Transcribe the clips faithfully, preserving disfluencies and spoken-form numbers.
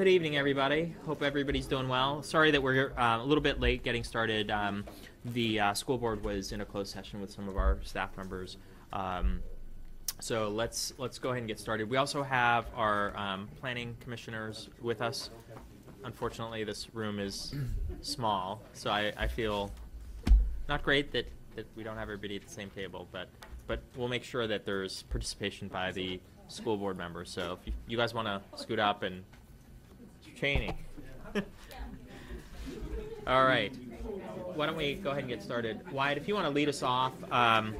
good evening, everybody. Hope everybody's doing well. Sorry that we're uh, a little bit late getting started. Um, the uh, school board was in a closed session with some of our staff members. Um, so let's let's go ahead and get started. We also have our um, planning commissioners with us. Unfortunately, this room is small, so I, I feel not great that, that we don't have everybody at the same table, but but we'll make sure that there's participation by the school board members. So if you, you guys want to scoot up and training. All right. Why don't we go ahead and get started? Wyatt, if you want to lead us off. Um,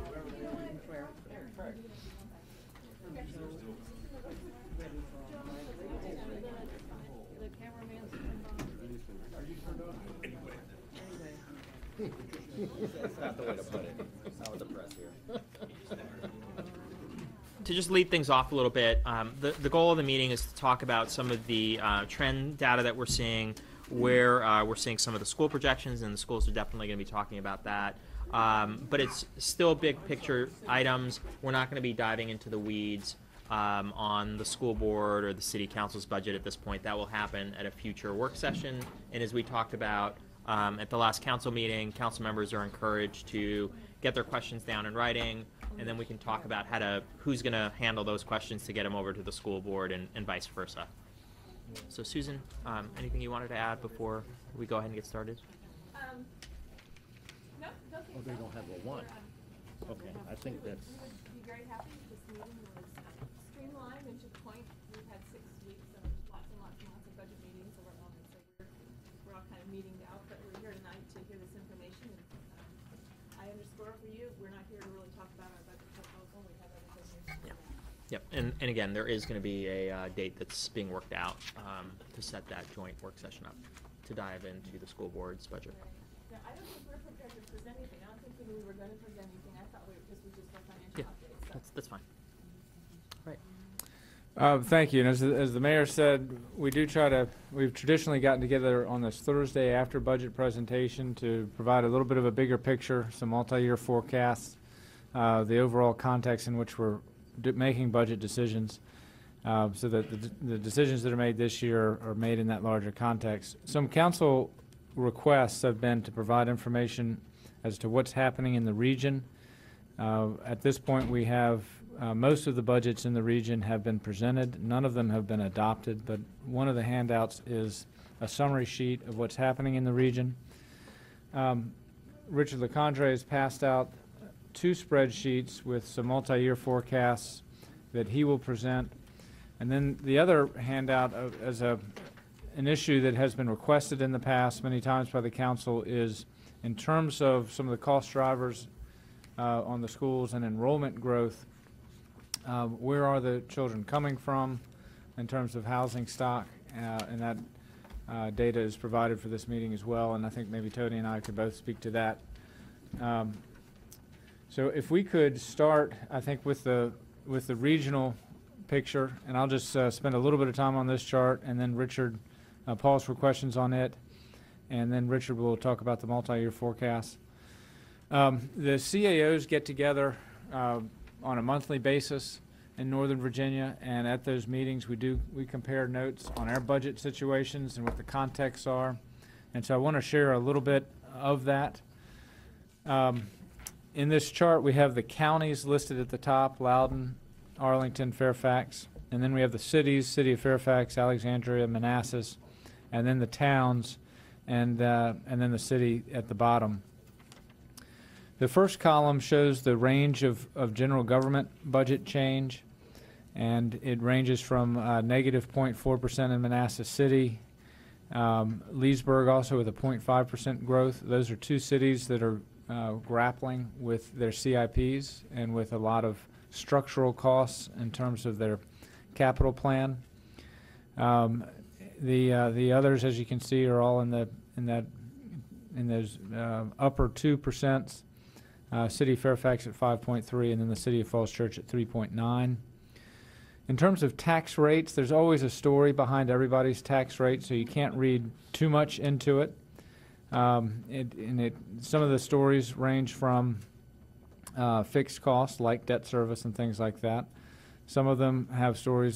That's not the way to put it. It's not with the press here. To just lead things off a little bit, um, the, the goal of the meeting is to talk about some of the uh, trend data that we're seeing, where uh, we're seeing some of the school projections, and the schools are definitely going to be talking about that. Um, but it's still big picture items. We're not going to be diving into the weeds um, on the school board or the city council's budget at this point. That will happen at a future work session. And as we talked about um, at the last council meeting, council members are encouraged to get their questions down in writing, and then we can talk about how to, who's going to handle those questions to get them over to the school board and, and vice versa. So Susan, um, anything you wanted to add before we go ahead and get started? Um, no, no. Oh, they don't have a one. Okay, I think that's. We would be very happy. This meeting was streamlined and to the point. We've had six weeks of lots and lots and lots of budget meetings, so we're all, so we're, we're all kind of meetinged out, but we're here tonight to hear this information. And um, I underscore for you, we're not here to really talk about our budget proposal. We have everything here. Yeah. Yep, and, and again, there is going to be a uh, date that's being worked out um, to set that joint work session up to dive into the school board's budget. Yeah, I don't think we're prepared to present anything. I don't think that we were going to present anything. I thought we were, this was just a financial Yeah, update. So. that's, that's fine. Right. Uh, thank you. And as, as the mayor said, we do try to, we've traditionally gotten together on this Thursday after budget presentation to provide a little bit of a bigger picture, some multi-year forecasts, uh, the overall context in which we're making budget decisions, uh, so that the, the decisions that are made this year are made in that larger context. Some council requests have been to provide information as to what's happening in the region. Uh, at this point, we have uh, most of the budgets in the region have been presented. None of them have been adopted, but one of the handouts is a summary sheet of what's happening in the region. Um, Richard LeCondre has passed out two spreadsheets with some multi-year forecasts that he will present. And then the other handout of, as a, an issue that has been requested in the past many times by the council is in terms of some of the cost drivers uh, on the schools and enrollment growth, uh, where are the children coming from in terms of housing stock, uh, and that uh, data is provided for this meeting as well, and I think maybe Tony and I could both speak to that. Um, So if we could start, I think, with the with the regional picture, and I'll just uh, spend a little bit of time on this chart, and then Richard uh, pause for questions on it, and then Richard will talk about the multi-year forecast. Um, the C A Os get together uh, on a monthly basis in Northern Virginia, and at those meetings we do we compare notes on our budget situations and what the contexts are, and so I want to share a little bit of that. Um, In this chart, we have the counties listed at the top: Loudoun, Arlington, Fairfax. And then we have the cities: City of Fairfax, Alexandria, Manassas, and then the towns, and, uh, and then the city at the bottom. The first column shows the range of, of general government budget change, and it ranges from uh, negative zero point four percent in Manassas City. Um, Leesburg also with a zero point five percent growth. Those are two cities that are Uh, grappling with their C I Ps and with a lot of structural costs in terms of their capital plan. Um, the uh, the others, as you can see, are all in the in that in those uh, upper two percent. Uh, City of Fairfax at five point three, and then the City of Falls Church at three point nine. In terms of tax rates, there's always a story behind everybody's tax rate, so you can't read too much into it. Um, it, and it, some of the stories range from uh, fixed costs like debt service and things like that. Some of them have stories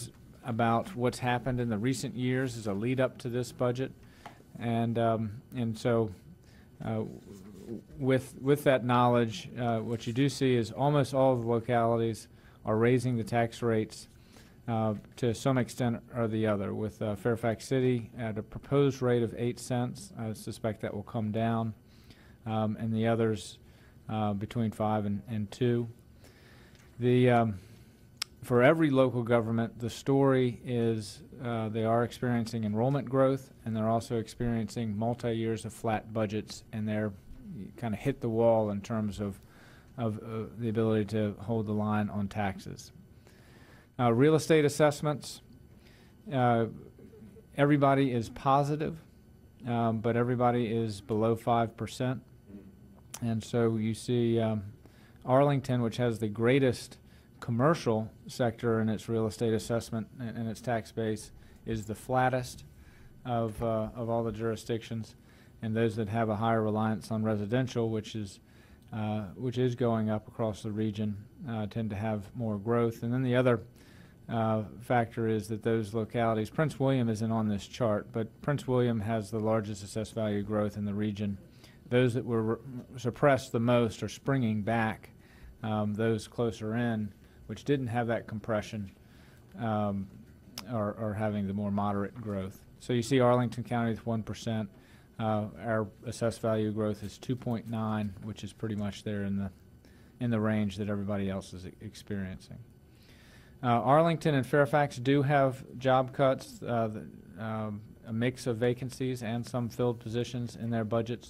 about what's happened in the recent years as a lead up to this budget. And, um, and so uh, with, with that knowledge, uh, what you do see is almost all of the localities are raising the tax rates uh, to some extent or the other, with uh, Fairfax City at a proposed rate of eight cents. I suspect that will come down, um, and the others uh, between five and, and two. The, um, for every local government, the story is uh, they are experiencing enrollment growth, and they're also experiencing multi-years of flat budgets, and they're kind of hit the wall in terms of, of uh, the ability to hold the line on taxes. Uh, real estate assessments, uh, everybody is positive, um, but everybody is below five percent. And so you see um, Arlington, which has the greatest commercial sector in its real estate assessment and, and its tax base, is the flattest of, uh, of all the jurisdictions. And those that have a higher reliance on residential, which is, uh, which is going up across the region, uh, tend to have more growth. And then the other uh, factor is that those localities, Prince William isn't on this chart, but Prince William has the largest assessed value growth in the region. Those that were suppressed the most are springing back. Um, those closer in, which didn't have that compression, um, are, are having the more moderate growth. So you see Arlington County with one percent. Uh, our assessed value growth is two point nine, which is pretty much there in the, in the range that everybody else is experiencing. Uh, Arlington and Fairfax do have job cuts, uh, the, um, a mix of vacancies and some filled positions in their budgets.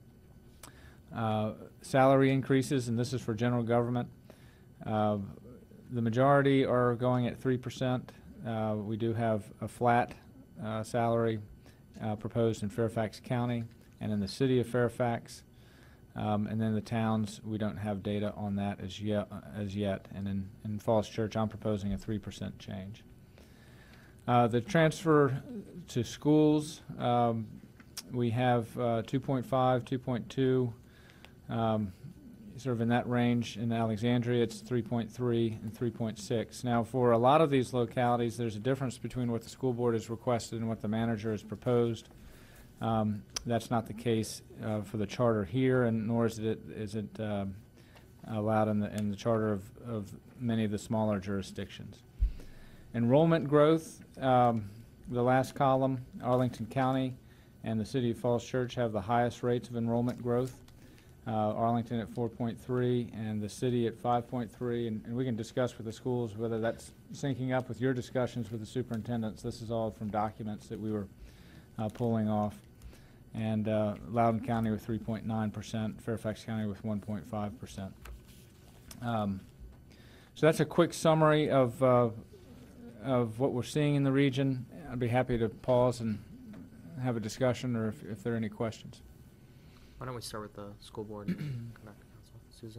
Uh, salary increases, and this is for general government. Uh, the majority are going at three percent. Uh, we do have a flat uh, salary uh, proposed in Fairfax County and in the city of Fairfax. Um, and then the towns, we don't have data on that as yet. As yet. And in, in Falls Church, I'm proposing a three percent change. Uh, the transfer to schools, um, we have uh, two point five, two point two, um, sort of in that range. In Alexandria, it's three point three and three point six. Now, for a lot of these localities, there's a difference between what the school board has requested and what the manager has proposed. Um, that's not the case uh, for the charter here, and nor is it, is it uh, allowed in the, in the charter of, of many of the smaller jurisdictions. Enrollment growth, um, the last column, Arlington County and the city of Falls Church have the highest rates of enrollment growth. Uh, Arlington at four point three and the city at five point three, and, and we can discuss with the schools whether that's syncing up with your discussions with the superintendents. This is all from documents that we were uh, pulling off. And uh, Loudoun County with three point nine percent, Fairfax County with one point five percent. Um, so that's a quick summary of, uh, of what we're seeing in the region. I'd be happy to pause and have a discussion, or if, if there are any questions. Why don't we start with the school board and come back to council? Susan?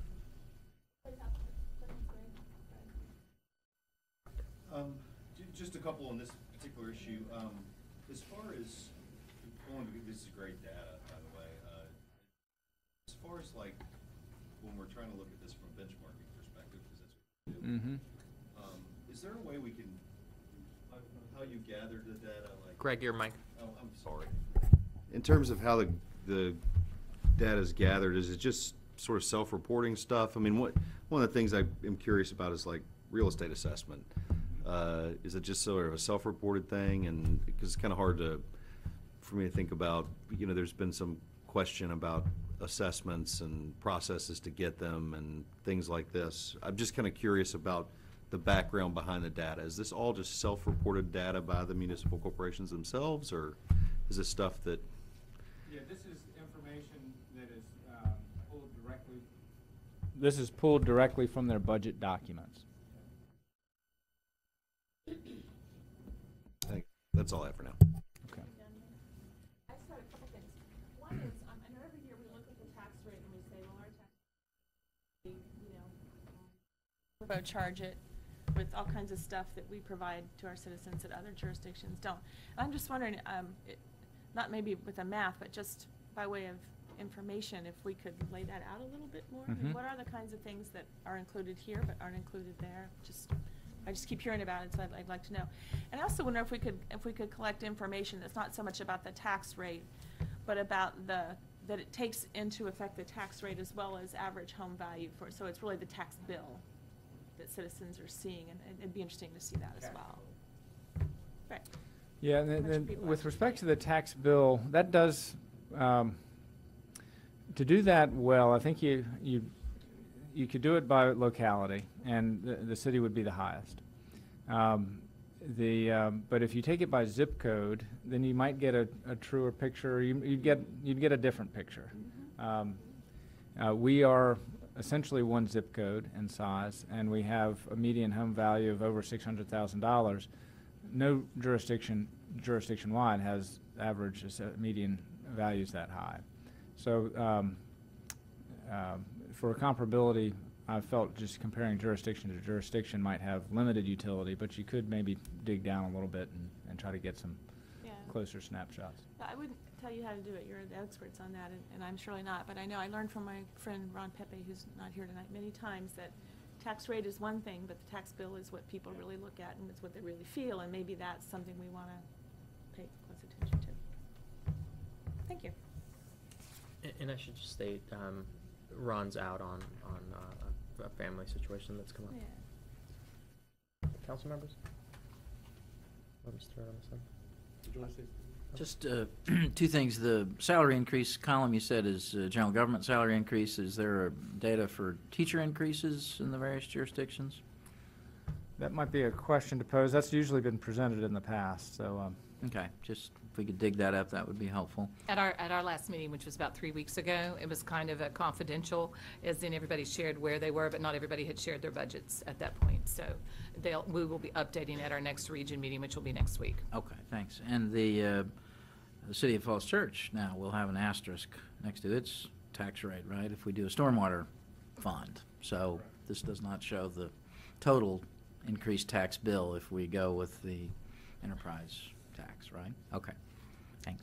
Um, j- just a couple on this particular issue. Um, as far as, this is great data, by the way. Uh, as far as like, when we're trying to look at this from a benchmarking perspective, because that's what we do, Mm-hmm. um, is there a way we can, like, how you gathered the data? Like, Greg, your mic. Oh, I'm sorry. In terms of how the the data is gathered, is it just sort of self-reporting stuff? I mean, what one of the things I am curious about is like real estate assessment. Uh, is it just sort of a self-reported thing? And because it's kind of hard to, for me to think about, you know, there's been some question about assessments and processes to get them and things like this. I'm just kind of curious about the background behind the data. Is this all just self-reported data by the municipal corporations themselves, or is this stuff that? Yeah, this is information that is um, pulled directly. This is pulled directly from their budget documents. I think that's all I have for now. Okay. I just had a couple things. One is, um, I know every year we look at the tax rate and we say, well, our tax rate, you know, um, about charge it with all kinds of stuff that we provide to our citizens that other jurisdictions don't. I'm just wondering, um, it, not maybe with a math, but just by way of information, if we could lay that out a little bit more. I mean, Mhm. what are the kinds of things that are included here but aren't included there? Just I just keep hearing about it, so I'd, I'd like to know. And I also wonder if we could, if we could collect information that's not so much about the tax rate, but about the, that it takes into effect the tax rate as well as average home value for, so it's really the tax bill that citizens are seeing, and and it'd be interesting to see that as well. Right. Yeah, and then- Much then people with actually respect pay. to the tax bill, that does, um, to do that well, I think you, you, you could do it by locality, and the, the city would be the highest. Um, The, um, but if you take it by zip code, then you might get a, a truer picture, you, you'd get, you'd get a different picture. Um, uh, We are essentially one zip code in size, and we have a median home value of over six hundred thousand dollars. No jurisdiction, jurisdiction-wide has average as- uh, median values that high. So, um, um, for comparability, I felt just comparing jurisdiction to jurisdiction might have limited utility, but you could maybe dig down a little bit and, and try to get some Yeah. closer snapshots. I wouldn't tell you how to do it, you're the experts on that, and, and I'm surely not, but I know I learned from my friend Ron Pepe, who's not here tonight, many times that tax rate is one thing, but the tax bill is what people really look at, and it's what they really feel, and maybe that's something we wanna pay close attention to. Thank you. And- And I should just state, um, Ron's out on, on uh, a- a family situation that's come up. Yeah. Council members? Let me start on this one. Did you want to say? Just uh, two things. The salary increase column you said is uh, general government salary increase. Is there a data for teacher increases in the various jurisdictions? That might be a question to pose. That's usually been presented in the past, so, um, Okay, just if we could dig that up, that would be helpful. At our, at our last meeting, which was about three weeks ago, it was kind of a confidential, as in everybody shared where they were, but not everybody had shared their budgets at that point. So they'll, we will be updating at our next region meeting, which will be next week. Okay, thanks. And the, uh, the City of Falls Church now will have an asterisk next to its tax rate, right, if we do a stormwater fund. So this does not show the total increased tax bill if we go with the enterprise tax, right? Okay, thanks.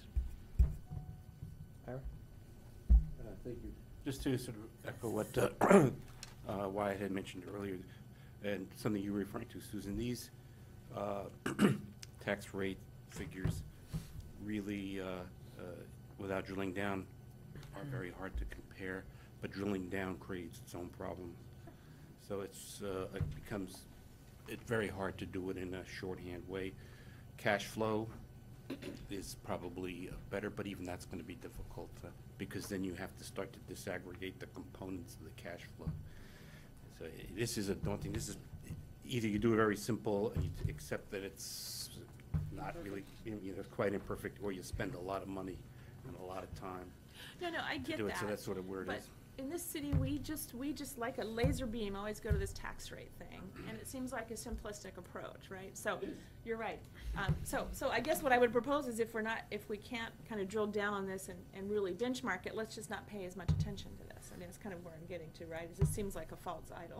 Ira? Uh, Thank you. Just to sort of echo what uh, uh, Wyatt had mentioned earlier, and something you were referring to, Susan, these uh, tax rate figures really, uh, uh, without drilling down, are very hard to compare, but drilling down creates its own problem. So it's, uh, it becomes, it's very hard to do it in a shorthand way. Cash flow is probably uh, better, but even that's going to be difficult uh, because then you have to start to disaggregate the components of the cash flow. So uh, this is a daunting, this is, either you do it very simple and you t- accept that it's not really, you know, you know, quite imperfect, or you spend a lot of money and a lot of time No, no, I to get do it. that. So that's sort of where it But is. in this city, we just, we just like a laser beam, always go to this tax rate thing, and it seems like a simplistic approach, right? So, you're right. Um, so, so I guess what I would propose is if we're not, if we can't kind of drill down on this and, and really benchmark it, let's just not pay as much attention to this. I mean, it's kind of where I'm getting to, right? It just seems like a false idol.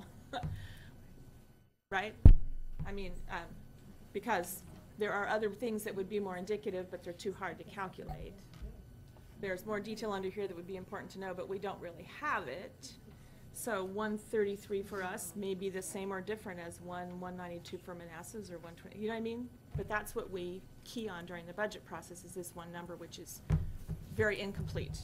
Right? I mean, um, because there are other things that would be more indicative, but they're too hard to calculate. There's more detail under here that would be important to know, but we don't really have it. So one thirty-three for us may be the same or different as one one ninety-two for Manassas or one twenty, you know what I mean? But that's what we key on during the budget process, is this one number, which is very incomplete.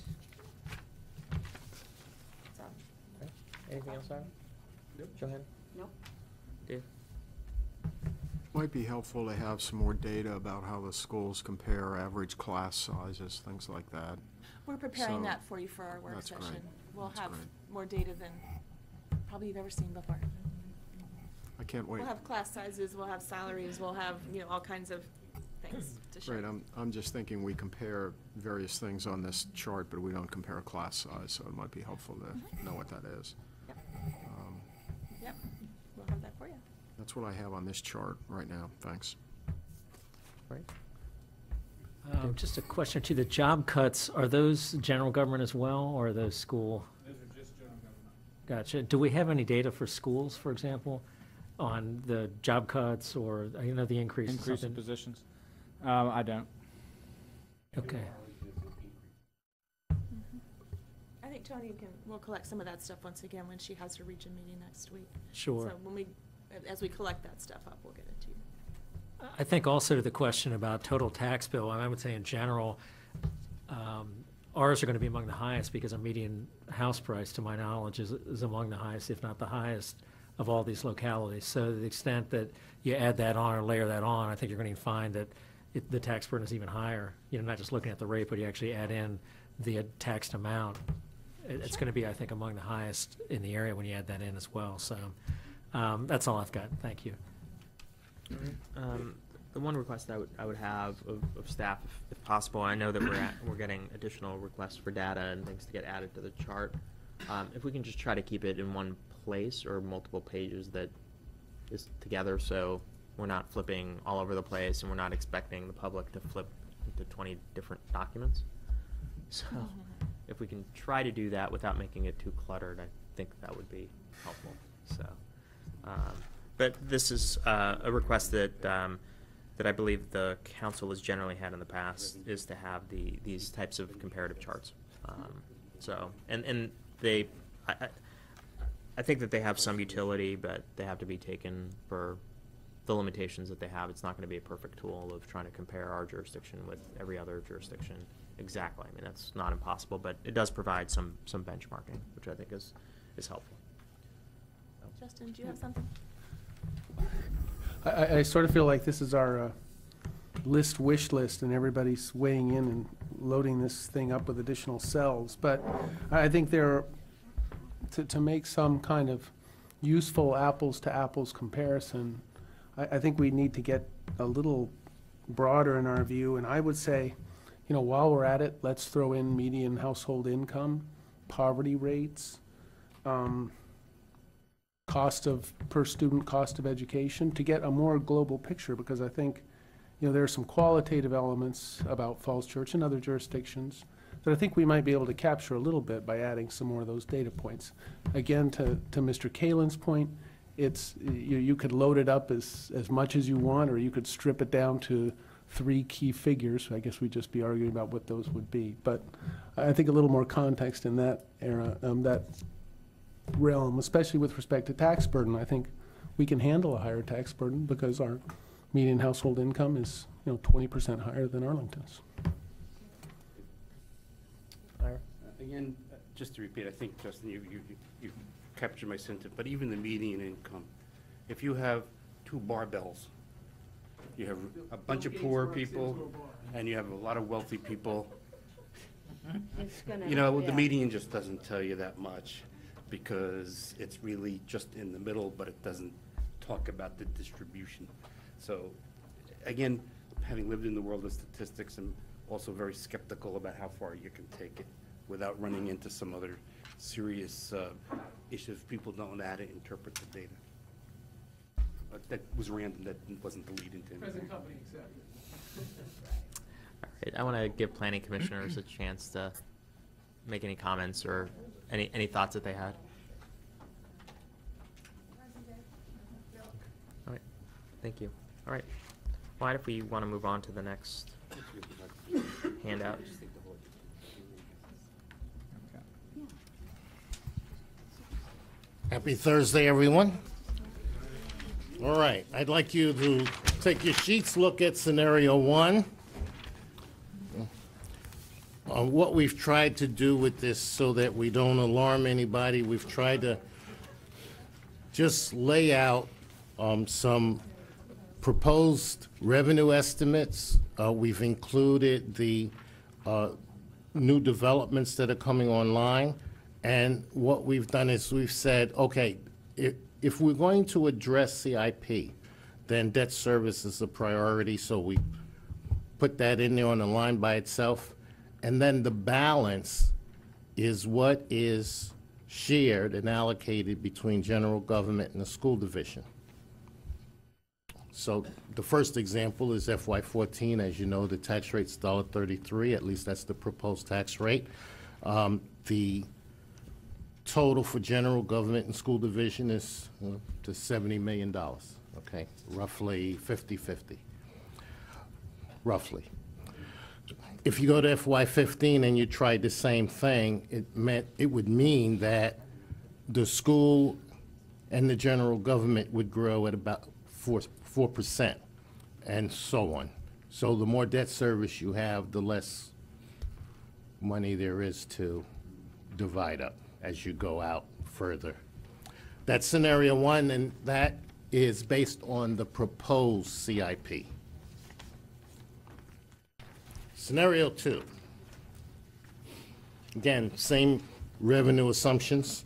So, Okay. Anything else, Ira? Johanna? Nope. Dave? Might be helpful to have some more data about how the schools compare average class sizes, things like that. we're preparing So, that for you for our work that's great. session. We'll That's have great. more data than probably you've ever seen before. I can't wait. We'll have class sizes, we'll have salaries, we'll have, you know, all kinds of things to show. Right, I'm, I'm just thinking we compare various things on this chart, but we don't compare class size, so it might be helpful to know what that is. Yep. Um, Yep, we'll have that for you. That's what I have on this chart right now, thanks. Right. Um, Just a question to the job cuts, are those general government as well, or are those school? Those are just general government. Gotcha. Do we have any data for schools, for example, on the job cuts or, you know, the increase in Increase in something? positions? Um, I don't. Okay. I think Tony can, we'll collect some of that stuff once again when she has her region meeting next week. Sure. So when we as we collect that stuff up, we'll get it to you. I think also to the question about total tax bill, and I would say in general, um, ours are going to be among the highest because our median house price, to my knowledge, is, is among the highest, if not the highest, of all these localities. So to the extent that you add that on or layer that on, I think you're going to find that it, the tax burden is even higher. You know, not just looking at the rate, but you actually add in the taxed amount. It, it's going to be, I think, among the highest in the area when you add that in as well. So um, that's all I've got. Thank you. Um, the one request I would, I would have of, of staff, if, if possible, I know that we're at, we're getting additional requests for data and things to get added to the chart. Um, if we can just try to keep it in one place or multiple pages that is together, so we're not flipping all over the place and we're not expecting the public to flip into twenty different documents. So if we can try to do that without making it too cluttered, I think that would be helpful. So, um, but this is uh, a request that um, that I believe the council has generally had in the past, is to have the these types of comparative charts. Um, so, and and they, I, I, I think that they have some utility, but they have to be taken for the limitations that they have. It's not going to be a perfect tool of trying to compare our jurisdiction with every other jurisdiction exactly. I mean, that's not impossible, but it does provide some some benchmarking, which I think is is helpful. Justin, do you have something? I, I sort of feel like this is our uh, list wish list, and everybody's weighing in and loading this thing up with additional cells. But I think there, to, to make some kind of useful apples to apples comparison, I, I think we need to get a little broader in our view. And I would say, you know, while we're at it, let's throw in median household income, poverty rates, um, cost of, per student cost of education, to get a more global picture, because I think, you know, there are some qualitative elements about Falls Church and other jurisdictions that I think we might be able to capture a little bit by adding some more of those data points. Again, to, to Mister Kalin's point, it's, you, you could load it up as, as much as you want, or you could strip it down to three key figures. I guess we'd just be arguing about what those would be. But I think a little more context in that era, um, that realm, especially with respect to tax burden. I think we can handle a higher tax burden because our median household income is, you know, twenty percent higher than Arlington's. Uh, Again, uh, just to repeat, I think, Justin, you, you, you captured my sentiment, but even the median income, if you have two barbells, you have a bunch of poor people and you have a lot of wealthy people, It's gonna, you know, the yeah. median just doesn't tell you that much, because it's really just in the middle, but it doesn't talk about the distribution. So, again, having lived in the world of statistics, I'm also very skeptical about how far you can take it without running into some other serious uh, issues. People don't know how to interpret the data. But that was random, that wasn't the lead into anything. company executive. All right, I want to give planning commissioners a chance to make any comments or any, any thoughts that they had. All right, thank you. All right, why if we want to move on to the next handout? Happy Thursday, everyone. All right, I'd like you to take your sheets, look at scenario one. Uh, what we've tried to do with this so that we don't alarm anybody, we've tried to just lay out um, some proposed revenue estimates. Uh, we've included the uh, new developments that are coming online. And what we've done is we've said, okay, if, if we're going to address C I P, then debt service is a priority, so we put that in there on the line by itself. And then the balance is what is shared and allocated between general government and the school division. So the first example is F Y fourteen. As you know, the tax rate's one dollar thirty-three, at least that's the proposed tax rate. Um, the total for general government and school division is uh, to seventy million dollars, okay? Roughly fifty fifty, roughly. If you go to F Y fifteen and you tried the same thing, it meant, it would mean that the school and the general government would grow at about four, four percent, and so on. So the more debt service you have, the less money there is to divide up as you go out further. That's scenario one, and that is based on the proposed C I P. Scenario two. Again, same revenue assumptions.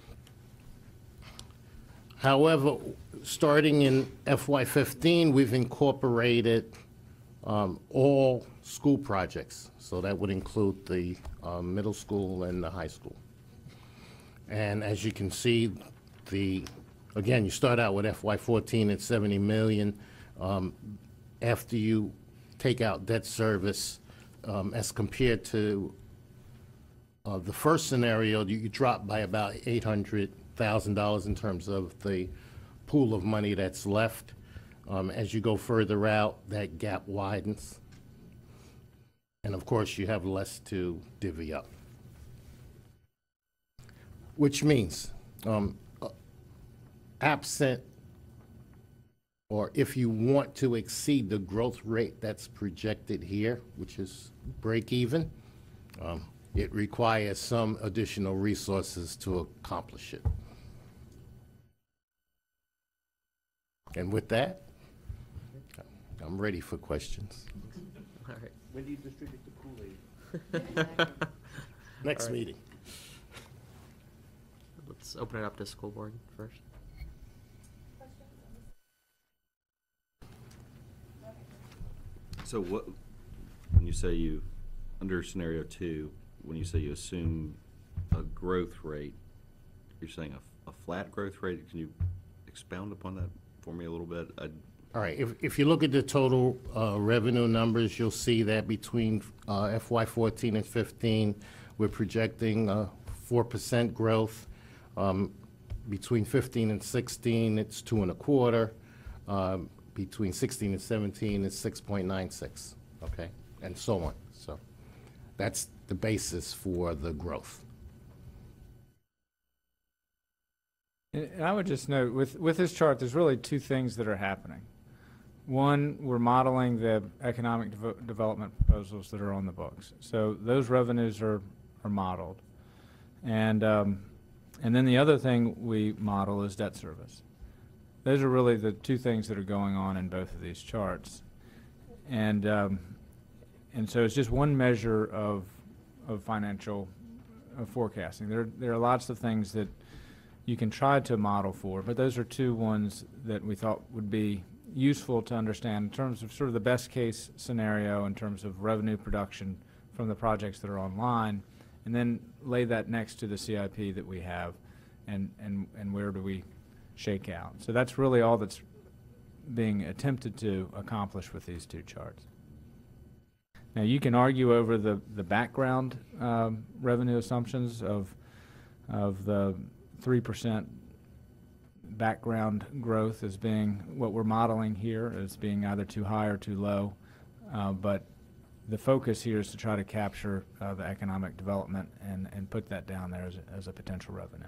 However, starting in F Y fifteen, we've incorporated um, all school projects. So that would include the uh, middle school and the high school. And as you can see, the, again, you start out with F Y fourteen at seventy million. Um, after you take out debt service, um, as compared to uh, the first scenario, you, you drop by about eight hundred thousand dollars in terms of the pool of money that's left. Um, as you go further out, that gap widens. And of course, you have less to divvy up. Which means, um, uh, absent, or if you want to exceed the growth rate that's projected here, which is break even, um, it requires some additional resources to accomplish it. And with that, I'm ready for questions. All right. When do you distribute the Kool-Aid? Next All right. meeting. Let's open it up to school board first. So what, when you say you, under scenario two, when you say you assume a growth rate, you're saying a, a flat growth rate? Can you expound upon that for me a little bit? I, All right, if, if you look at the total uh, revenue numbers, you'll see that between uh, F Y fourteen and fifteen, we're projecting uh, four percent growth. Um, Between fifteen and sixteen, it's two and a quarter. Um, Between sixteen and seventeen, it's six point nine six, okay? And so on. So that's the basis for the growth. And and I would just note, with, with this chart, there's really two things that are happening. One, we're modeling the economic devo- development proposals that are on the books. So those revenues are, are modeled. And, um, and then the other thing we model is debt service. Those are really the two things that are going on in both of these charts. And, um, and so it's just one measure of, of financial uh, forecasting. There, there are lots of things that you can try to model for, but those are two ones that we thought would be useful to understand in terms of sort of the best case scenario in terms of revenue production from the projects that are online, and then lay that next to the C I P that we have, and, and, and where do we shake out. So that's really all that's being attempted to accomplish with these two charts. Now, you can argue over the, the background um, revenue assumptions of, of the three percent background growth as being what we're modeling here as being either too high or too low. Uh, but the focus here is to try to capture uh, the economic development and, and put that down there as a, as a potential revenue.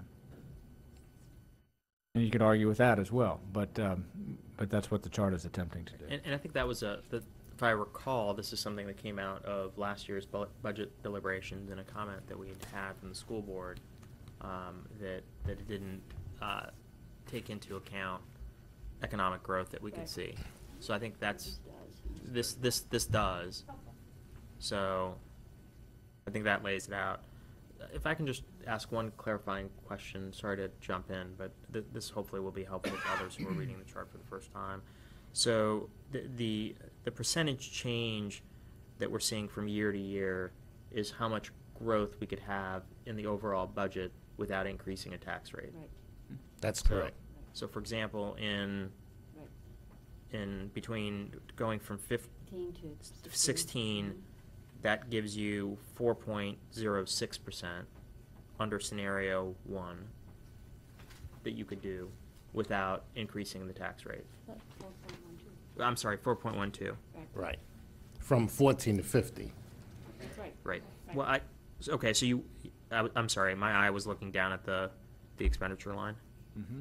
And you could argue with that as well, but, um, but that's what the chart is attempting to do. And, and I think that was a, the, if I recall, this is something that came out of last year's bu- budget deliberations and a comment that we had had from the school board, um, that, that it didn't uh, take into account economic growth that we could see. So I think that's, this, this, this does. So I think that lays it out. If I can just ask one clarifying question, sorry to jump in, but th this hopefully will be helpful to others who are reading the chart for the first time. So the, the, the percentage change that we're seeing from year to year is how much growth we could have in the overall budget without increasing a tax rate. Right. That's So- correct. So for example, in, Right. in between going from fif- Fifteen to sixteen, that gives you four point zero six percent under scenario one that you could do without increasing the tax rate. That's four point one two. I'm sorry, four point one two, Right. From fourteen to fifty. That's right. right. Right. Well, I, s- okay, so you, I, am sorry, my eye was looking down at the, the expenditure line. Mm-hmm.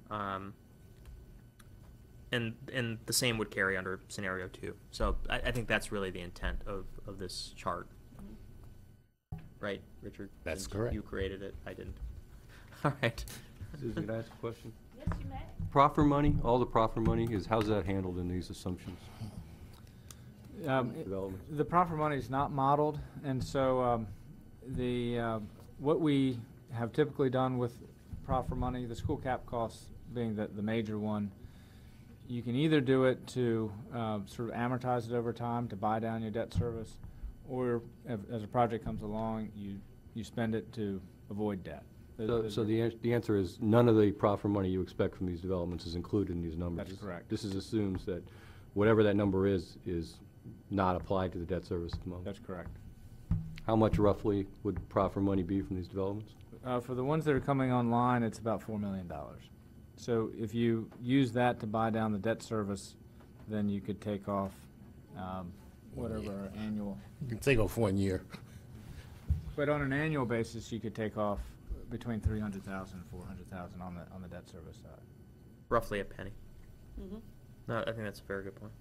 Um, and and the same would carry under scenario two. So I, I think that's really the intent of, of this chart. Right, Richard? That's Since correct. You created it, I didn't. All right. Susan, can I ask a question? Yes, you may. Proffer money, all the proffer money, is, how's that handled in these assumptions? Um, it- Development. The proffer money is not modeled, and so um, the, uh, what we have typically done with proffer money, the school cap costs being the, the major one, you can either do it to uh, sort of amortize it over time to buy down your debt service, or as, as a project comes along, you, you spend it to avoid debt. Those- So, those so are- the, ans- the answer is, none of the proffer money you expect from these developments is included in these numbers? That's correct. This is assumes that whatever that number is, is not applied to the debt service at the moment? That's correct. How much roughly would proffer money be from these developments? Uh, for the ones that are coming online, it's about four million dollars. So if you use that to buy down the debt service, then you could take off, um, whatever our annual. You can take off one year. But on an annual basis, you could take off between three hundred thousand and four hundred thousand on the, on the debt service side. Roughly a penny. Mm-hmm. No, I think that's a very good point.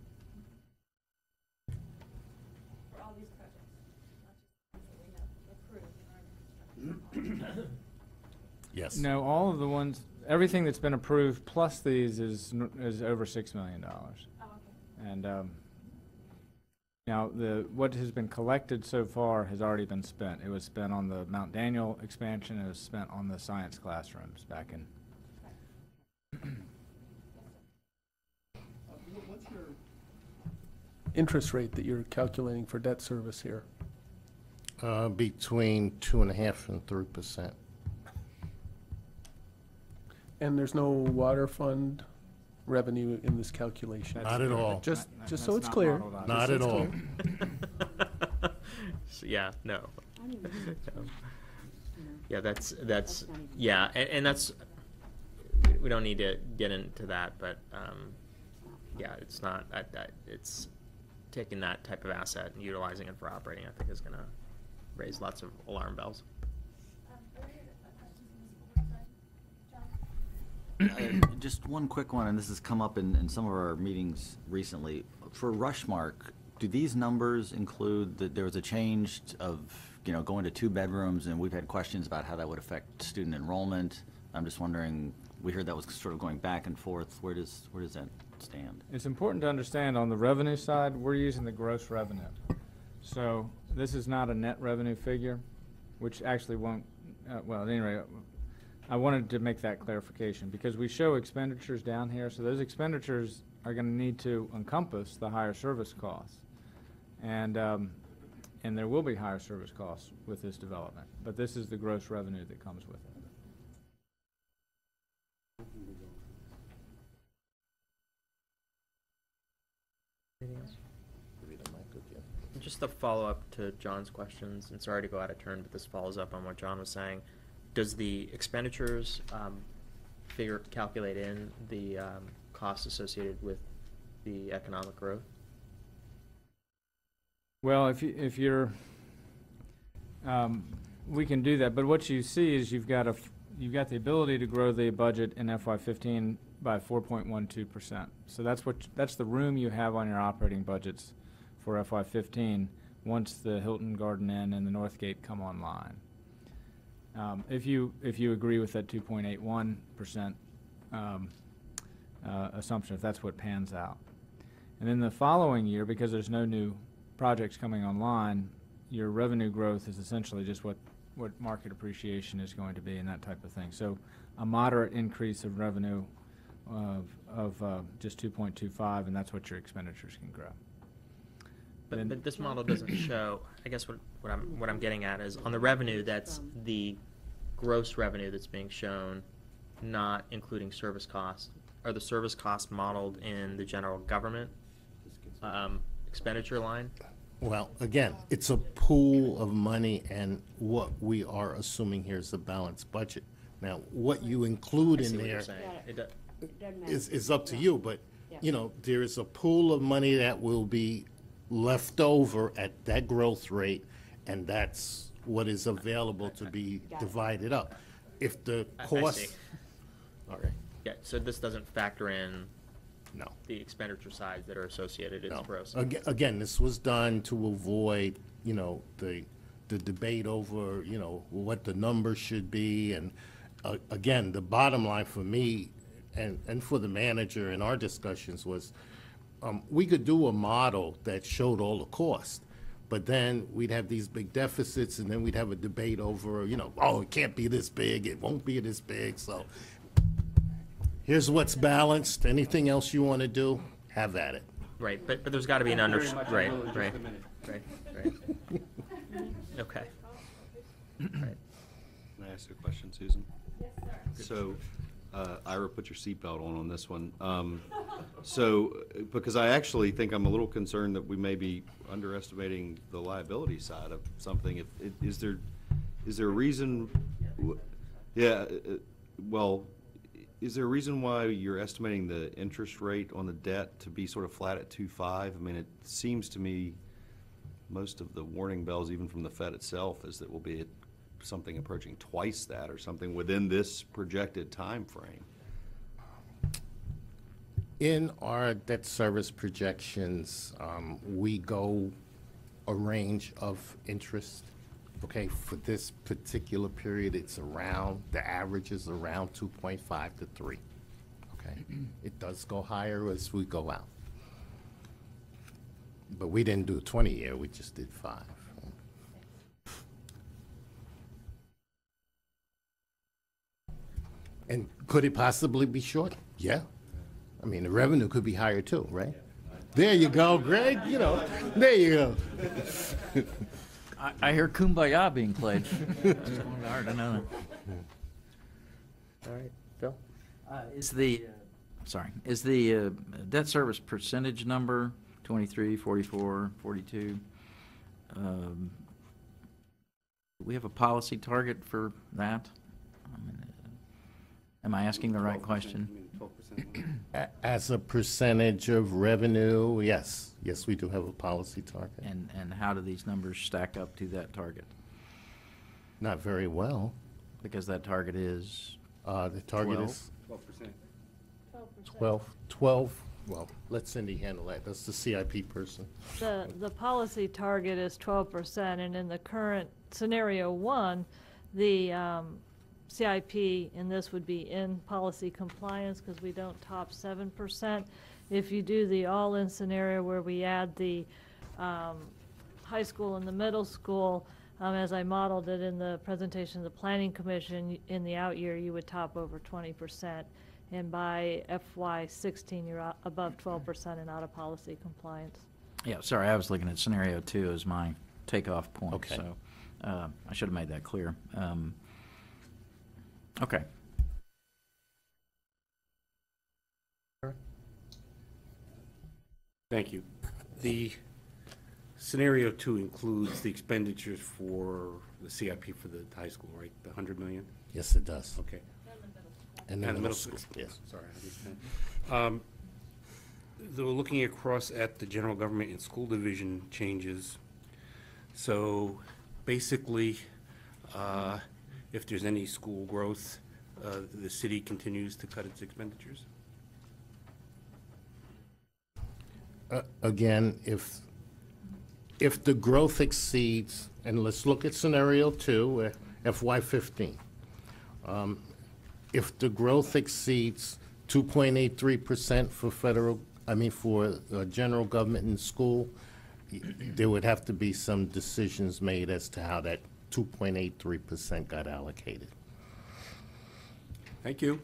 For all these projects, not just the ones that we have approved in our construction. Yes. No, all of the ones, everything that's been approved plus these is, n- is over six million dollars. Oh, okay. And, um, now, the, what has been collected so far has already been spent. It was spent on the Mount Daniel expansion, it was spent on the science classrooms back in. What's your interest rate that you're calculating for debt service here? Uh, between two and a half and three percent. And there's no water fund revenue in this calculation? Not at all. Just, Not- just that's so it's not clear. modeled out. Just Not so at it's all. clear. So, yeah, no. I don't even, you know, Yeah, that's, that's, That's not even- yeah, and, and that's, we don't need to get into that, but, um, yeah, it's not, I, I, it's taking that type of asset and utilizing it for operating, I think is gonna raise lots of alarm bells. Uh, Just one quick one, and this has come up in, in some of our meetings recently. For Rushmark, do these numbers include that there was a change of, you know, going to two bedrooms, and we've had questions about how that would affect student enrollment? I'm just wondering, we heard that was sort of going back and forth. Where does, where does that stand? It's important to understand on the revenue side, we're using the gross revenue. So this is not a net revenue figure, which actually won't, uh, well, at any rate, I wanted to make that clarification because we show expenditures down here. So those expenditures are going to need to encompass the higher service costs. And, um, and there will be higher service costs with this development. But this is the gross revenue that comes with it. Just a follow-up to John's questions, and sorry to go out of turn, but this follows up on what John was saying. Does the expenditures um, figure, calculate in the um, costs associated with the economic growth? Well, if you, if you're, um, we can do that, but what you see is you've got a, f- you've got the ability to grow the budget in F Y fifteen by four point one two percent. So that's what, that's the room you have on your operating budgets for F Y fifteen, once the Hilton Garden Inn and the Northgate come online. Um, if you, if you agree with that two point eight one percent, um, uh, assumption, if that's what pans out. And then the following year, because there's no new projects coming online, your revenue growth is essentially just what, what market appreciation is going to be and that type of thing. So a moderate increase of revenue of, of uh, just two point two five, and that's what your expenditures can grow. But, Then- but this model doesn't show, I guess what, what I'm, what I'm getting at is, on the revenue, that's the gross revenue that's being shown, not including service costs. Are the service costs modeled in the general government um, expenditure line? Well, again, it's a pool of money, and what we are assuming here is a balanced budget. Now, what you include I in see what you're there saying. Yeah. It do- it doesn't matter. is, is up to you, but, Yeah. you know, there is a pool of money that will be left over at that growth rate, and that's what is available to be Got it. divided up. If the I- I cost. see. All right. Yeah, so this doesn't factor in No. the expenditure sides that are associated, it's No. gross. Aga- Again, this was done to avoid, you know, the, the debate over, you know, what the number should be. And uh, again, the bottom line for me and, and for the manager in our discussions was, um, we could do a model that showed all the cost, but then we'd have these big deficits, and then we'd have a debate over, you know, oh, it can't be this big, it won't be this big, so here's what's balanced. Anything else you want to do, have at it. Right, but, but there's gotta be an under, Very much, right, Will, in just right, a minute. right, right. Okay. Right. Can I ask you a question, Susan? Yes, sir. So, uh, Ira, put your seatbelt on on this one. Um, so, uh, because I actually think I'm a little concerned that we may be underestimating the liability side of something. If, it- is there, is there a reason? w- Yeah, uh, well, is there a reason why you're estimating the interest rate on the debt to be sort of flat at two five? I mean, it seems to me most of the warning bells, even from the Fed itself, is that we'll be at something approaching twice that or something within this projected time frame. In our debt service projections, um, we go a range of interest. Okay, for this particular period, it's around, the average is around two point five to three. Okay, it does go higher as we go out. But we didn't do a twenty-year, we just did five. And could it possibly be short? Yeah. I mean, the revenue could be higher too, right? There you go, Greg, you know, there you go. I, I hear Kumbaya being played. It's hard to know. All right, Phil? Uh, Is the, sorry, is the uh, debt service percentage number twenty-three, forty-four, forty-two? um, Do we have a policy target for that? I mean, uh, Am I asking the right question? twelve percent. A- As a percentage of revenue, yes, yes, we do have a policy target. And, and how do these numbers stack up to that target? Not very well. Because that target is, Uh, the target Twelve. is Twelve percent. twelve, twelve, well, let Cindy handle that, that's the C I P person. The, the policy target is twelve percent, and in the current scenario one, the um, C I P in this would be in policy compliance because we don't top seven percent. If you do the all-in scenario where we add the um, high school and the middle school, um, as I modeled it in the presentation of the Planning Commission, in the out year, you would top over twenty percent. And by F Y sixteen, you're a- above twelve percent and out of policy compliance. yeah, sorry, I was looking at scenario two as my takeoff point. Okay. So uh, I should have made that clear. Um, Okay. Thank you. The scenario two includes the expenditures for the C I P for the high school, right? The hundred million? Yes, it does. Okay. And And the the middle school, school. yes. Sorry, I understand. Um, Though looking across at the general government and school division changes, so basically, uh, if there's any school growth, uh, the city continues to cut its expenditures? Uh, Again, if, if the growth exceeds, and let's look at scenario two, uh, F Y fifteen. Um, If the growth exceeds two point eight three percent for federal, I mean, for uh, general government and school, y- there would have to be some decisions made as to how that two point eight three percent got allocated. Thank you.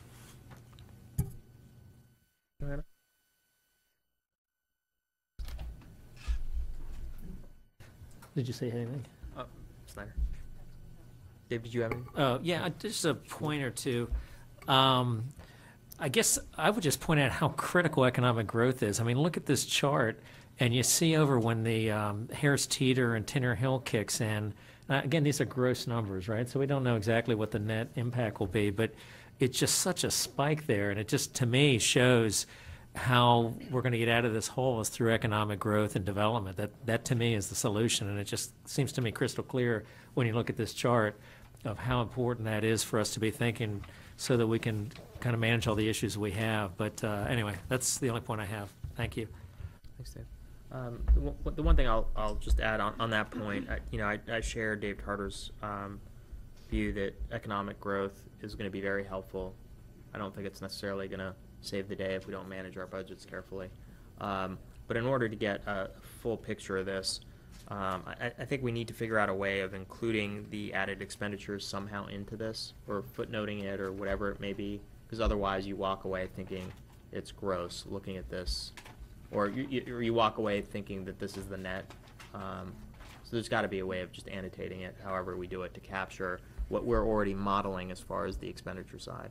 Did you say anything? Uh, Snyder? Dave, did you have any? Oh, yeah, just a point or two. Um, I guess I would just point out how critical economic growth is. I mean, look at this chart, and you see over when the um, Harris-Teeter and Tinner Hill kicks in. Uh, again, these are gross numbers, right? So we don't know exactly what the net impact will be, but it's just such a spike there, and it just, to me, shows how we're going to get out of this hole is through economic growth and development. That, that to me is the solution, and it just seems to me crystal clear when you look at this chart. of how important that is for us to be thinking so that we can kind of manage all the issues we have. But uh, anyway, that's the only point I have. Thank you. Thanks, Dave. Um, the, one, the one thing I'll, I'll just add on, on that point, I, you know, I, I share Dave Tarter's um, view that economic growth is going to be very helpful. I don't think it's necessarily going to save the day if we don't manage our budgets carefully. Um, but in order to get a full picture of this, um, I, I think we need to figure out a way of including the added expenditures somehow into this, or footnoting it, or whatever it may be, because otherwise you walk away thinking it's gross looking at this, or you, you, or you walk away thinking that this is the net. Um, so there's got to be a way of just annotating it, however we do it, to capture what we're already modeling as far as the expenditure side.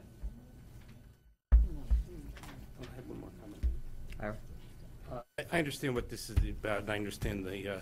I have one more comment. Ira? Uh, I I understand what this is about, and I understand the, uh,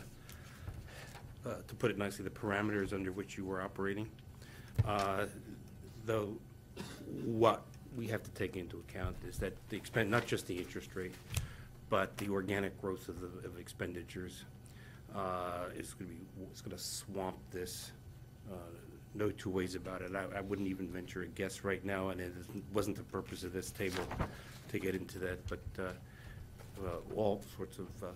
uh, to put it nicely, the parameters under which you were operating. Uh, Though, what we have to take into account is that the expend, not just the interest rate, but the organic growth of the, of expenditures uh, is going to be, it's going to swamp this. Uh, No two ways about it. I, I wouldn't even venture a guess right now, and it wasn't the purpose of this table to get into that, but uh, uh, all sorts of uh,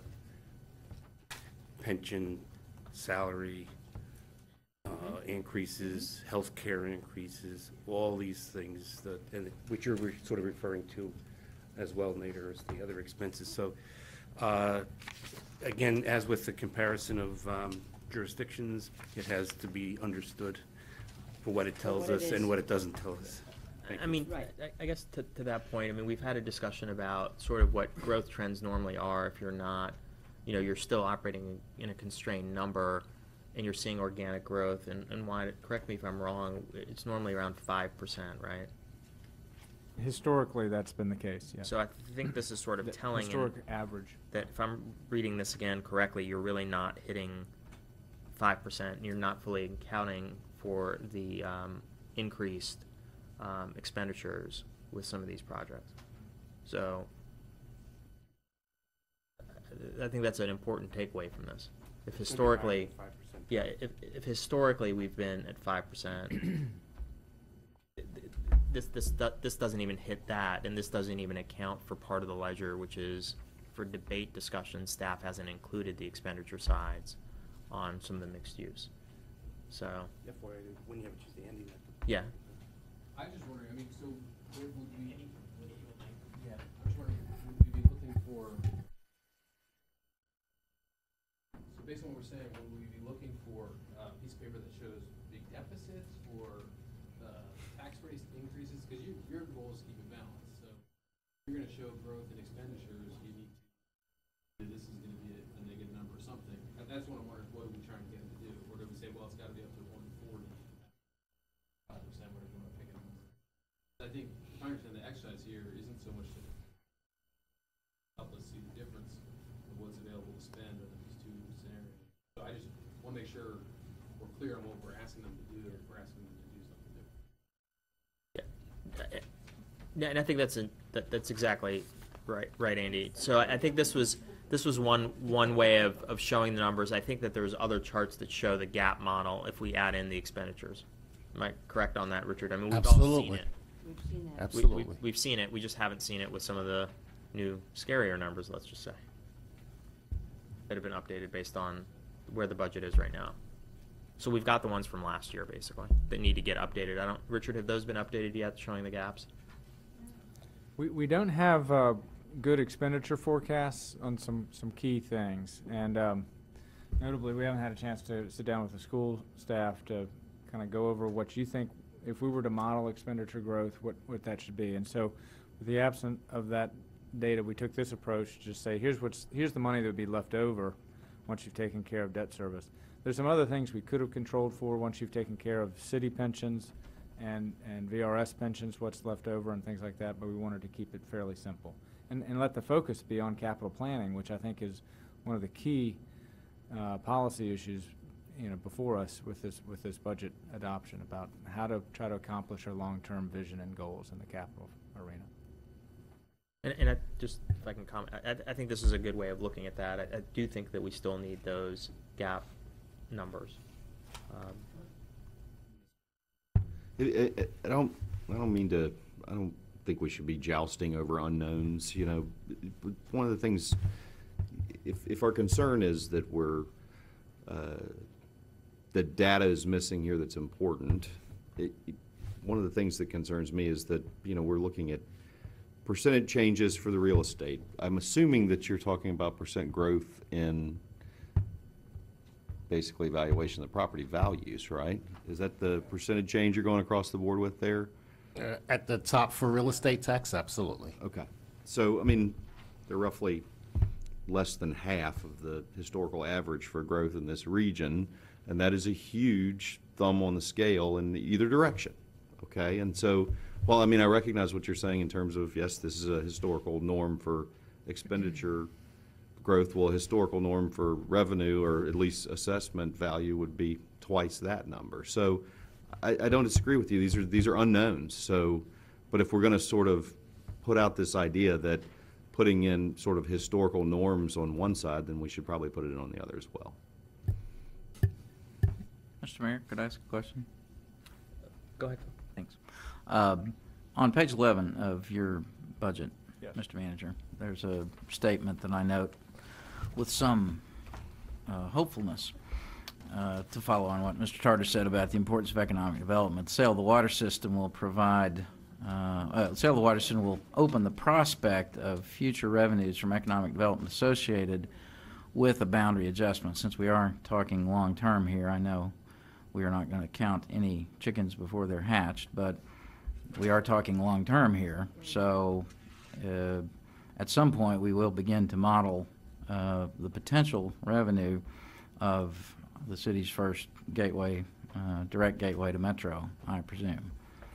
pension, salary uh, increases, health care increases, all these things that, and which you're re- sort of referring to as well, Nader, as the other expenses. So, uh, again, as with the comparison of um, jurisdictions, it has to be understood for what it tells what it us is. and what it doesn't tell us. Thank I you. mean, Right. I, I guess to, to that point, I mean, we've had a discussion about sort of what growth trends normally are if you're not, you know, you're still operating in a constrained number and you're seeing organic growth, and, and why, correct me if I'm wrong, it's normally around five percent, right? Historically, that's been the case, yes. So I think this is sort of The telling in- historic average. that if I'm reading this again correctly, you're really not hitting five percent, and you're not fully accounting for the um, increased um, expenditures with some of these projects. So I- I think that's an important takeaway from this. If historically, five percent. yeah, if, if historically we've been at five percent, this, this, do- this doesn't even hit that, and this doesn't even account for part of the ledger, which is for debate discussion, staff hasn't included the expenditure sides on some of the mixed use. So, F Y I, when you have a chance to Andy that. yeah. I was just wondering, I mean, so would would we, yeah, I was wondering, would we be looking for, so based on what we're saying, would we be looking for a piece of paper that shows big deficits or uh, tax rate increases? Because you, your goal is to keep it balanced, so if you're gonna show growth in expenditures, you need to, this is gonna be a a negative number or something. And that's what I'm wondering, what are we trying to get them to do? Or do we say, well, it's gotta be up to one forty? Five percent, whatever you wanna pick it. I think, if I understand, the exercise here isn't so much to help us see the difference of what's available to spend under these two scenarios. So I just wanna make sure we're clear on what we're asking them to do, if we're asking them to do something different. Yeah, and I think that's a, that, that's exactly right, right, Andy. So I I think this was this was one one way of, of showing the numbers. I think that there's other charts that show the gap model if we add in the expenditures. Am I correct on that, Richard? I mean, we've all seen Absolutely. it. We've seen that. We- Absolutely. We've, we've seen it. We just haven't seen it with some of the new scarier numbers, let's just say, that have been updated based on where the budget is right now. So we've got the ones from last year, basically, that need to get updated. I don't, Richard, have those been updated yet, showing the gaps? We, we don't have uh, good expenditure forecasts on some, some key things. And um, notably, we haven't had a chance to sit down with the school staff to kind of go over what you think, if we were to model expenditure growth, what, what that should be. And so with the absence of that data, we took this approach to just say, here's what's, here's the money that would be left over once you've taken care of debt service. There's some other things we could have controlled for once you've taken care of city pensions and, and V R S pensions, what's left over and things like that, but we wanted to keep it fairly simple. And, and let the focus be on capital planning, which I think is one of the key uh, policy issues, you know, before us with this, with this budget adoption, about how to try to accomplish our long-term vision and goals in the capital arena. And, and I just, if I can comment, I, I think this is a good way of looking at that. I, I do think that we still need those gap numbers. Um, I, I, I don't, I don't mean to, I don't think we should be jousting over unknowns, you know. One of the things, if, if our concern is that we're, uh, the data is missing here that's important, it, it- one of the things that concerns me is that, you know, we're looking at percentage changes for the real estate. I'm assuming that you're talking about percent growth in basically valuation of the property values, right? Is that the percentage change you're going across the board with there? Uh, At the top for real estate tax, absolutely. Okay. So, I mean, they're roughly less than half of the historical average for growth in this region, and that is a huge thumb on the scale in either direction, okay? And so, well, I mean, I recognize what you're saying in terms of, yes, this is a historical norm for expenditure growth. Well, a historical norm for revenue, or at least assessment value, would be twice that number. So I, I don't disagree with you. These are, these are unknowns. So, but if we're going to sort of put out this idea that putting in sort of historical norms on one side, then we should probably put it in on the other as well. Mister Mayor, could I ask a question? Go ahead. Thanks. Um, On page eleven of your budget, Yes. Mister Manager, there's a statement that I note with some uh, hopefulness uh, to follow on what Mister Tarter said about the importance of economic development. The sale of the water system will provide, uh, uh, the sale of the water system will open the prospect of future revenues from economic development associated with a boundary adjustment. Since we are talking long-term here, I know we are not going to count any chickens before they're hatched, but we are talking long-term here. So uh, at some point, we will begin to model uh, the potential revenue of the city's first gateway, uh, direct gateway to Metro, I presume.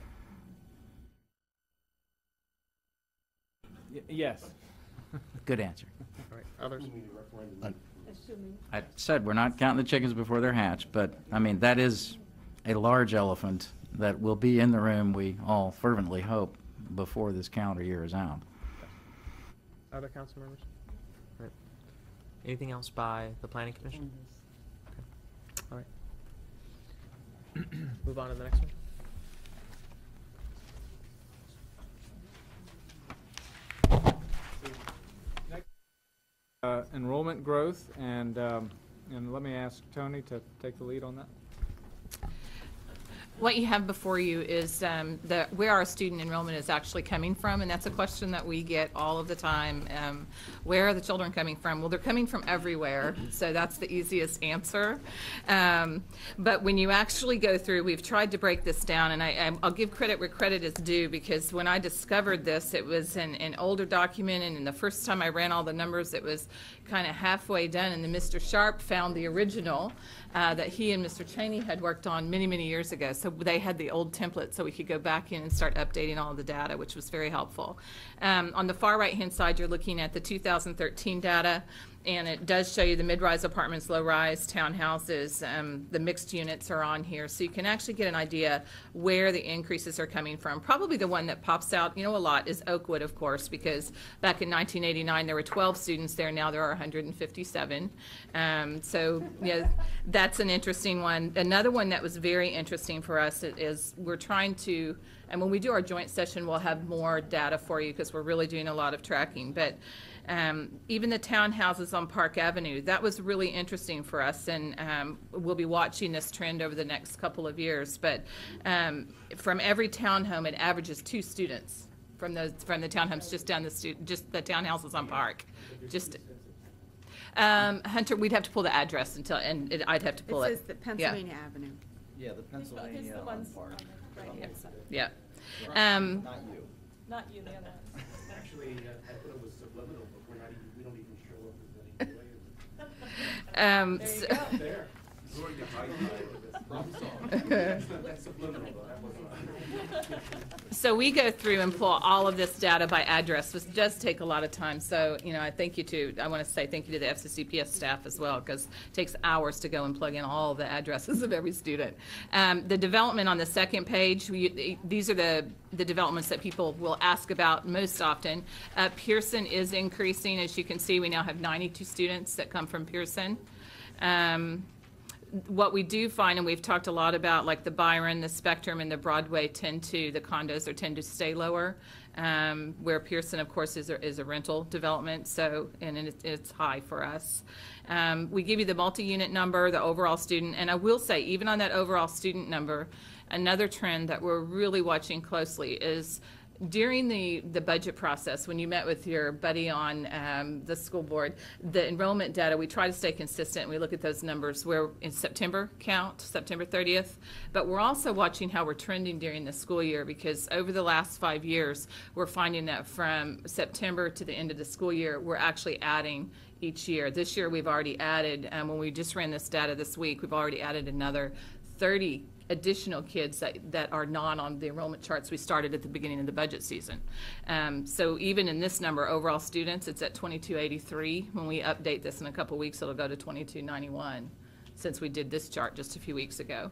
Y- Yes. Good answer. All right, others? Assuming. I said we're not counting the chickens before they're hatched, but, I mean, that is a large elephant that will be in the room, we all fervently hope, before this calendar year is out. Other council members? All right. Anything else by the planning commission? Okay. All right. Move on to the next one. Uh, Enrollment growth, and, um, and let me ask Tony to take the lead on that. What you have before you is um, the, where our student enrollment is actually coming from, and that's a question that we get all of the time. Um, where are the children coming from? Well, they're coming from everywhere, so that's the easiest answer. Um, but when you actually go through, we've tried to break this down, and I, I'll give credit where credit is due, because when I discovered this, it was an, an older document, and the first time I ran all the numbers, it was kind of halfway done, and then Mister Sharp found the original uh, that he and Mister Cheney had worked on many, many years ago. So they had the old template, so we could go back in and start updating all of the data, which was very helpful. Um, on the far right-hand side, you're looking at the two thousand thirteen data, and it does show you the mid-rise apartments, low-rise townhouses. Um, the mixed units are on here, so you can actually get an idea where the increases are coming from. Probably the one that pops out, you know, a lot is Oakwood, of course, because back in nineteen eighty-nine there were twelve students there. Now there are one hundred fifty-seven. Um, so, you know, that's an interesting one. Another one that was very interesting for us is we're trying to, and when we do our joint session, we'll have more data for you because we're really doing a lot of tracking. But Um, even the townhouses on Park Avenue, that was really interesting for us, and um, we'll be watching this trend over the next couple of years. But um, from every townhome, it averages two students from those from the townhomes just down the stu- just the townhouses on Park. Just um, Hunter, we'd have to pull the address until, and it, I'd have to pull It it. says the Pennsylvania Avenue. Yeah, the Pennsylvania on Park. Yeah. Yeah. Um, Not you. Not you, the other ones. Actually, uh, I thought it was subliminal, but we're not even, we don't even show up as any way. um, There you so- go. There. Going to hide problem solved. That's subliminal, though. That wasn't. So we go through and pull all of this data by address, which does take a lot of time. So, you know, I thank you to, I want to say thank you to the F C C P S staff as well, because it takes hours to go and plug in all the addresses of every student. Um, the development on the second page, we, these are the, the developments that people will ask about most often. Uh, Pearson is increasing. As you can see, we now have ninety-two students that come from Pearson. Um, what we do find, and we've talked a lot about, like the Byron, the Spectrum, and the Broadway tend to, the condos are tend to stay lower, um, where Pearson, of course, is a, is a rental development, so, and it's, it's high for us. Um, we give you the multi-unit number, the overall student, and I will say, even on that overall student number, another trend that we're really watching closely is during the, the budget process, when you met with your buddy on um, the school board, the enrollment data, we try to stay consistent. We look at those numbers where in September count, September thirtieth, but we're also watching how we're trending during the school year, because over the last five years, we're finding that from September to the end of the school year, we're actually adding each year. This year, we've already added, um, when we just ran this data this week, we've already added another thirty additional kids that, that are not on the enrollment charts we started at the beginning of the budget season. Um, so even in this number, overall students, it's at twenty-two eighty-three. When we update this in a couple weeks, it'll go to twenty-two ninety-one, since we did this chart just a few weeks ago.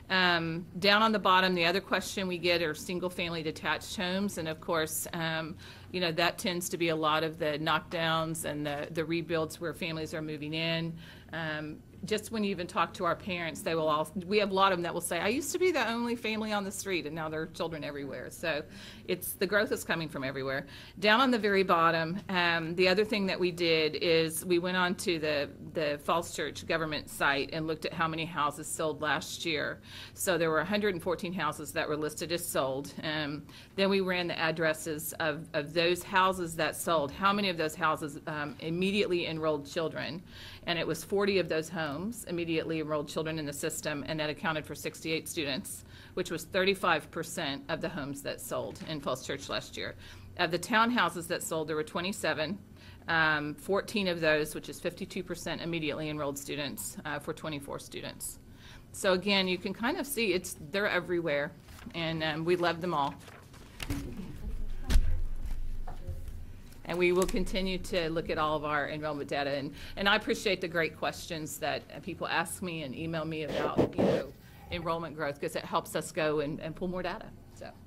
Um, down on the bottom, the other question we get are single-family detached homes, and of course, um, you know, that tends to be a lot of the knockdowns and the, the rebuilds where families are moving in. Um, just when you even talk to our parents, they will all, we have a lot of them that will say, I used to be the only family on the street, and now there are children everywhere. So it's, the growth is coming from everywhere. Down on the very bottom, um, the other thing that we did is we went on to the, the Falls Church government site and looked at how many houses sold last year. So there were one hundred fourteen houses that were listed as sold. Um, then we ran the addresses of, of those houses that sold. How many of those houses um, immediately enrolled children? And it was forty of those homes immediately enrolled children in the system, and that accounted for sixty-eight students, which was thirty-five percent of the homes that sold in Falls Church last year. Of the townhouses that sold, there were twenty-seven. Um, fourteen of those, which is fifty-two percent, immediately enrolled students uh, for twenty-four students. So again, you can kind of see it's they're everywhere, and um, we love them all. And we will continue to look at all of our enrollment data. And, and I appreciate the great questions that uh, people ask me and email me about, you know, enrollment growth, because it helps us go and, and pull more data. So, are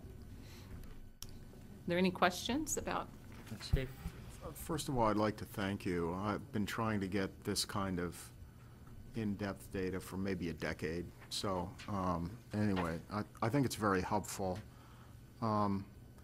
there any questions about? Steve? First of all, I'd like to thank you. I've been trying to get this kind of in-depth data for maybe a decade. So um, anyway, I, I think it's very helpful. Um,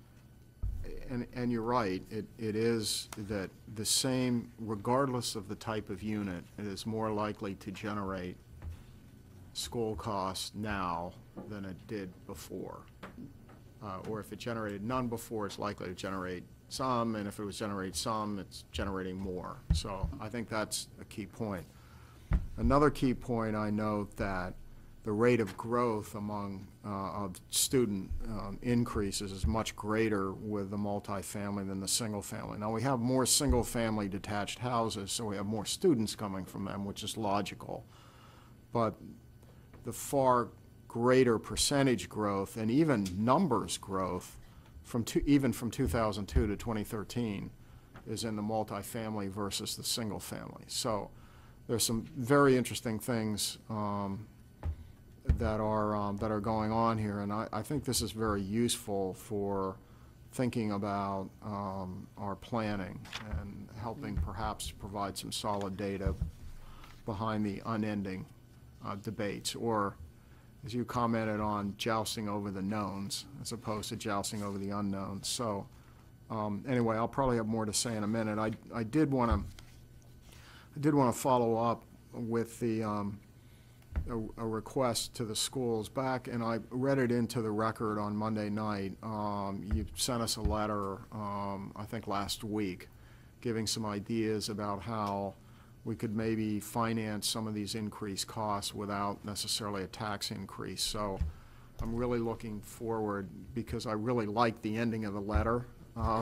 And, and you're right, it, it is that the same, regardless of the type of unit, it is more likely to generate school costs now than it did before. Uh, or if it generated none before, it's likely to generate some, and if it was generate some, it's generating more. So I think that's a key point. Another key point, I note that the rate of growth among uh, of student um, increases is much greater with the multifamily than the single family. Now we have more single family detached houses, so we have more students coming from them, which is logical. But the far greater percentage growth and even numbers growth from two, even from two thousand two to twenty thirteen is in the multifamily versus the single family. So there's some very interesting things um, that are um, that are going on here, and I, I think this is very useful for thinking about um, our planning and helping perhaps provide some solid data behind the unending uh, debates, or as you commented on, jousting over the knowns as opposed to jousting over the unknowns. So um, anyway, I'll probably have more to say in a minute. I, I did want to I did want to follow up with the um, A, a request to the schools back, and I read it into the record on Monday night. Um, you sent us a letter, um, I think last week, giving some ideas about how we could maybe finance some of these increased costs without necessarily a tax increase. So I'm really looking forward, because I really like the ending of the letter. Uh,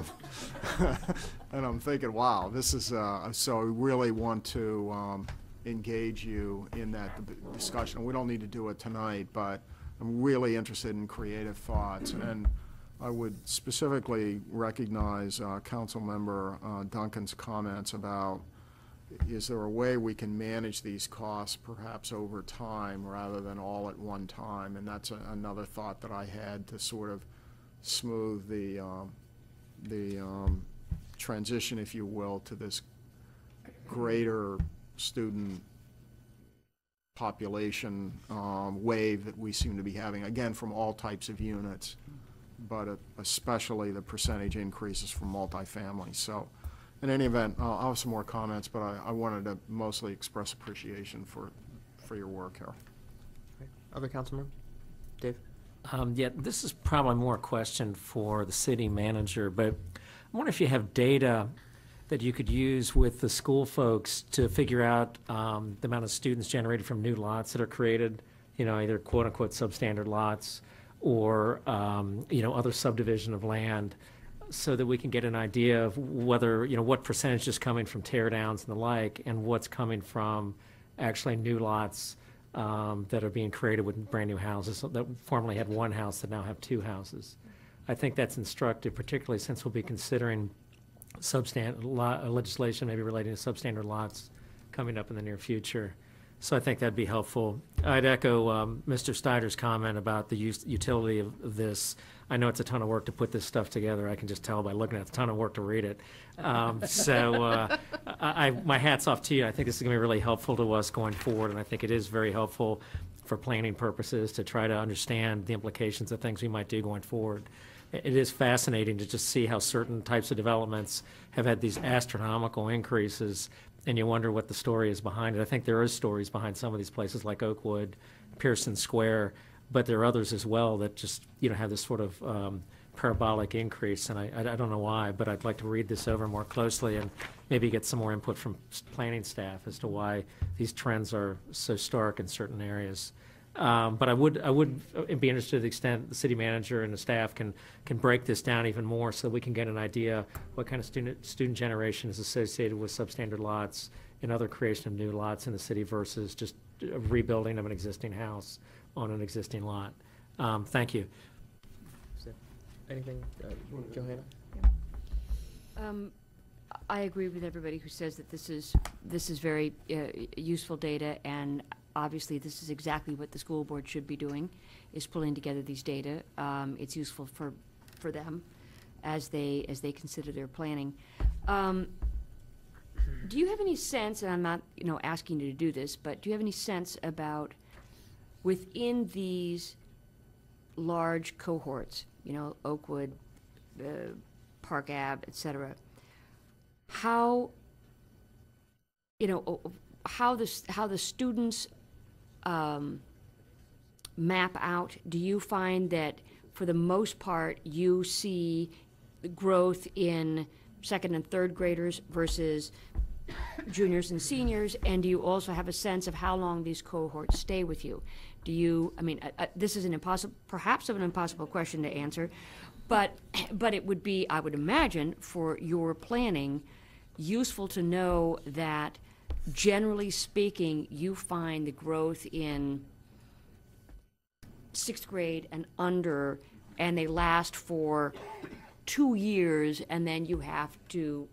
and I'm thinking, wow, this is, uh, so I really want to um, engage you in that discussion. We don't need to do it tonight, but I'm really interested in creative thoughts. And I would specifically recognize uh, Council Member uh, Duncan's comments about, is there a way we can manage these costs perhaps over time rather than all at one time? And that's a, another thought that I had to sort of smooth the, um, the um, transition, if you will, to this greater student population um, wave that we seem to be having, again, from all types of units, but uh, especially the percentage increases from multifamily. So in any event, uh, I'll have some more comments, but I, I wanted to mostly express appreciation for, for your work here. Other council members? Dave? Um, yeah, this is probably more a question for the city manager, but I wonder if you have data that you could use with the school folks to figure out um, the amount of students generated from new lots that are created, you know, either quote-unquote substandard lots or, um, you know, other subdivision of land, so that we can get an idea of whether, you know, what percentage is coming from tear downs and the like, and what's coming from actually new lots um, that are being created with brand new houses that formerly had one house that now have two houses. I think that's instructive, particularly since we'll be considering substandard lot, legislation maybe relating to substandard lots coming up in the near future. So I think that'd be helpful. I'd echo um, Mister Snyder's comment about the use, utility of, of this. I know it's a ton of work to put this stuff together. I can just tell by looking at it, it's a ton of work to read it. Um, so uh, I, I, my hat's off to you. I think this is going to be really helpful to us going forward, and I think it is very helpful for planning purposes to try to understand the implications of things we might do going forward. It is fascinating to just see how certain types of developments have had these astronomical increases, and you wonder what the story is behind it. I think there is stories behind some of these places like Oakwood, Pearson Square, but there are others as well that just, you know, have this sort of um, parabolic increase, and I, I, I don't know why, but I'd like to read this over more closely and maybe get some more input from planning staff as to why these trends are so stark in certain areas. Um, but I would I would be interested to the extent the city manager and the staff can can break this down even more, so we can get an idea what kind of student student generation is associated with substandard lots and other creation of new lots in the city versus just a rebuilding of an existing house on an existing lot. Um, thank you. Anything, uh, Johanna? Um, I agree with everybody who says that this is this is very uh, useful data, and obviously this is exactly what the school board should be doing, is pulling together these data. Um, it's useful for for them as they as they consider their planning. Um, do you have any sense, and I'm not you know asking you to do this, but do you have any sense about within these large cohorts, you know, Oakwood, uh, Park Ave, et cetera, how, you know, how the, how the students um, map out? Do you find that, for the most part, you see growth in second and third graders versus juniors and seniors? And do you also have a sense of how long these cohorts stay with you? Do you, I mean, uh, uh, this is an impossible, perhaps of an impossible question to answer, but, but it would be, I would imagine, for your planning, useful to know that, generally speaking, you find the growth in sixth grade and under, and they last for two years, and then you have to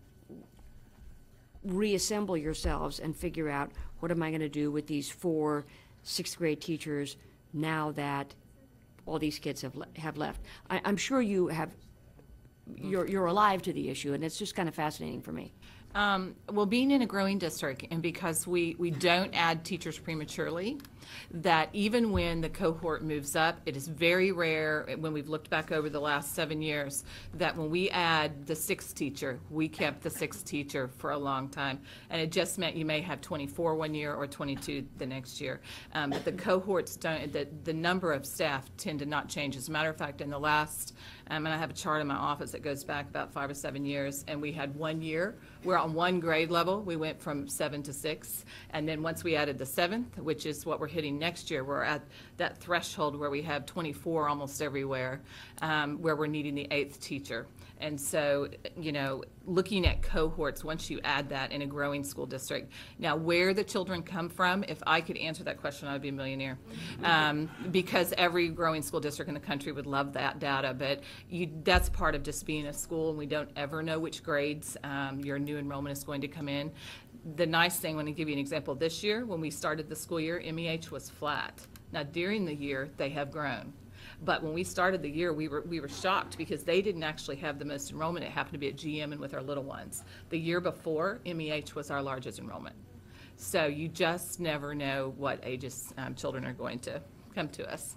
reassemble yourselves and figure out, what am I going to do with these four sixth grade teachers now that all these kids have le have left? I, I'm sure you have, you're, you're alive to the issue, and it's just kind of fascinating for me. Um, well, being in a growing district, and because we, we don't add teachers prematurely, that even when the cohort moves up, it is very rare, when we've looked back over the last seven years, that when we add the sixth teacher, we kept the sixth teacher for a long time. And it just meant you may have twenty-four one year or twenty-two the next year. Um, but the cohorts don't, the, the number of staff tend to not change. As a matter of fact, in the last, um, and I have a chart in my office that goes back about five or seven years, and we had one year where on one grade level, we went from seven to six. And then once we added the seventh, which is what we're hitting next year, we're at that threshold where we have twenty-four almost everywhere, um, where we're needing the eighth teacher. And so, you know, looking at cohorts, once you add that in a growing school district. Now, where the children come from, if I could answer that question, I would be a millionaire. Um, because every growing school district in the country would love that data. But you, that's part of just being a school, and we don't ever know which grades um, your new enrollment is going to come in. The nice thing, when I give you an example, this year, when we started the school year, M E H was flat. Now, during the year, they have grown. But when we started the year, we were we were shocked because they didn't actually have the most enrollment. It happened to be at G M and with our little ones. The year before, M E H was our largest enrollment. So you just never know what ages um, children are going to come to us.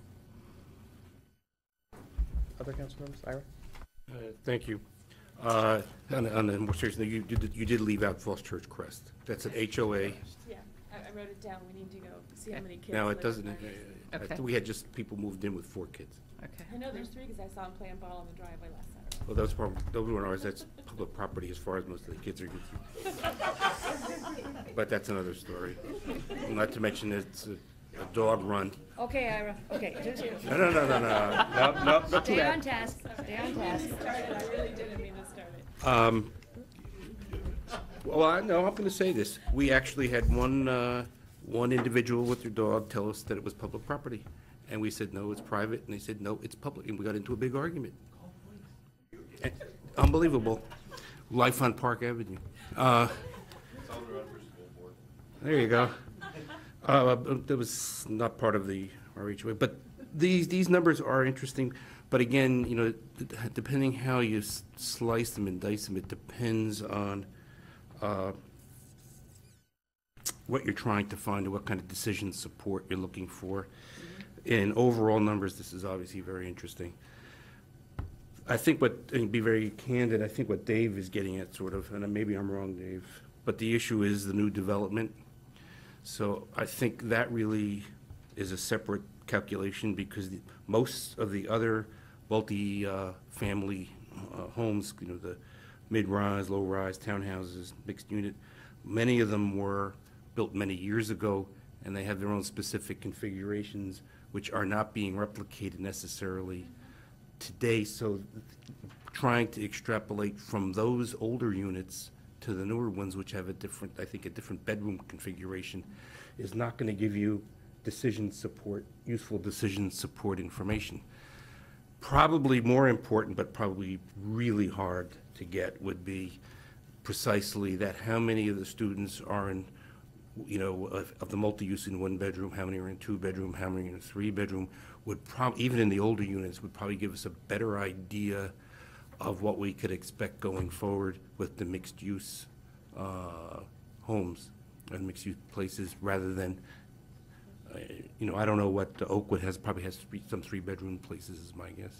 Other council members? Ira? Uh, Thank you. Uh, On a- on a more serious note, you did, you did leave out Falls Church Crest. That's an H O A. Yeah, I, I wrote it down. We need to go see how many kids. Now, live it doesn't, in there. uh, I Okay. think we had just people moved in with four kids. Okay. I know there's three because I saw them playing ball on the driveway last Saturday. Well, those were, those weren't ours, that's public property as far as most of the kids are concerned. But that's another story. Not to mention it's a a dog run. Okay, Ira, okay. No, no, no, no, no, no, no, not too Stay bad. on task, stay on task. I really didn't mean to start it. Um, Well, I, no, I'm gonna say this. We actually had one, uh, one individual with their dog tell us that it was public property. And we said, no, it's private, and they said, no, it's public, and we got into a big argument. Eh, Unbelievable. Life on Park Avenue. Uh, There you go. Uh, That was not part of the R H O A, but these, these numbers are interesting. But again, you know, d- depending how you s- slice them and dice them, it depends on uh, what you're trying to find and what kind of decision support you're looking for. In overall numbers, this is obviously very interesting. I think what, and be very candid, I think what Dave is getting at sort of, and maybe I'm wrong, Dave, but the issue is the new development. So I think that really is a separate calculation because the, most of the other multi-family uh, homes, you know, the mid-rise, low-rise, townhouses, mixed unit, many of them were built many years ago, and they have their own specific configurations, which are not being replicated necessarily today. So trying to extrapolate from those older units to the newer ones, which have a different, I think, a different bedroom configuration, is not going to give you decision support, useful decision support information. Probably more important, but probably really hard to get, would be precisely that how many of the students are in, you know, of, of the multi-use in one bedroom, how many are in two bedroom, how many are in three bedroom, would prob, even in the older units, would probably give us a better idea of what we could expect going forward with the mixed-use uh, homes and mixed-use places, rather than, uh, you know, I don't know what Oakwood has, probably has three, some three-bedroom places, is my guess.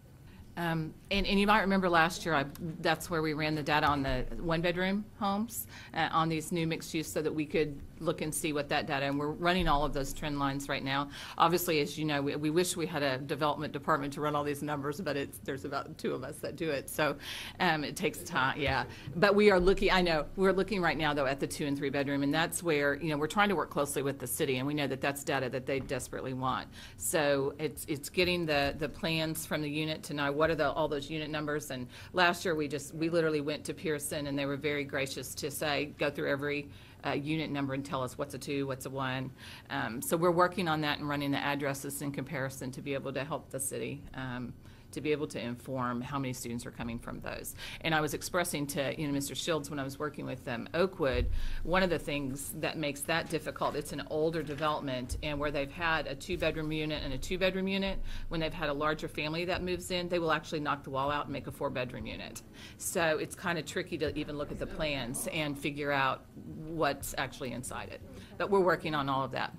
Um, And, and you might remember last year, I, that's where we ran the data on the one-bedroom homes, uh, on these new mixed use, so that we could look and see what that data, and we're running all of those trend lines right now. Obviously, as you know, we, we wish we had a development department to run all these numbers, but it's, there's about two of us that do it, so um, it takes time, yeah. But we are looking, I know, we're looking right now, though, at the two and three bedroom, and that's where, you know, we're trying to work closely with the city, and we know that that's data that they desperately want. So it's, it's getting the, the plans from the unit to know what are the, all those unit numbers. And last year, we just, we literally went to Pearson, and they were very gracious to say, go through every uh, unit number and tell us what's a two, what's a one. Um, So we're working on that and running the addresses in comparison to be able to help the city, um, to be able to inform how many students are coming from those. And I was expressing to, you know, Mister Shields when I was working with um, Oakwood, one of the things that makes that difficult, it's an older development, and where they've had a two-bedroom unit and a two-bedroom unit, when they've had a larger family that moves in, they will actually knock the wall out and make a four-bedroom unit. So it's kind of tricky to even look at the plans and figure out what's actually inside it. But we're working on all of that.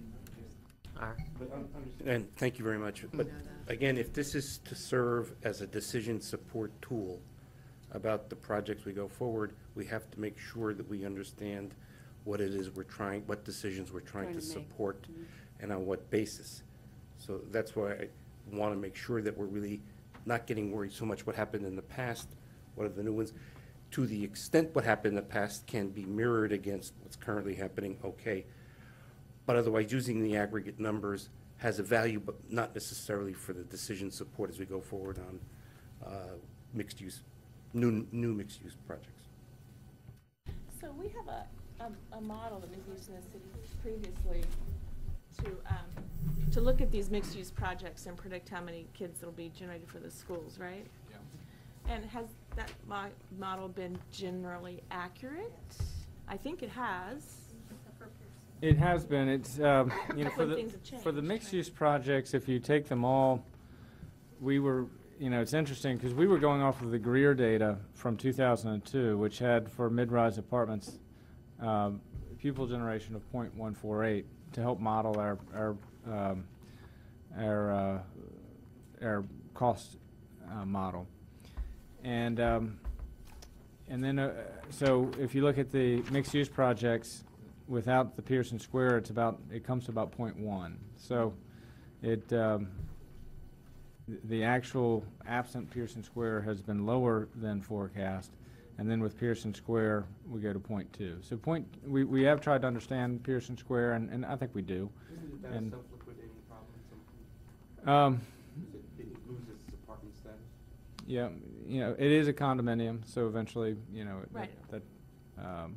And thank you very much. But again, if this is to serve as a decision support tool about the projects we go forward, we have to make sure that we understand what it is we're trying, what decisions we're trying Trying to to make. support and on what basis. So that's why I want to make sure that we're really not getting worried so much what happened in the past, what are the new ones. To the extent what happened in the past can be mirrored against what's currently happening, okay. But otherwise, using the aggregate numbers has a value, but not necessarily for the decision support as we go forward on uh, mixed-use, new, new mixed-use projects. So we have a, a, a model that we've used in the city previously to, um, to look at these mixed-use projects and predict how many kids will be generated for the schools, right? Yeah. And has that mo- model been generally accurate? I think it has. It has been, it's, um, you know, for When the, things have for the changed, mixed-use projects, if you take them all, we were, you know, it's interesting, because we were going off of the Greer data from two thousand two, which had, for mid-rise apartments, um, pupil generation of point one four eight to help model our, our, um, our, uh, our cost uh, model. And, um, and then, uh, so if you look at the mixed-use projects, without the Pearson Square, it's about, it comes to about point one. So it, um, th- the actual absent Pearson Square has been lower than forecast. And then with Pearson Square, we go to point two. So point, we, we have tried to understand Pearson Square, and, and I think we do. Isn't that a And, self-liquidating problem at some point? um, Is it, it loses its apartment status? yeah, you know, it is a condominium, so eventually, you know, it- Right. that, that, um,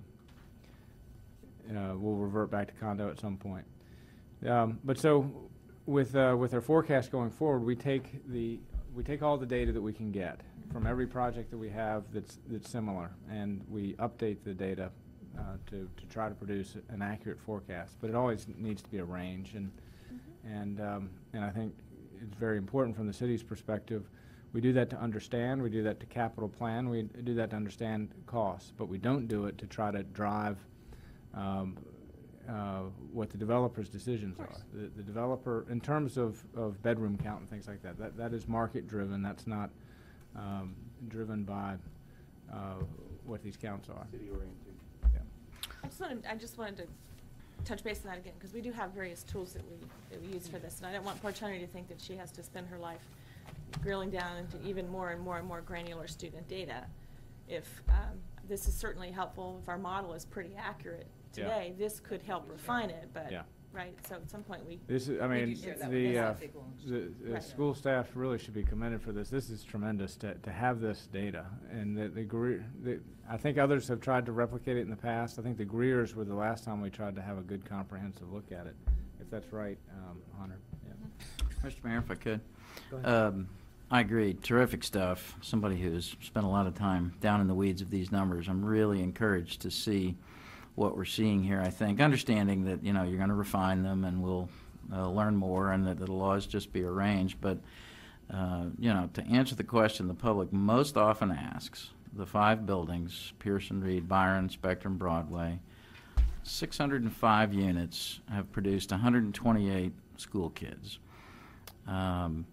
uh, will revert back to condo at some point. Um, but so, with, uh, with our forecast going forward, we take the, we take all the data that we can get from every project that we have that's, that's similar, and we update the data uh, to, to try to produce an accurate forecast. But it always needs to be a range, and, and, um, and I think it's very important from the city's perspective. We do that to understand, we do that to capital plan, we do that to understand costs, but we don't do it to try to drive um, uh, what the developer's decisions are. The, the developer, in terms of, of bedroom count and things like that, that, that is market driven, that's not um, driven by uh, what these counts are. City oriented. Yeah. I just wanted, I just wanted to touch base on that again, because we do have various tools that we, that we use for this, and I don't want poor Tony to think that she has to spend her life drilling down into even more and more and more granular student data. If um, this is certainly helpful, if our model is pretty accurate Yeah. today, this could help refine it, but, Yeah. right, so at some point we. This is, I we mean, do share that with the, us. uh, the, the Right. school staff really should be commended for this. This is tremendous to, to have this data. And the, the Greer, the, I think others have tried to replicate it in the past. I think the Greers were the last time we tried to have a good comprehensive look at it, if that's right, um, Hunter. Yeah. Mister Mayor, if I could. Go ahead. Um, I agree, terrific stuff. Somebody who's spent a lot of time down in the weeds of these numbers. I'm really encouraged to see what we're seeing here, I think, understanding that, you know, you're going to refine them and we'll uh, learn more and that the laws just be arranged. But, uh, you know, to answer the question the public most often asks, the five buildings, Pearson, Reed, Byron, Spectrum, Broadway, six hundred five units have produced one hundred twenty-eight school kids. Um,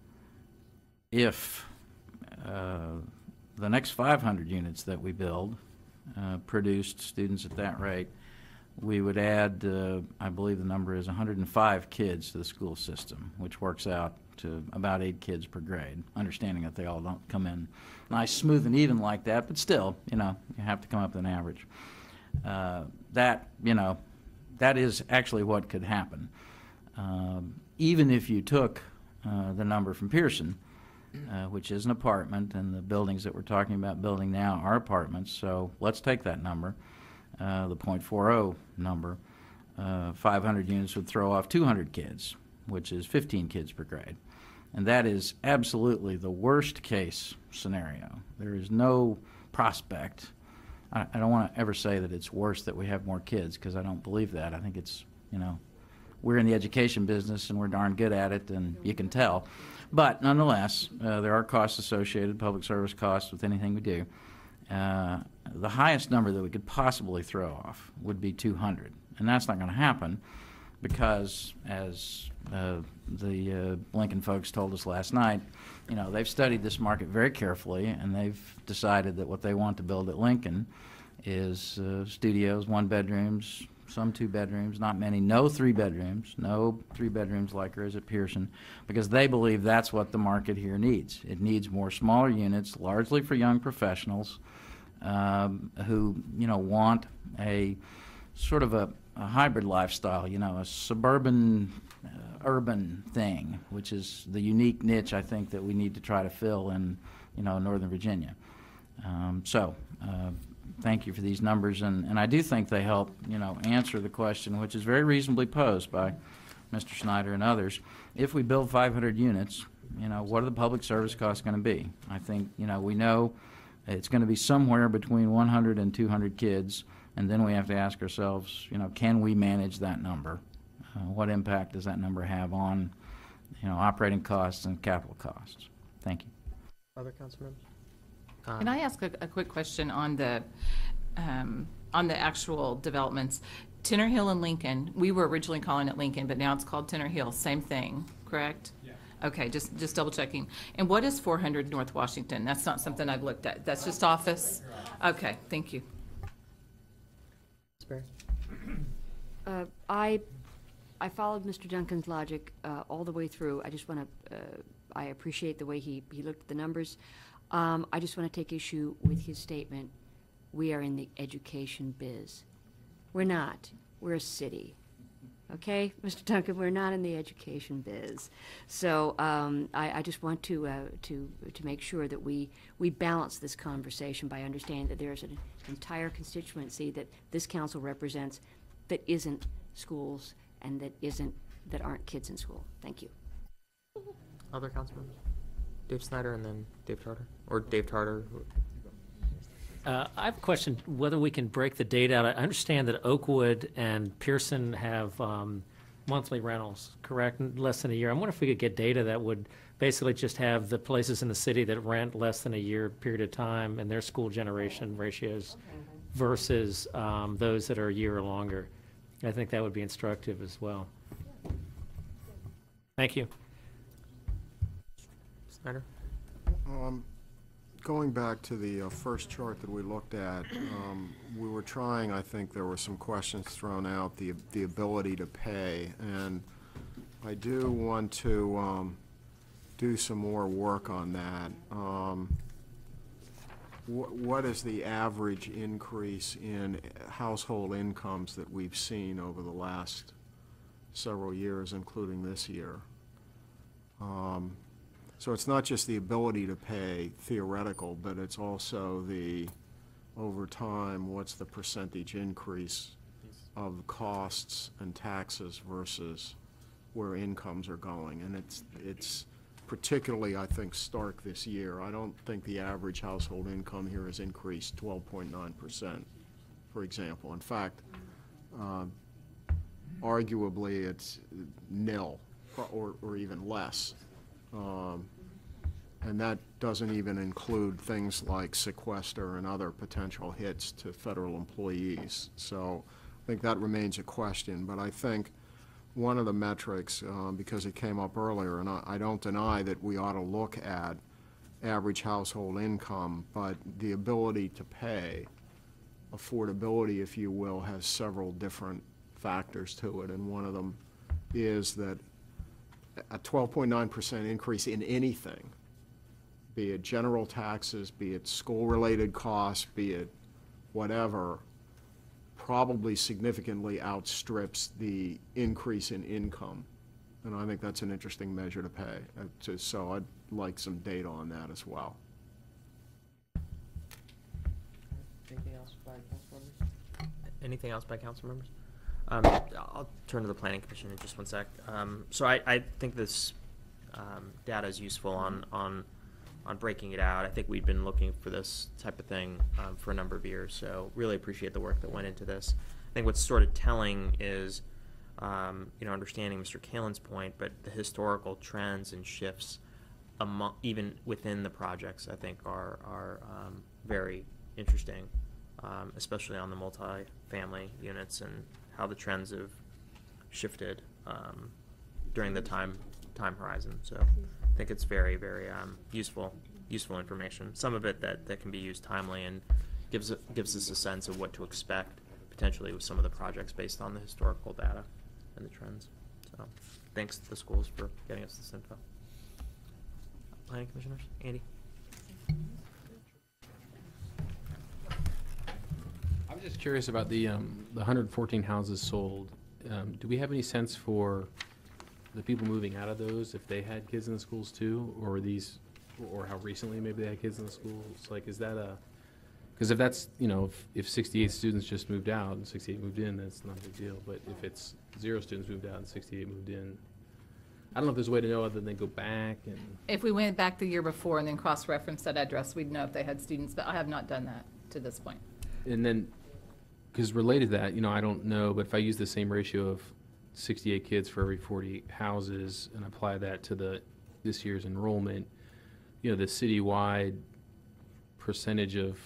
if uh, the next five hundred units that we build uh, produced students at that rate, we would add, uh, I believe the number is one hundred five kids to the school system, which works out to about eight kids per grade, understanding that they all don't come in nice, smooth, and even like that, but still, you know, you have to come up with an average. Uh, that, you know, that is actually what could happen. Um, even if you took uh, the number from Pearson, uh, which is an apartment, and the buildings that we're talking about building now are apartments, so let's take that number, uh, the point four oh number. Uh, five hundred units would throw off two hundred kids, which is fifteen kids per grade. And that is absolutely the worst case scenario. There is no prospect. I, I don't want to ever say that it's worse that we have more kids, because I don't believe that. I think it's, you know, we're in the education business and we're darn good at it, and you can tell. But nonetheless, uh, there are costs associated, public service costs with anything we do. Uh, the highest number that we could possibly throw off would be two hundred. And that's not going to happen because, as uh, the uh, Lincoln folks told us last night, you know, they've studied this market very carefully, and they've decided that what they want to build at Lincoln is uh, studios, one bedrooms, some two bedrooms, not many, no three bedrooms, no three bedrooms like there is at Pearson, because they believe that's what the market here needs. It needs more smaller units, largely for young professionals um, who, you know, want a sort of a, a hybrid lifestyle, you know, a suburban, uh, urban thing, which is the unique niche I think that we need to try to fill in, you know, Northern Virginia. Um, so, uh, thank you for these numbers, and, and I do think they help, you know, answer the question, which is very reasonably posed by Mister Snyder and others. If we build five hundred units, you know, what are the public service costs going to be? I think, you know, we know it's going to be somewhere between one hundred and two hundred kids, and then we have to ask ourselves, you know, can we manage that number? Uh, what impact does that number have on, you know, operating costs and capital costs? Thank you. Other council members? Can I ask a, a quick question on the, um, on the actual developments? Tenor Hill and Lincoln, we were originally calling it Lincoln, but now it's called Tenor Hill, same thing, correct? Yeah. Okay, just, just double checking. And what is four hundred North Washington? That's not something I've looked at. That's just office? Okay, thank you. Uh, I, I followed Mister Duncan's logic uh, all the way through. I just want to, uh, I appreciate the way he, he looked at the numbers. Um, I just want to take issue with his statement, we are in the education biz. We're not. We're a city. Okay, Mister Duncan, we're not in the education biz. So um, I, I just want to, uh, to, to make sure that we, we balance this conversation by understanding that there's an entire constituency that this council represents that isn't schools and that isn't, that aren't kids in school. Thank you. Other council members? Dave Snyder and then Dave Tartar, or Dave Tartar. Uh, I have a question, whether we can break the data out. I understand that Oakwood and Pearson have um, monthly rentals, correct, in less than a year. I wonder if we could get data that would basically just have the places in the city that rent less than a year period of time and their school generation ratios versus um, those that are a year or longer. I think that would be instructive as well. Thank you. Snyder? Um, Going back to the uh, first chart that we looked at, um, we were trying, I think there were some questions thrown out, the, the ability to pay. And I do want to um, do some more work on that. Um, wh what is the average increase in household incomes that we've seen over the last several years, including this year? Um, So it's not just the ability to pay theoretical, but it's also the, over time, what's the percentage increase of costs and taxes versus where incomes are going. And it's, it's particularly, I think, stark this year. I don't think the average household income here has increased twelve point nine percent, for example. In fact, uh, arguably, it's nil or, or even less. Um, and that doesn't even include things like sequester and other potential hits to federal employees. So I think that remains a question. But I think one of the metrics, um, because it came up earlier, and I, I don't deny that we ought to look at average household income, but the ability to pay, affordability, if you will, has several different factors to it. And one of them is that a twelve point nine percent increase in anything, be it general taxes, be it school-related costs, be it whatever, probably significantly outstrips the increase in income. And I think that's an interesting measure to pay. Uh, to, so I'd like some data on that as well. Anything else by council members? Anything else by council members? Um, I'll turn to the planning commission in just one sec. Um, so I, I think this um, data is useful on, on on breaking it out. I think we've been looking for this type of thing um, for a number of years, so really appreciate the work that went into this. I think what's sort of telling is, um, you know, understanding Mister Kalin's point, but the historical trends and shifts among, even within the projects, I think are, are um, very interesting, um, especially on the multi-family units and how the trends have shifted um, during the time time horizon. So I think it's very, very um, useful useful information. Some of it that, that can be used timely and gives it, gives us a sense of what to expect potentially with some of the projects based on the historical data and the trends. So thanks to the schools for getting us this info. Planning commissioners, Andy. I'm just curious about the um, the one hundred fourteen houses sold. Um, do we have any sense for the people moving out of those, if they had kids in the schools too, or are these, or how recently maybe they had kids in the schools? Like, is that a? Because if that's, you know, if, if sixty-eight students just moved out and sixty-eight moved in, that's not a big deal. But if it's zero students moved out and sixty-eight moved in, I don't know if there's a way to know other than they go back and. If we went back the year before and then cross-referenced that address, we'd know if they had students, but I have not done that to this point. And then, because related to that, you know, I don't know, but if I use the same ratio of sixty-eight kids for every forty houses and apply that to the this year's enrollment, you know, the citywide percentage of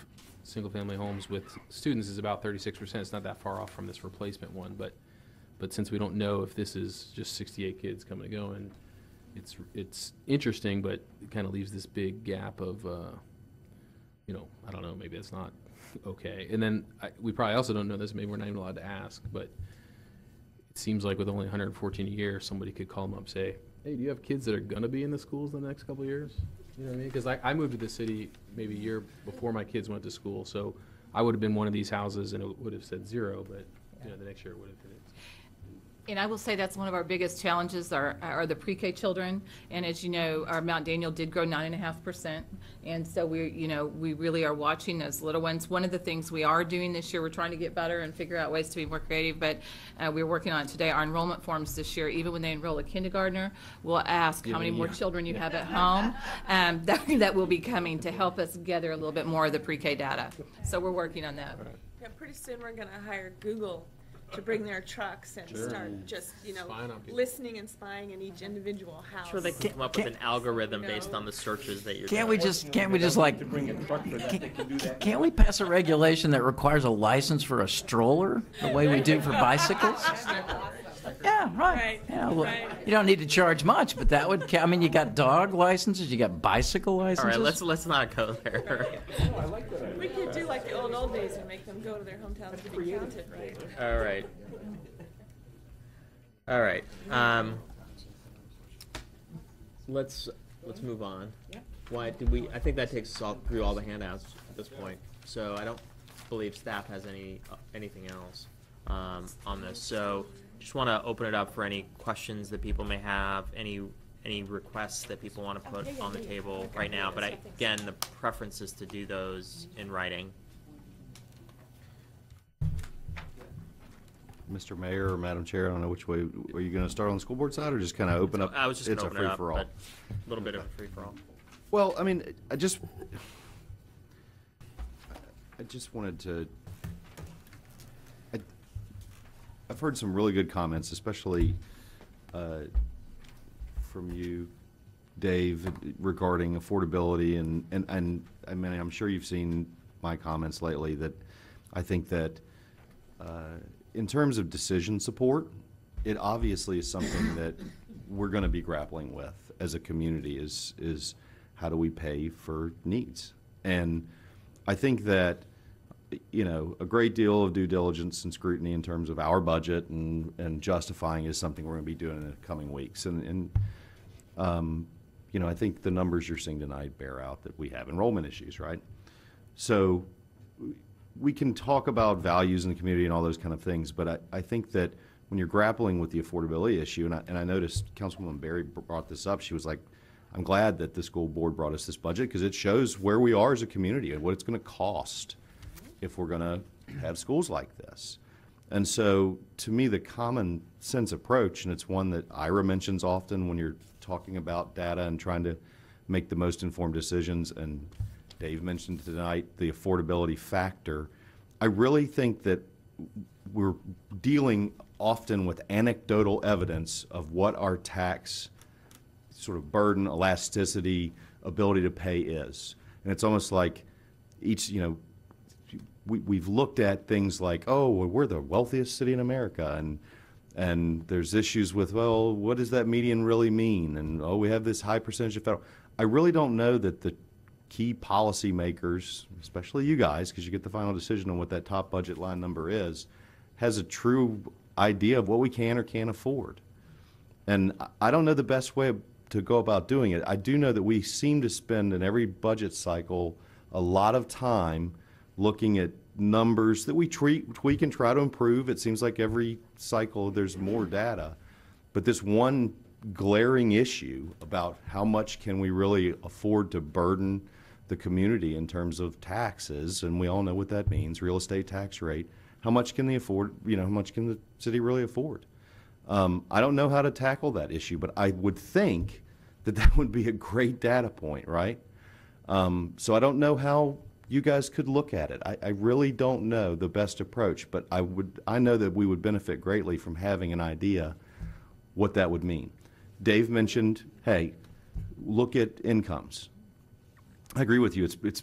single-family homes with students is about thirty-six percent. It's not that far off from this replacement one, but, but since we don't know if this is just sixty-eight kids coming and going, it's, it's interesting, but it kind of leaves this big gap of, uh, you know, I don't know, maybe it's not okay. And then I, we probably also don't know this, maybe we're not even allowed to ask, but it seems like with only one hundred fourteen a year, somebody could call them up and say, hey, do you have kids that are going to be in the schools in the next couple of years? You know what I mean? Because I, I moved to the city maybe a year before my kids went to school, so I would have been one of these houses and it would have said zero, but, you know, the next year it would have been. And I will say that's one of our biggest challenges are, are the pre-K children. And as you know, our Mount Daniel did grow nine and a half percent. And so we, you know, we really are watching those little ones. One of the things we are doing this year, we're trying to get better and figure out ways to be more creative, but uh, we're working on it today. Our enrollment forms this year, even when they enroll a kindergartner, we'll ask how many more children you have at home. Um, that, that will be coming to help us gather a little bit more of the pre-K data. So we're working on that. Yeah, pretty soon we're gonna hire Google to bring their trucks and Sure. start just, you know, Spying on people. listening and spying in each individual house. Sure, they can come up with an algorithm based on the searches that you're Can't doing. we just, can't we just like, can't- can't we pass a regulation that requires a license for a stroller, the way we do for bicycles? Yeah, right. Right, Yeah, well, right. you don't need to charge much, but that would, ca- I mean, you got dog licenses, you got bicycle All licenses. right, let's let's not go there. We could do like the old, old days and make them go to their hometowns to be counted, right? All right. All right. Um, let's let's move on. Why did we? I think that takes us all through all the handouts at this point. So I don't believe staff has any uh, anything else um, on this. So just want to open it up for any questions that people may have, any any requests that people want to put on the table right now. But I, again, the preference is to do those in writing. Mister Mayor or Madam Chair, I don't know which way, are you going to start on the school board side or just kind of open up? I was just It's going a to open it up, free-for-all. but a little bit of a free for all. Well, I mean, I just, I just wanted to, I, I've heard some really good comments, especially uh, from you, Dave, regarding affordability, and, and, and, I mean, I'm sure you've seen my comments lately that I think that uh, in terms of decision support, it obviously is something that we're going to be grappling with as a community is, is how do we pay for needs? And I think that, you know, a great deal of due diligence and scrutiny in terms of our budget and, and justifying is something we're going to be doing in the coming weeks. And, and um, you know, I think the numbers you're seeing tonight bear out that we have enrollment issues, right? So we can talk about values in the community and all those kind of things, but I, I think that when you're grappling with the affordability issue, and I, and I noticed Councilwoman Berry brought this up, she was like, I'm glad that the school board brought us this budget because it shows where we are as a community and what it's going to cost if we're going to have schools like this. And so to me, the common sense approach, and it's one that Ira mentions often when you're talking about data and trying to make the most informed decisions, and Dave mentioned tonight the affordability factor. I really think that we're dealing often with anecdotal evidence of what our tax sort of burden, elasticity, ability to pay is. And it's almost like each, you know, we, we've looked at things like, oh, well, we're the wealthiest city in America, and and there's issues with, well, what does that median really mean? And, oh, we have this high percentage of federal. I really don't know that the key policymakers, especially you guys, because you get the final decision on what that top budget line number is, has a true idea of what we can or can't afford. And I- I don't know the best way to go about doing it. I do know that we seem to spend in every budget cycle a lot of time looking at numbers that we treat, tweak and try to improve. It seems like every cycle there's more data. But this one glaring issue about how much can we really afford to burden the community in terms of taxes, and we all know what that means, real estate tax rate. How much can they afford, you know, how much can the city really afford? Um, I don't know how to tackle that issue, but I would think that that would be a great data point, right? Um, so I don't know how you guys could look at it. I, I really don't know the best approach, but I would, I know that we would benefit greatly from having an idea what that would mean. Dave mentioned, hey, look at incomes. I agree with you. It's, it's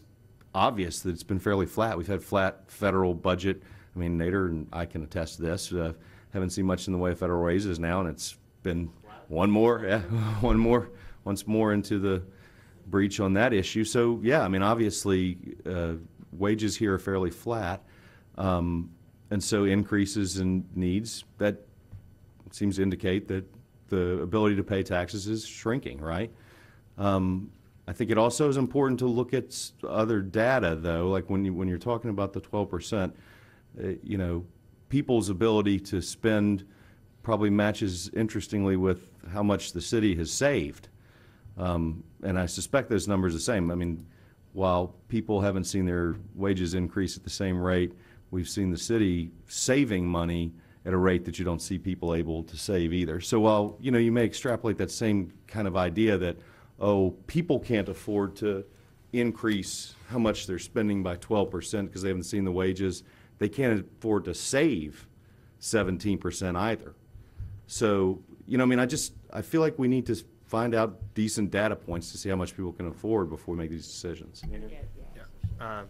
obvious that it's been fairly flat. We've had flat federal budget. I mean, Nader and I can attest to this. Uh, haven't seen much in the way of federal raises now, and it's been one more, yeah, one more, once more into the breach on that issue. So, yeah, I mean, obviously, uh, wages here are fairly flat, um, and so increases in needs, that seems to indicate that the ability to pay taxes is shrinking, right? Um, I think it also is important to look at s- other data, though, like when you, when you're talking about the twelve percent, uh, you know, people's ability to spend probably matches interestingly with how much the city has saved. Um, and I suspect those numbers are the same. I mean, while people haven't seen their wages increase at the same rate, we've seen the city saving money at a rate that you don't see people able to save either. So while, you know, you may extrapolate that same kind of idea that, oh, people can't afford to increase how much they're spending by twelve percent because they haven't seen the wages, they can't afford to save seventeen percent either. So, you know, I mean, I just, I feel like we need to find out decent data points to see how much people can afford before we make these decisions. Uh,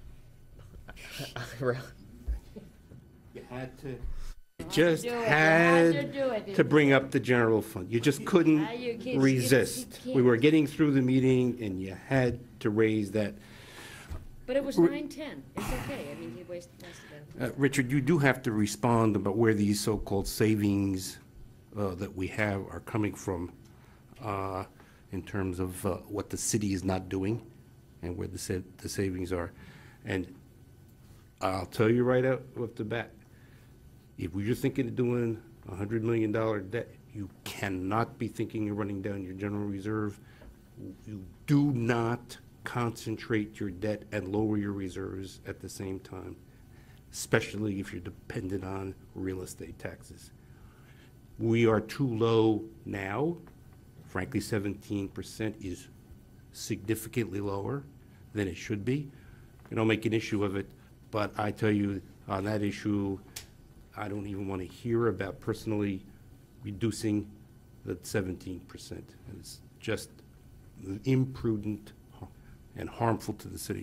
You had to, you just do it. You had had to do it, to didn't bring up the general fund. You just couldn't Ah, you can't- resist. you We were can't. getting through the meeting, and you had to raise that. But it was Ri- nine ten. It's okay. I mean, he wasted most of it. Uh, Richard, you do have to respond about where these so-called savings uh, that we have are coming from uh, in terms of uh, what the city is not doing and where the sa- the savings are. And I'll tell you right out off the bat, if you're thinking of doing a hundred million dollar debt, you cannot be thinking of running down your general reserve. You do not concentrate your debt and lower your reserves at the same time, especially if you're dependent on real estate taxes. We are too low now. Frankly, seventeen percent is significantly lower than it should be. I don't make an issue of it, but I tell you, on that issue, I don't even want to hear about personally reducing the seventeen percent. It's just imprudent and harmful to the city.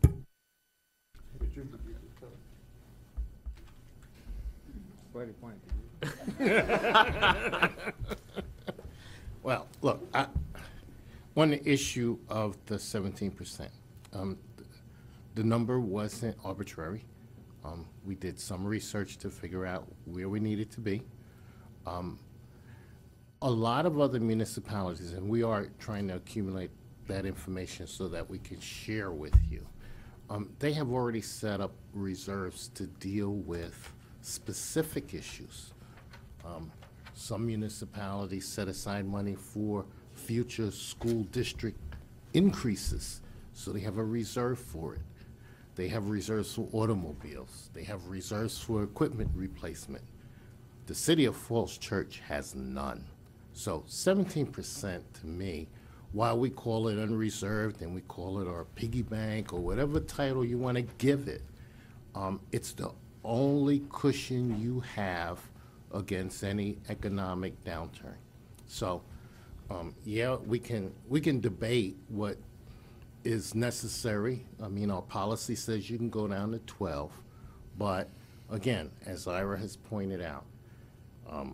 Well, look, I, on the issue of the seventeen percent, um, the number wasn't arbitrary. Um, we did some research to figure out where we needed to be. Um, a lot of other municipalities, and we are trying to accumulate that information so that we can share with you. Um, they have already set up reserves to deal with specific issues. Um, some municipalities set aside money for future school district increases, so they have a reserve for it. They have reserves for automobiles. They have reserves for equipment replacement. The city of Falls Church has none. So seventeen percent to me, while we call it unreserved and we call it our piggy bank or whatever title you want to give it, um, it's the only cushion you have against any economic downturn. So, um, yeah, we can we can debate what is necessary. I mean, our policy says you can go down to twelve, but again, as Ira has pointed out, um,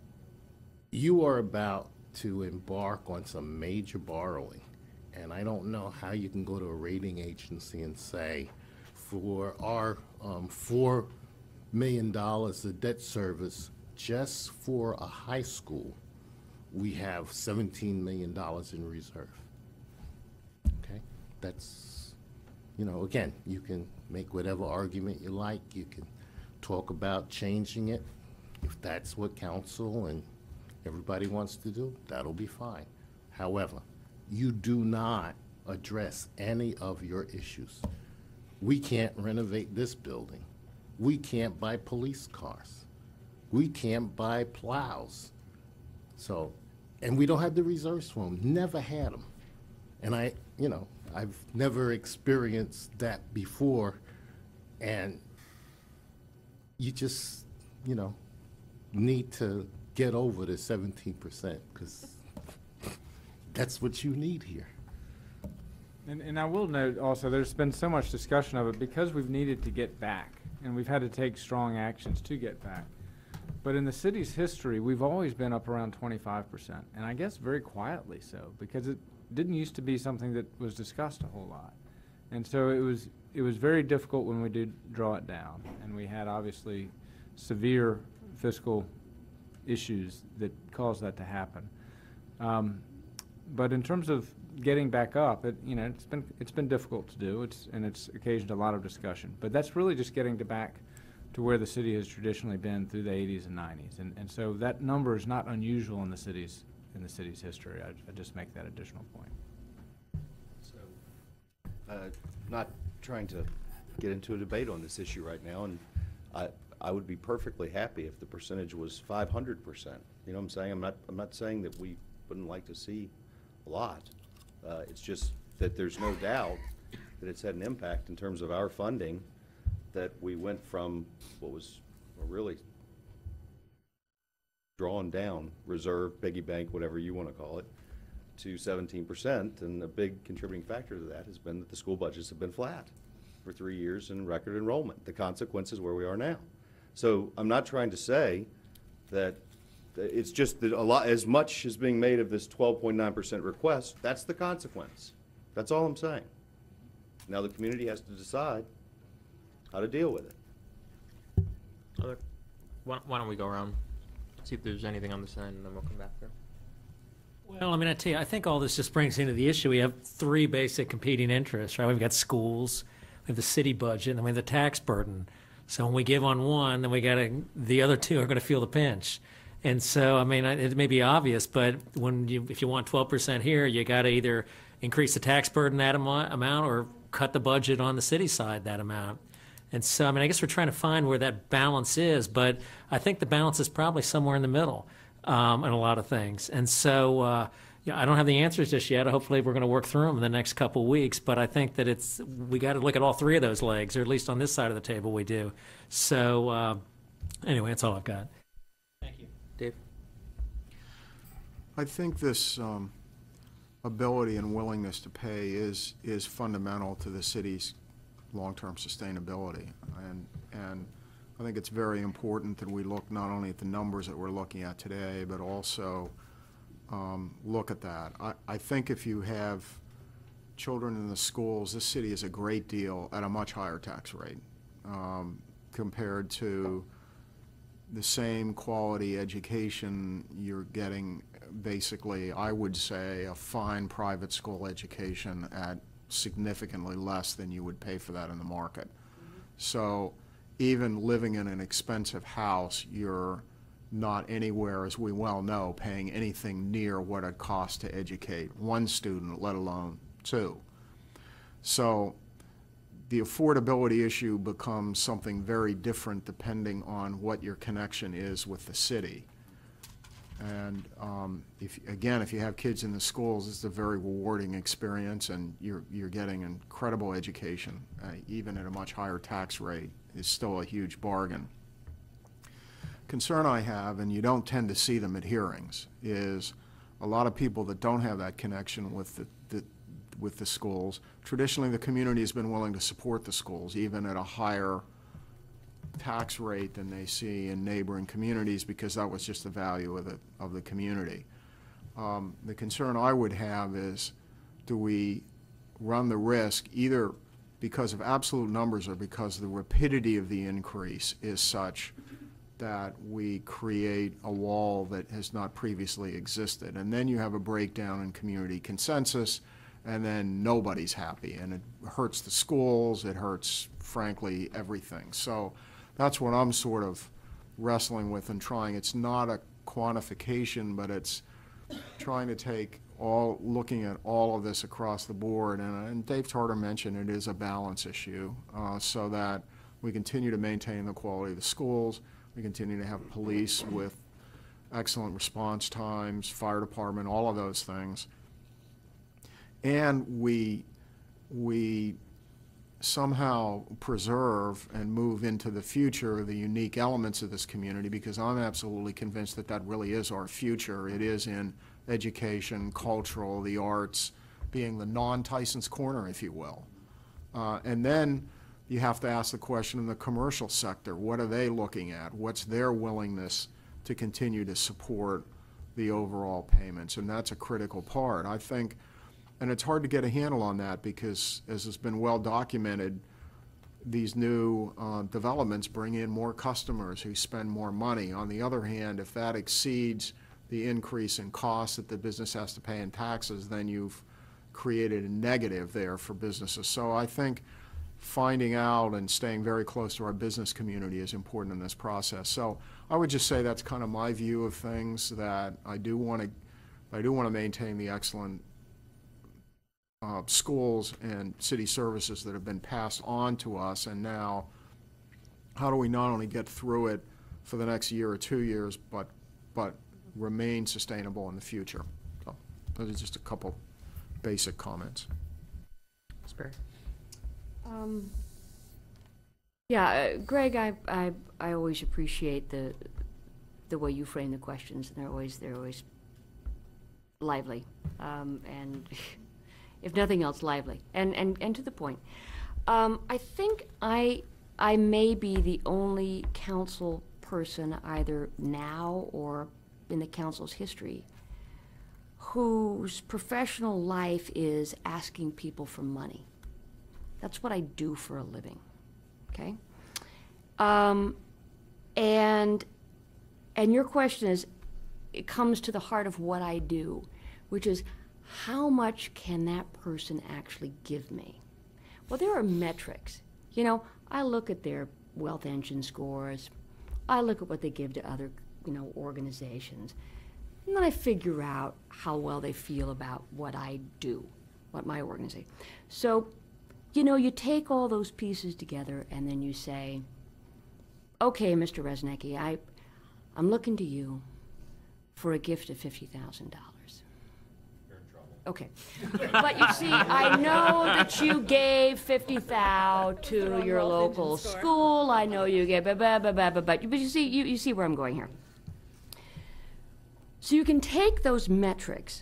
you are about to embark on some major borrowing, and I don't know how you can go to a rating agency and say, for our um, four million dollars of debt service just for a high school, we have seventeen million dollars in reserve. Okay, that's, you know, again, you can make whatever argument you like. You can talk about changing it. If that's what council and everybody wants to do, that'll be fine. However, you do not address any of your issues. We can't renovate this building. We can't buy police cars. We can't buy plows. So, and we don't have the reserves for them, never had them. And I, you know, I've never experienced that before, and you just, you know, need to get over the seventeen percent, because that's what you need here. And, and I will note also, there's been so much discussion of it because we've needed to get back, and we've had to take strong actions to get back. But in the city's history, we've always been up around twenty-five percent, and I guess very quietly so, because it didn't used to be something that was discussed a whole lot. And so it was, it was very difficult when we did draw it down, and we had obviously severe fiscal issues that caused that to happen. Um, but in terms of getting back up, it, you know, it's been, it's been difficult to do, it's, and it's occasioned a lot of discussion. But that's really just getting to back to where the city has traditionally been through the eighties and nineties. And, and so that number is not unusual in the city's, in the city's history. I, I just make that additional point. So, uh, not trying to get into a debate on this issue right now, and I, I would be perfectly happy if the percentage was five hundred percent. You know what I'm saying? I'm not, I'm not saying that we wouldn't like to see a lot. Uh, it's just that there's no doubt that it's had an impact in terms of our funding, that we went from what was a really drawn down reserve, piggy bank, whatever you want to call it, to seventeen percent. And a big contributing factor to that has been that the school budgets have been flat for three years in record enrollment. The consequence is where we are now. So I'm not trying to say that it's just that a lot, as much is being made of this twelve point nine percent request, that's the consequence. That's all I'm saying. Now the community has to decide how to deal with it. Other, why, why don't we go around, see if there's anything on this end, and then we'll come back there. Well, I mean, I tell you, I think all this just brings into the issue. We have three basic competing interests, right? We've got schools, we have the city budget, and we have the tax burden. So when we give on one, then we got to, the other two are going to feel the pinch. And so, I mean, it may be obvious, but when you, if you want twelve percent here, you got to either increase the tax burden that amo- amount or cut the budget on the city side that amount. And so, I mean, I guess we're trying to find where that balance is, but I think the balance is probably somewhere in the middle um, in a lot of things. And so, uh, yeah, I don't have the answers just yet. Hopefully, we're going to work through them in the next couple of weeks. But I think that it's we got to look at all three of those legs, or at least on this side of the table, we do. So, uh, anyway, that's all I've got. Thank you, Dave. I think this um, ability and willingness to pay is is fundamental to the city's long-term sustainability, and and I think it's very important that we look not only at the numbers that we're looking at today, but also um, look at that. I, I think if you have children in the schools, this city is a great deal at a much higher tax rate um, compared to the same quality education you're getting. Basically, I would say a fine private school education at significantly less than you would pay for that in the market. So even living in an expensive house, you're not anywhere, as we well know, paying anything near what it costs to educate one student, let alone two. So the affordability issue becomes something very different depending on what your connection is with the city. And um, if, again, if you have kids in the schools, it's a very rewarding experience, and you're, you're getting incredible education, uh, even at a much higher tax rate. Is still a huge bargain. Concern I have, and you don't tend to see them at hearings, is a lot of people that don't have that connection with the, the, with the schools. Traditionally, the community has been willing to support the schools, even at a higher tax rate than they see in neighboring communities, because that was just the value of the of the community. Um, the concern I would have is, do we run the risk, either because of absolute numbers or because the rapidity of the increase is such that we create a wall that has not previously existed, and then you have a breakdown in community consensus, and then nobody's happy, and it hurts the schools, it hurts, frankly, everything. So that's what I'm sort of wrestling with and trying. It's not a quantification, but it's trying to take all, looking at all of this across the board. And, and Dave Tarter mentioned it is a balance issue, uh, so that we continue to maintain the quality of the schools, we continue to have police with excellent response times, fire department, all of those things. And we, we somehow preserve and move into the future the unique elements of this community, because I'm absolutely convinced that that really is our future. It is in education, cultural, the arts, being the non-Tyson's Corner, if you will. Uh, and then you have to ask the question in the commercial sector, what are they looking at? What's their willingness to continue to support the overall payments? And that's a critical part, I think. And it's hard to get a handle on that because, as has been well documented, these new uh, developments bring in more customers who spend more money. On the other hand, if that exceeds the increase in costs that the business has to pay in taxes, then you've created a negative there for businesses. So I think finding out and staying very close to our business community is important in this process. So I would just say that's kind of my view of things, that I do want to I do want to maintain the excellent uh, schools and city services that have been passed on to us, and now how do we not only get through it for the next year or two years, but but remain sustainable in the future. So those are just a couple basic comments. Spare. Um, yeah, uh, Greg, I, I, I always appreciate the, the way you frame the questions, and they're always, they're always lively, um, and if nothing else, lively, and, and, and to the point. Um, I think I, I may be the only council person, either now or in the council's history, whose professional life is asking people for money. That's what I do for a living, okay? Um, and, and your question is, it comes to the heart of what I do, which is, how much can that person actually give me? Well, there are metrics. You know, I look at their Wealth Engine scores, I look at what they give to other, you know, organizations, and then I figure out how well they feel about what I do, what my organization. So, you know, you take all those pieces together and then you say, okay, Mister Resnicki, I, I'm looking to you for a gift of fifty thousand dollars. You're in trouble. Okay. But you see, I know that you gave fifty thousand to your local school. I know you gave, blah, blah, blah, blah, blah, but you see, you, you see where I'm going here. So you can take those metrics,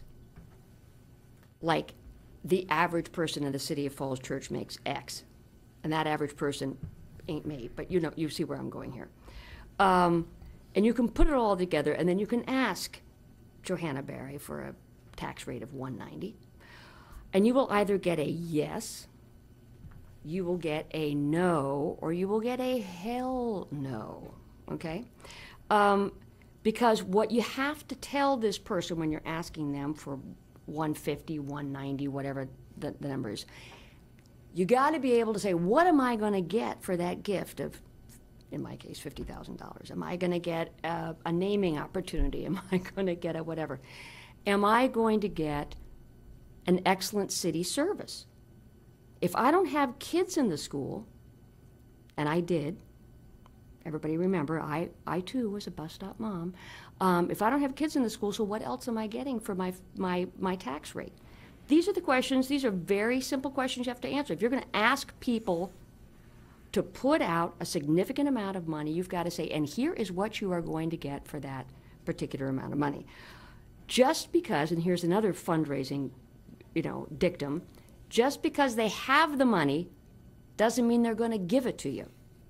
like the average person in the City of Falls Church makes X, and that average person ain't me, but you know, you see where I'm going here. Um, and you can put it all together, and then you can ask Johanna Berry for a tax rate of one ninety, and you will either get a yes, you will get a no, or you will get a hell no, okay? Um, because what you have to tell this person when you're asking them for one fifty, one ninety, whatever the, the number is, you got to be able to say, what am I going to get for that gift of, in my case, fifty thousand dollars? Am I going to get a, a naming opportunity? Am I going to get a whatever? Am I going to get an excellent city service? If I don't have kids in the school, and I did, everybody remember, I, I too was a bus stop mom. Um, if I don't have kids in the school, so what else am I getting for my, my, my tax rate? These are the questions, these are very simple questions you have to answer. If you're gonna ask people to put out a significant amount of money, you've got to say, and here is what you are going to get for that particular amount of money. Just because, and here's another fundraising, you know, dictum, just because they have the money doesn't mean they're gonna give it to you.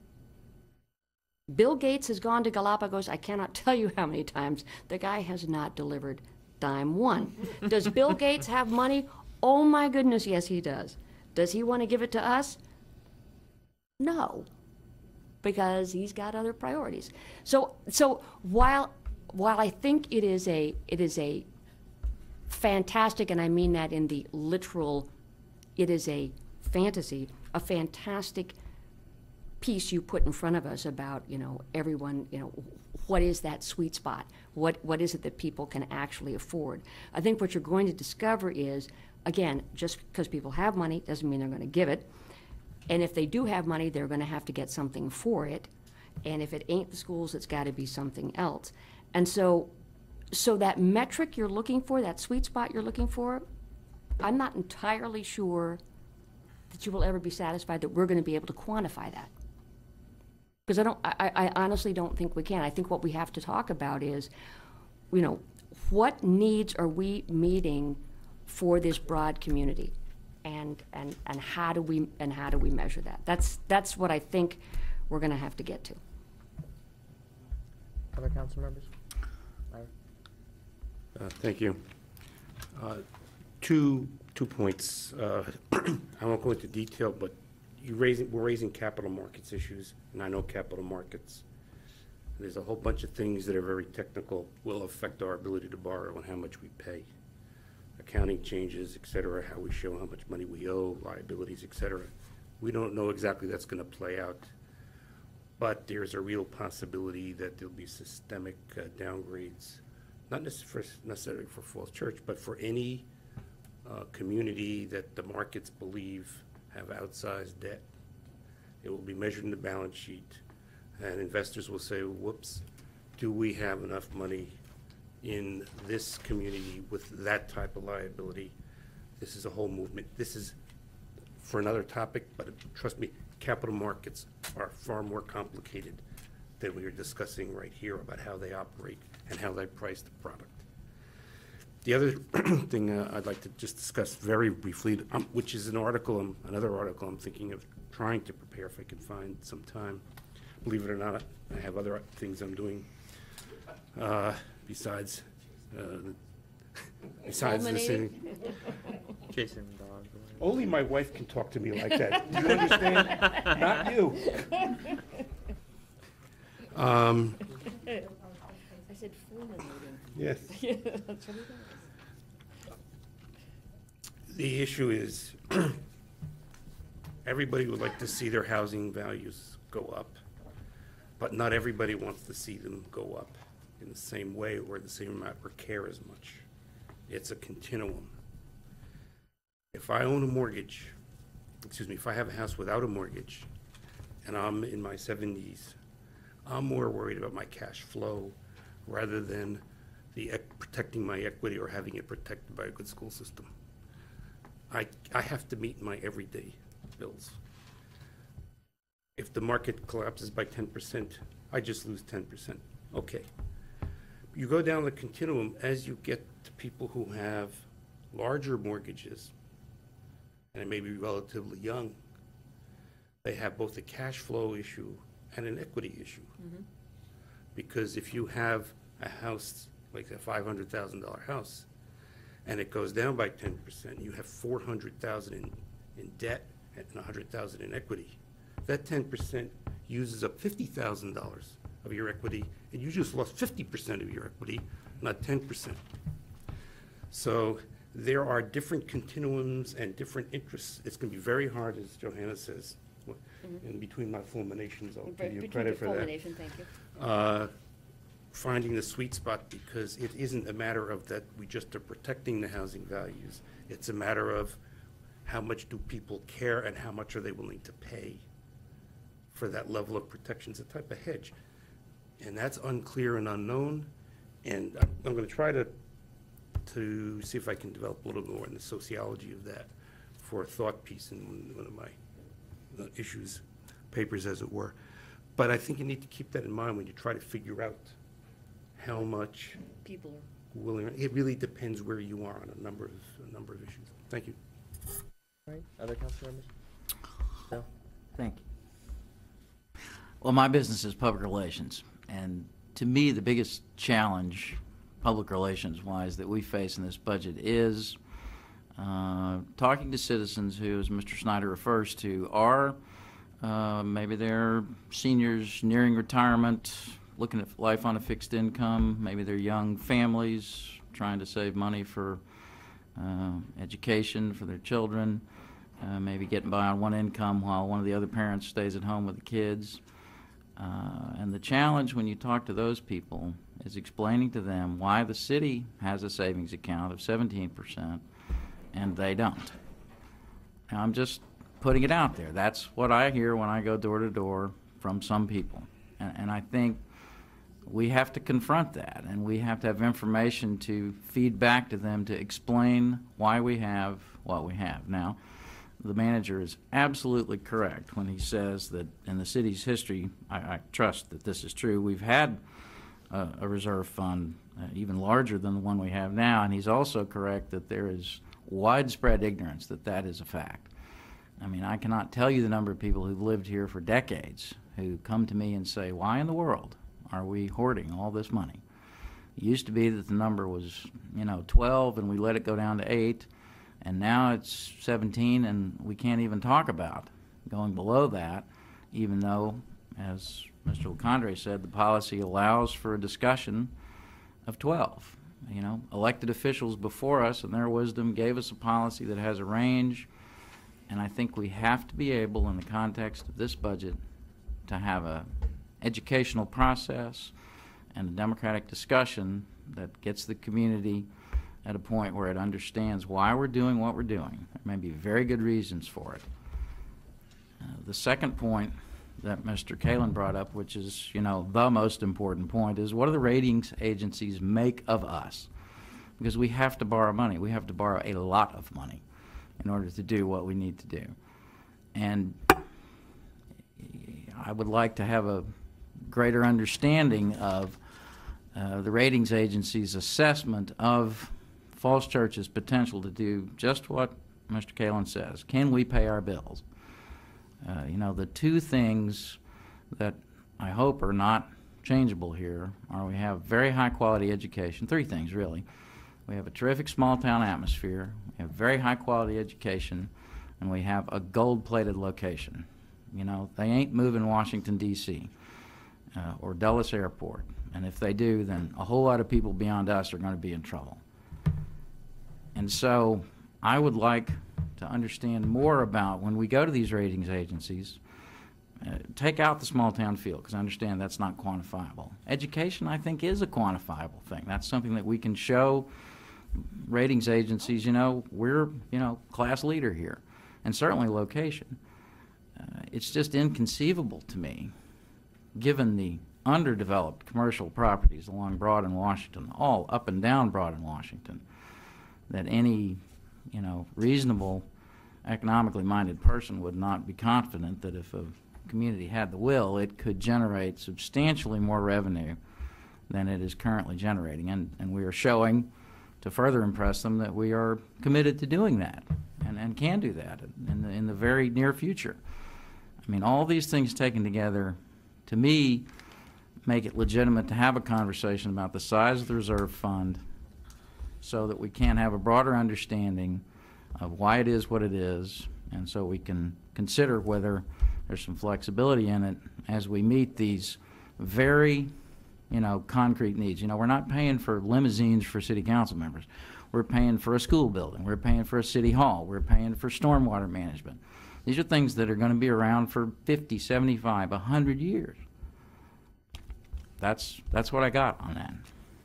Bill Gates has gone to Galapagos, I cannot tell you how many times. The guy has not delivered dime one. Does Bill Gates have money? Oh my goodness, yes he does. Does he want to give it to us? No, because he's got other priorities. So, so while, while I think it is a, it is a fantastic, and I mean that in the literal, it is a fantasy, a fantastic piece you put in front of us about, you know, everyone, you know, what is that sweet spot? What, what is it that people can actually afford? I think what you're going to discover is, again, just because people have money doesn't mean they're going to give it. And if they do have money, they're going to have to get something for it. And if it ain't the schools, it's got to be something else. And so, so that metric you're looking for, that sweet spot you're looking for, I'm not entirely sure that you will ever be satisfied that we're going to be able to quantify that. Because I don't, I, I honestly don't think we can. I think what we have to talk about is, you know, what needs are we meeting for this broad community? And, and, and how do we, and how do we measure that? That's, that's what I think we're gonna have to get to. Other council members? Larry? Uh, Thank you. Uh, Two, two points. Uh, I won't go into detail, but you raising, we're raising capital markets issues, and I know capital markets. There's a whole bunch of things that are very technical, will affect our ability to borrow and how much we pay. Accounting changes, et cetera, how we show how much money we owe, liabilities, et cetera. We don't know exactly that's going to play out, but there's a real possibility that there'll be systemic uh, downgrades, not necessarily for, necessarily for Falls Church, but for any uh, community that the markets believe have outsized debt. It will be measured in the balance sheet, and investors will say, whoops, do we have enough money in this community with that type of liability? This is a whole movement. This is for another topic, but trust me, capital markets are far more complicated than we are discussing right here about how they operate and how they price the product. The other thing uh, I'd like to just discuss very briefly, um, which is an article, um, another article I'm thinking of trying to prepare if I can find some time. Believe it or not, I have other things I'm doing uh, besides uh, besides this. thing. Chasing dogs. Only my wife can talk to me like that. Do you understand? Not you. Um, I said fulminating. Yes. That's what it is. The issue is, everybody would like to see their housing values go up, but not everybody wants to see them go up in the same way or the same amount or care as much. It's a continuum. If I own a mortgage, excuse me, if I have a house without a mortgage and I'm in my seventies, I'm more worried about my cash flow rather than the ec- protecting my equity or having it protected by a good school system. I, I have to meet my everyday bills. If the market collapses by ten percent, I just lose ten percent. Okay. You go down the continuum as you get to people who have larger mortgages, and may be relatively young. They have both a cash flow issue and an equity issue. Mm-hmm. Because if you have a house, like a five hundred thousand dollar house, and it goes down by ten percent, you have four hundred thousand in, in debt and one hundred thousand in equity. That ten percent uses up fifty thousand dollars of your equity, and you just lost fifty percent of your equity, not ten percent. So there are different continuums and different interests. It's going to be very hard, as Johanna says, Mhm. in between my fulminations, I'll Right, give you between credit your for that. fulmination, thank you. Uh, finding the sweet spot, because it isn't a matter of that we just are protecting the housing values. It's a matter of how much do people care and how much are they willing to pay for that level of protection. It's a type of hedge. And that's unclear and unknown. And I'm, I'm going to try to, to see if I can develop a little more in the sociology of that for a thought piece in one, one of my uh, issues, papers as it were. But I think you need to keep that in mind when you try to figure out how much People are. willing. It really depends where you are on a number of a number of issues. Thank you. All right, other council members? Bill? Thank you. Well, my business is public relations, and to me, the biggest challenge, public relations-wise, that we face in this budget is uh, talking to citizens who, as Mister Snyder refers to, are uh, maybe they're seniors nearing retirement, looking at life on a fixed income, maybe they're young families trying to save money for uh, education for their children, uh, maybe getting by on one income while one of the other parents stays at home with the kids. Uh, and the challenge when you talk to those people is explaining to them why the city has a savings account of seventeen percent and they don't. Now, I'm just putting it out there. That's what I hear when I go door to door from some people. And, and I think we have to confront that, and we have to have information to feed back to them to explain why we have what we have. Now, the manager is absolutely correct when he says that in the city's history, I, I trust that this is true, we've had uh, a reserve fund uh, even larger than the one we have now, and he's also correct that there is widespread ignorance that that is a fact. I mean, I cannot tell you the number of people who've lived here for decades who come to me and say, why in the world are we hoarding all this money? It used to be that the number was, you know, twelve and we let it go down to eight, and now it's seventeen and we can't even talk about going below that, even though, as Mister LeCondre said, the policy allows for a discussion of twelve. You know, elected officials before us, in their wisdom, gave us a policy that has a range, and I think we have to be able, in the context of this budget, to have a educational process and a democratic discussion that gets the community at a point where it understands why we're doing what we're doing. There may be very good reasons for it. Uh, the second point that Mister Kalin brought up, which is, you know, the most important point, is what do the ratings agencies make of us? Because we have to borrow money. We have to borrow a lot of money in order to do what we need to do. And I would like to have a greater understanding of uh, the ratings agency's assessment of Falls Church's potential to do just what Mister Kalin says. Can we pay our bills? Uh, you know, the two things that I hope are not changeable here are we have very high quality education, three things really. We have a terrific small town atmosphere, we have very high quality education, and we have a gold plated location. You know, they ain't moving Washington, D C uh, or Dulles Airport, and if they do, then a whole lot of people beyond us are going to be in trouble. And so I would like to understand more about when we go to these ratings agencies, uh, take out the small town feel, because I understand that's not quantifiable. Education, I think, is a quantifiable thing. That's something that we can show ratings agencies, you know, we're, you know, class leader here, and certainly location. Uh, it's just inconceivable to me, given the underdeveloped commercial properties along Broad and Washington, all up and down Broad and Washington, that any, you know, reasonable, economically minded person would not be confident that if a community had the will, it could generate substantially more revenue than it is currently generating. And, and we are showing, to further impress them, that we are committed to doing that and, and can do that in the, in the very near future. I mean, all these things taken together, to me, make it legitimate to have a conversation about the size of the reserve fund so that we can have a broader understanding of why it is what it is, and so we can consider whether there's some flexibility in it as we meet these very, you know, concrete needs. You know, we're not paying for limousines for city council members. We're paying for a school building. We're paying for a city hall. We're paying for stormwater management. These are things that are going to be around for fifty, seventy-five, a hundred years. That's, that's what I got on that.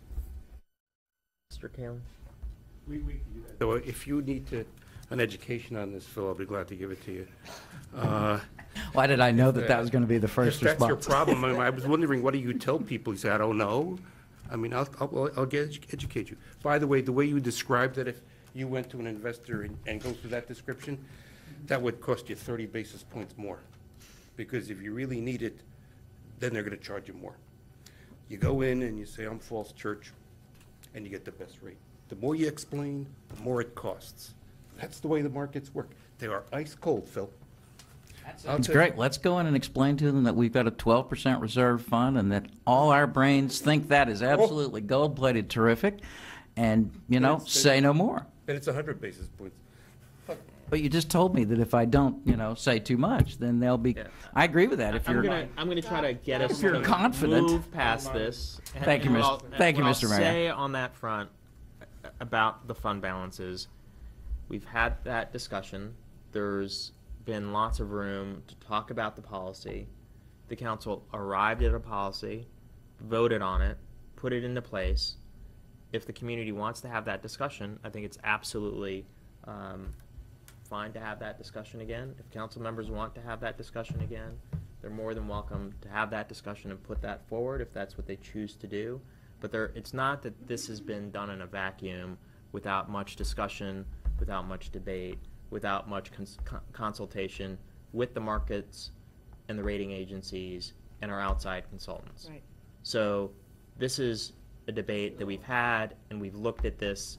Mister Kalin? We, we can do that. So if you need to, an education on this, Phil, I'll be glad to give it to you. Uh, Why did I know that that was going to be the first If that's your response? problem, I mean, I was wondering, what do you tell people? You say, I don't know. I mean, I'll, I'll, I'll get, edu- educate you. By the way, the way you described it, if you went to an investor and, and go through that description, that would cost you thirty basis points more. Because if you really need it, then they're gonna charge you more. You go in and you say, I'm Falls Church, and you get the best rate. The more you explain, the more it costs. That's the way the markets work. They are ice cold, Phil. I'll It's tell you- great. Let's go in and explain to them that we've got a twelve percent reserve fund and that all our brains think that is absolutely gold-plated terrific, and, you know, It's- say no more. Then it's a hundred basis points. But you just told me that if I don't, you know, say too much, then they'll be, I agree with that. If I'm you're, gonna, I'm gonna try to get us If you're to confident. move past this. And- Thank you, and Mister what I'll- thank you, what Mister I'll Mayor. say on that front uh, about the fund balances, we've had that discussion. There's been lots of room to talk about the policy. The council arrived at a policy, voted on it, put it into place. If the community wants to have that discussion, I think it's absolutely um, fine to have that discussion again. If council members want to have that discussion again, they're more than welcome to have that discussion and put that forward if that's what they choose to do. But there, it's not that this has been done in a vacuum without much discussion, without much debate, without much cons con consultation with the markets and the rating agencies and our outside consultants. Right. So this is a debate that we've had, and we've looked at this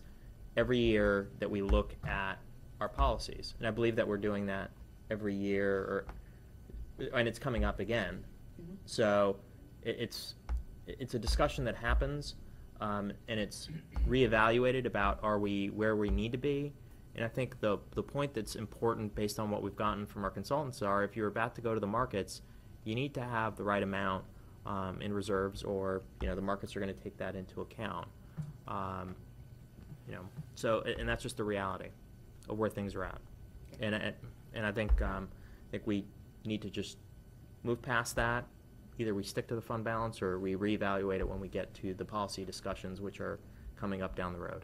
every year that we look at our policies. And I believe that we're doing that every year, or, and it's coming up again. So it, it's, it's a discussion that happens, um, and it's reevaluated about are we where we need to be. And I think the, the point that's important based on what we've gotten from our consultants are if you're about to go to the markets, you need to have the right amount um, in reserves, or you know the markets are going to take that into account. Um, you know, so and that's just the reality of where things are at. And and, and I think um, I think we need to just move past that. Either we stick to the fund balance or we reevaluate it when we get to the policy discussions, which are coming up down the road.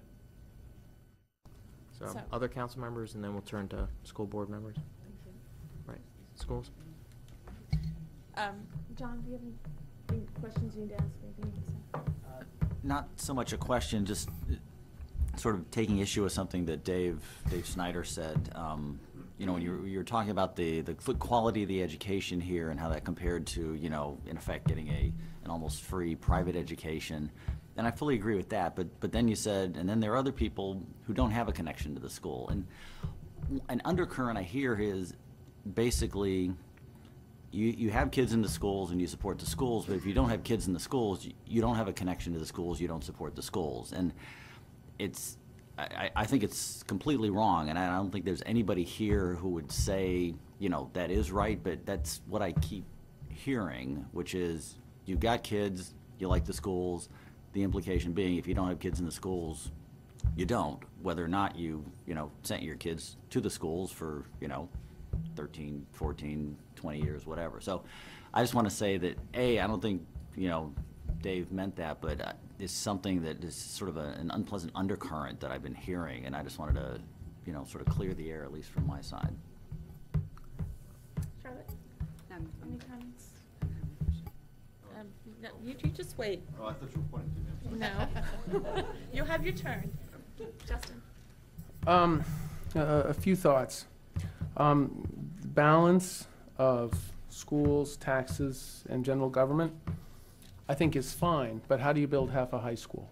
So, So- other council members, and then we'll turn to school board members. Right, schools. Um, John, do you have any, any questions you need to ask, anything you need to say? Not so much a question, just uh, sort of taking issue with something that Dave, Dave Snyder said. Um, you know, when you were, you were talking about the, the quality of the education here and how that compared to, you know, in effect getting a, an almost free private education. And I fully agree with that, but, but then you said, and then there are other people who don't have a connection to the school. And an undercurrent I hear is basically you, you have kids in the schools and you support the schools, but if you don't have kids in the schools, you, you don't have a connection to the schools, you don't support the schools. And it's, I, I think it's completely wrong, and I don't think there's anybody here who would say, you know, that is right, but that's what I keep hearing, which is you've got kids, you like the schools, the implication being if you don't have kids in the schools, you don't, whether or not you, you know, sent your kids to the schools for, you know, thirteen, fourteen, twenty years, whatever. So I just want to say that, A, I don't think, you know, Dave meant that, but uh, it's something that is sort of a, an unpleasant undercurrent that I've been hearing, and I just wanted to, you know, sort of clear the air, at least from my side. Charlotte, Um, any comments? Um, no, you, you just wait. Oh, I thought you were pointing to me. No. You'll have your turn. Justin? Um, a, a few thoughts. Um, balance of schools, taxes, and general government, I think is fine, but how do you build half a high school?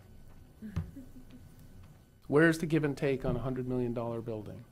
Where's the give and take on a hundred million dollar building?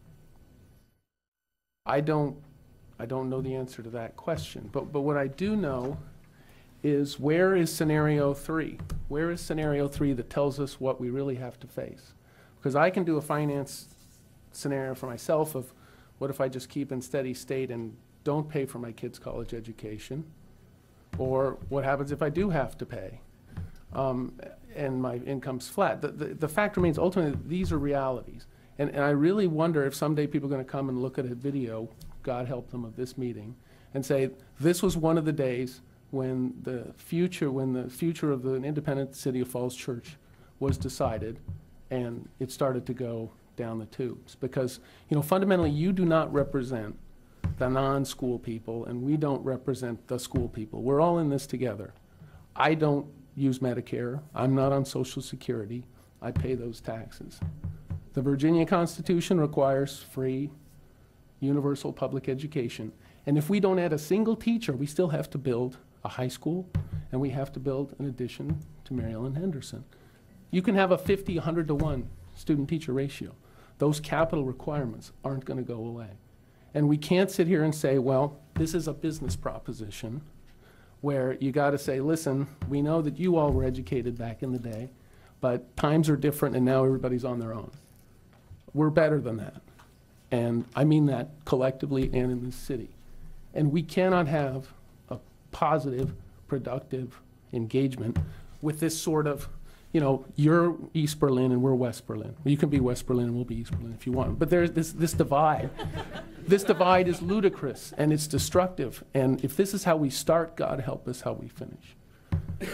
I don't, I don't know the answer to that question, but, but what I do know is where is scenario three? Where is scenario three that tells us what we really have to face? Because I can do a finance scenario for myself of what if I just keep in steady state and don't pay for my kids' college education? Or what happens if I do have to pay um, and my income's flat? The, the, the fact remains, ultimately, these are realities. And, and I really wonder if someday people are going to come and look at a video, God help them, of this meeting, and say, this was one of the days when the future, when the future of the independent City of Falls Church was decided, and it started to go down the tubes. Because, you know, fundamentally, you do not represent the non-school people, and we don't represent the school people. We're all in this together. I don't use Medicare. I'm not on Social Security. I pay those taxes. The Virginia Constitution requires free, universal public education. And if we don't add a single teacher, we still have to build a high school, and we have to build an addition to Mary Ellen Henderson. You can have a fifty, a hundred to one student-teacher ratio. Those capital requirements aren't going to go away. And we can't sit here and say, well, this is a business proposition where you got to say, listen, we know that you all were educated back in the day, but times are different and now everybody's on their own. We're better than that. And I mean that collectively and in this city. And we cannot have a positive, productive engagement with this sort of, you know, you're East Berlin and we're West Berlin. You can be West Berlin and we'll be East Berlin if you want. But there's this, this divide. This divide is ludicrous and it's destructive. And if this is how we start, God help us how we finish.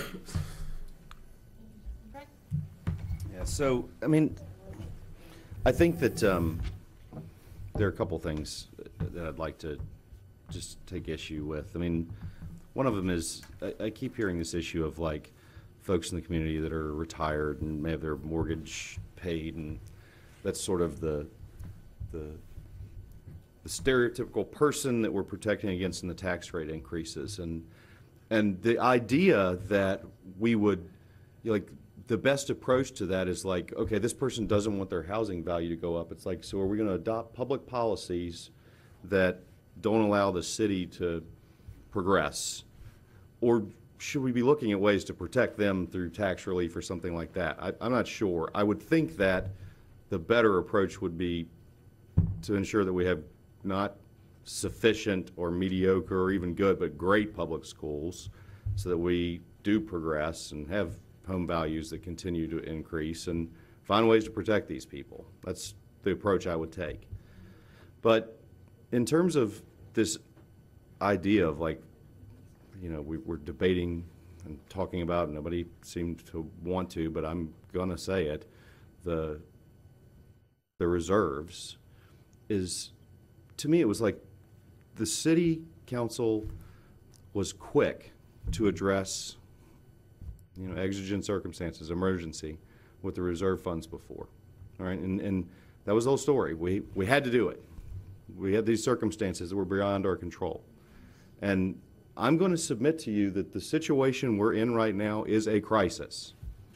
Yeah, so, I mean, I think that um, there are a couple things that I'd like to just take issue with. I mean, one of them is, I, I keep hearing this issue of like folks in the community that are retired and may have their mortgage paid, and that's sort of the, the, the stereotypical person that we're protecting against in the tax rate increases. And, and the idea that we would, you know, like, the best approach to that is like, okay, this person doesn't want their housing value to go up. It's like, so are we going to adopt public policies that don't allow the city to progress? Or should we be looking at ways to protect them through tax relief or something like that? I, I'm not sure. I would think that the better approach would be to ensure that we have not sufficient or mediocre or even good, but great public schools, so that we do progress and have home values that continue to increase and find ways to protect these people. That's the approach I would take. But in terms of this idea of like, you know, we, we're debating and talking about, and nobody seemed to want to, but I'm gonna say it, the, the reserves is, to me, it was like the city council was quick to address, you know, exigent circumstances, emergency, with the reserve funds before. All right, and, and that was the whole story. We, we had to do it. We had these circumstances that were beyond our control. And I'm going to submit to you that the situation we're in right now is a crisis.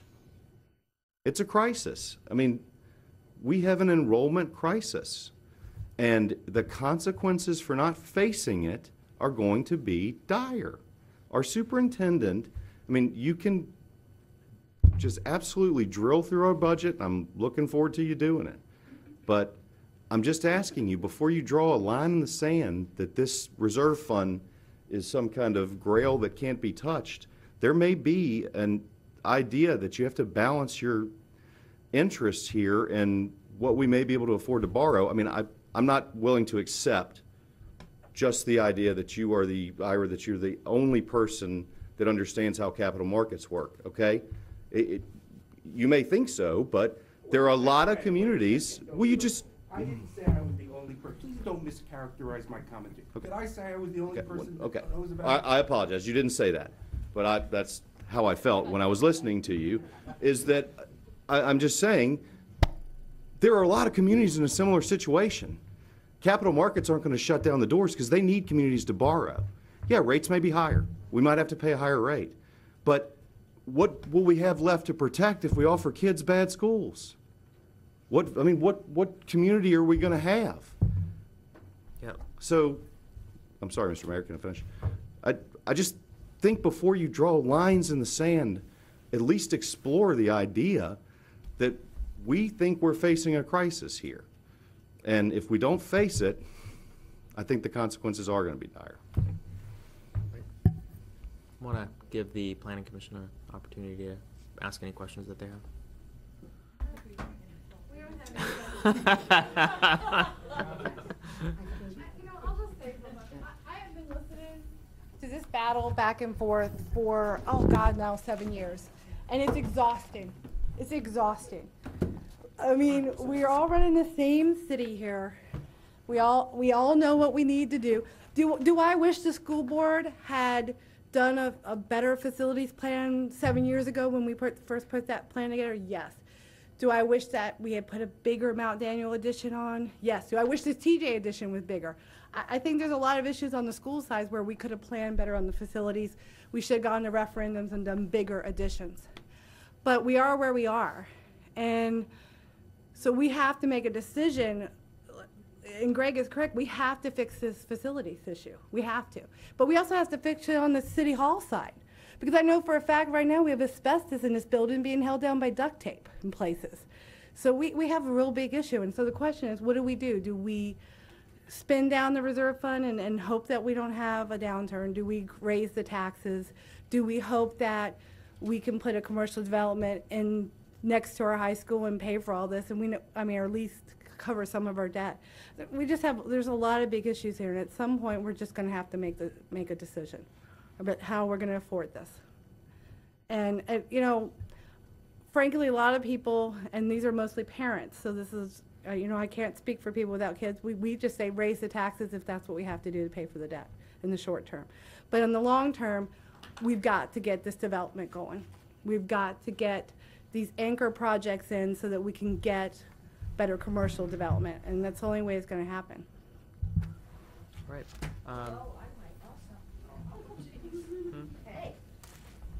It's a crisis. I mean, we have an enrollment crisis. And the consequences for not facing it are going to be dire. Our superintendent, I mean, you can just absolutely drill through our budget. I'm looking forward to you doing it. But I'm just asking you, before you draw a line in the sand that this reserve fund is some kind of grail that can't be touched, there may be an idea that you have to balance your interests here and what we may be able to afford to borrow. I mean, I, I'm not willing to accept just the idea that you are the, Ira, that you're the only person that understands how capital markets work, okay? It, it, you may think so, but there are a lot of communities, will you just... I didn't say I was the only person. Please don't mischaracterize my commentary. Okay. Did I say I was the only Okay, person that okay. knows about I, it? I apologize, you didn't say that, but I, that's how I felt when I was listening to you, is that I, I'm just saying, there are a lot of communities in a similar situation. Capital markets aren't going to shut down the doors because they need communities to borrow. Yeah, rates may be higher. We might have to pay a higher rate. But what will we have left to protect if we offer kids bad schools? What, I mean, what, what community are we going to have? Yep. So, I'm sorry, Mister Mayor, can I finish? I, I just think before you draw lines in the sand, at least explore the idea that we think we're facing a crisis here. And if we don't face it, I think the consequences are going to be dire. Want to give the planning commission an opportunity to ask any questions that they have. You know, I'll just say, I, I have been listening to this battle back and forth for, oh God, now seven years. And it's exhausting. It's exhausting. I mean, we're all running the same city here. We all, we all know what we need to do. Do, do I wish the school board had done a, a better facilities plan seven years ago when we put, first put that plan together? Yes. Do I wish that we had put a bigger Mount Daniel addition on? Yes. Do I wish the T J addition was bigger? I, I think there's a lot of issues on the school side where we could have planned better on the facilities. We should have gone to referendums and done bigger additions. But we are where we are. And so we have to make a decision, and Greg is correct, we have to fix this facilities issue. We have to. But we also have to fix it on the city hall side. Because I know for a fact right now we have asbestos in this building being held down by duct tape in places. So we, we have a real big issue. And so the question is, what do we do? Do we spend down the reserve fund and, and hope that we don't have a downturn? Do we raise the taxes? Do we hope that we can put a commercial development in next to our high school and pay for all this, and we know, I mean, or at least cover some of our debt? We just have, there's a lot of big issues here, and at some point, we're just gonna have to make the, make a decision about how we're gonna afford this. And, and, you know, frankly, a lot of people, and these are mostly parents, so this is, uh, you know, I can't speak for people without kids. We, we just say raise the taxes if that's what we have to do to pay for the debt in the short term. But in the long term, we've got to get this development going. We've got to get these anchor projects in so that we can get better commercial development, and that's the only way it's going to happen. All right. Um, Hey, I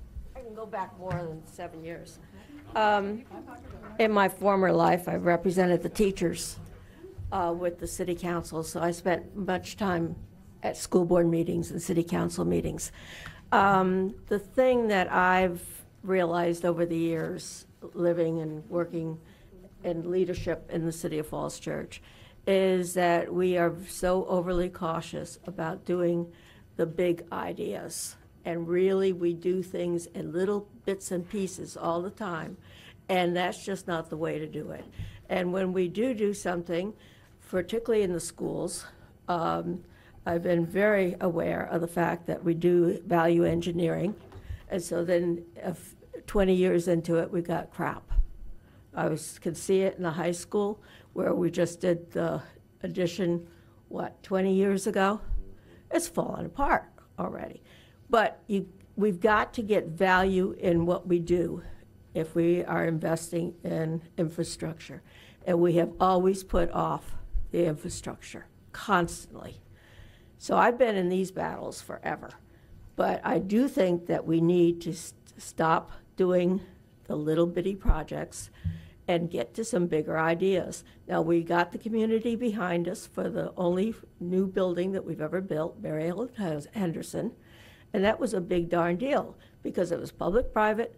can go back more than seven years. Um, In my former life, I represented the teachers uh, with the city council, so I spent much time at school board meetings and city council meetings. Um, The thing that I've realized over the years, living and working in leadership in the City of Falls Church, is that we are so overly cautious about doing the big ideas. And really, we do things in little bits and pieces all the time, and that's just not the way to do it. And when we do do something, particularly in the schools, um, I've been very aware of the fact that we do value engineering, and so then if twenty years into it, we got crap. I was, could see it in the high school where we just did the addition, what, twenty years ago? It's fallen apart already. But you, we've got to get value in what we do if we are investing in infrastructure. And we have always put off the infrastructure, constantly. So I've been in these battles forever. But I do think that we need to st- stop doing the little bitty projects and get to some bigger ideas. Now, we got the community behind us for the only new building that we've ever built, Mary Ellen Henderson, and that was a big darn deal because it was public-private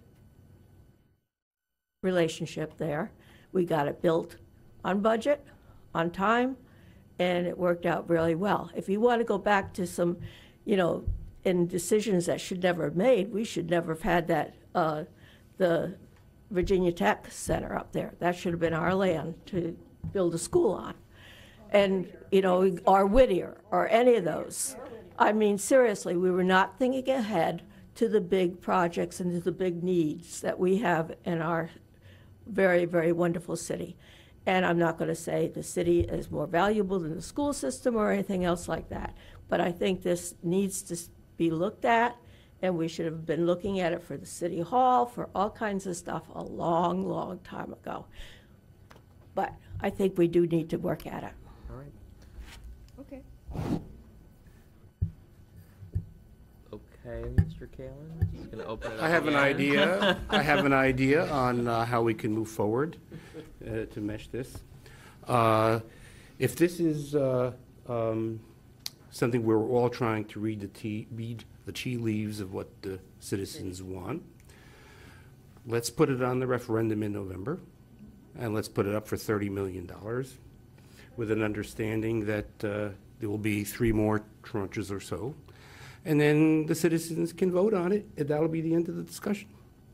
relationship there. We got it built on budget, on time, and it worked out really well. If you want to go back to some, you know, in decisions that should never have made, we should never have had that, uh, the Virginia Tech Center up there. That should have been our land to build a school on. And, you know, or Whittier, or any of those. I mean, seriously, we were not thinking ahead to the big projects and to the big needs that we have in our very, very wonderful city. And I'm not going to say the city is more valuable than the school system or anything else like that. But I think this needs to be looked at, and we should have been looking at it for the city hall, for all kinds of stuff a long, long time ago. But I think we do need to work at it. All right. Okay. Okay, Mister Kalin, just gonna open it up. I have an again. idea. I have an idea on uh, how we can move forward uh, to mesh this. Uh, If this is uh, um, something where we're all trying to read the tea, read the tea leaves of what the citizens want, let's put it on the referendum in November, and let's put it up for thirty million dollars with an understanding that uh, there will be three more tranches or so. And then the citizens can vote on it, and that'll be the end of the discussion.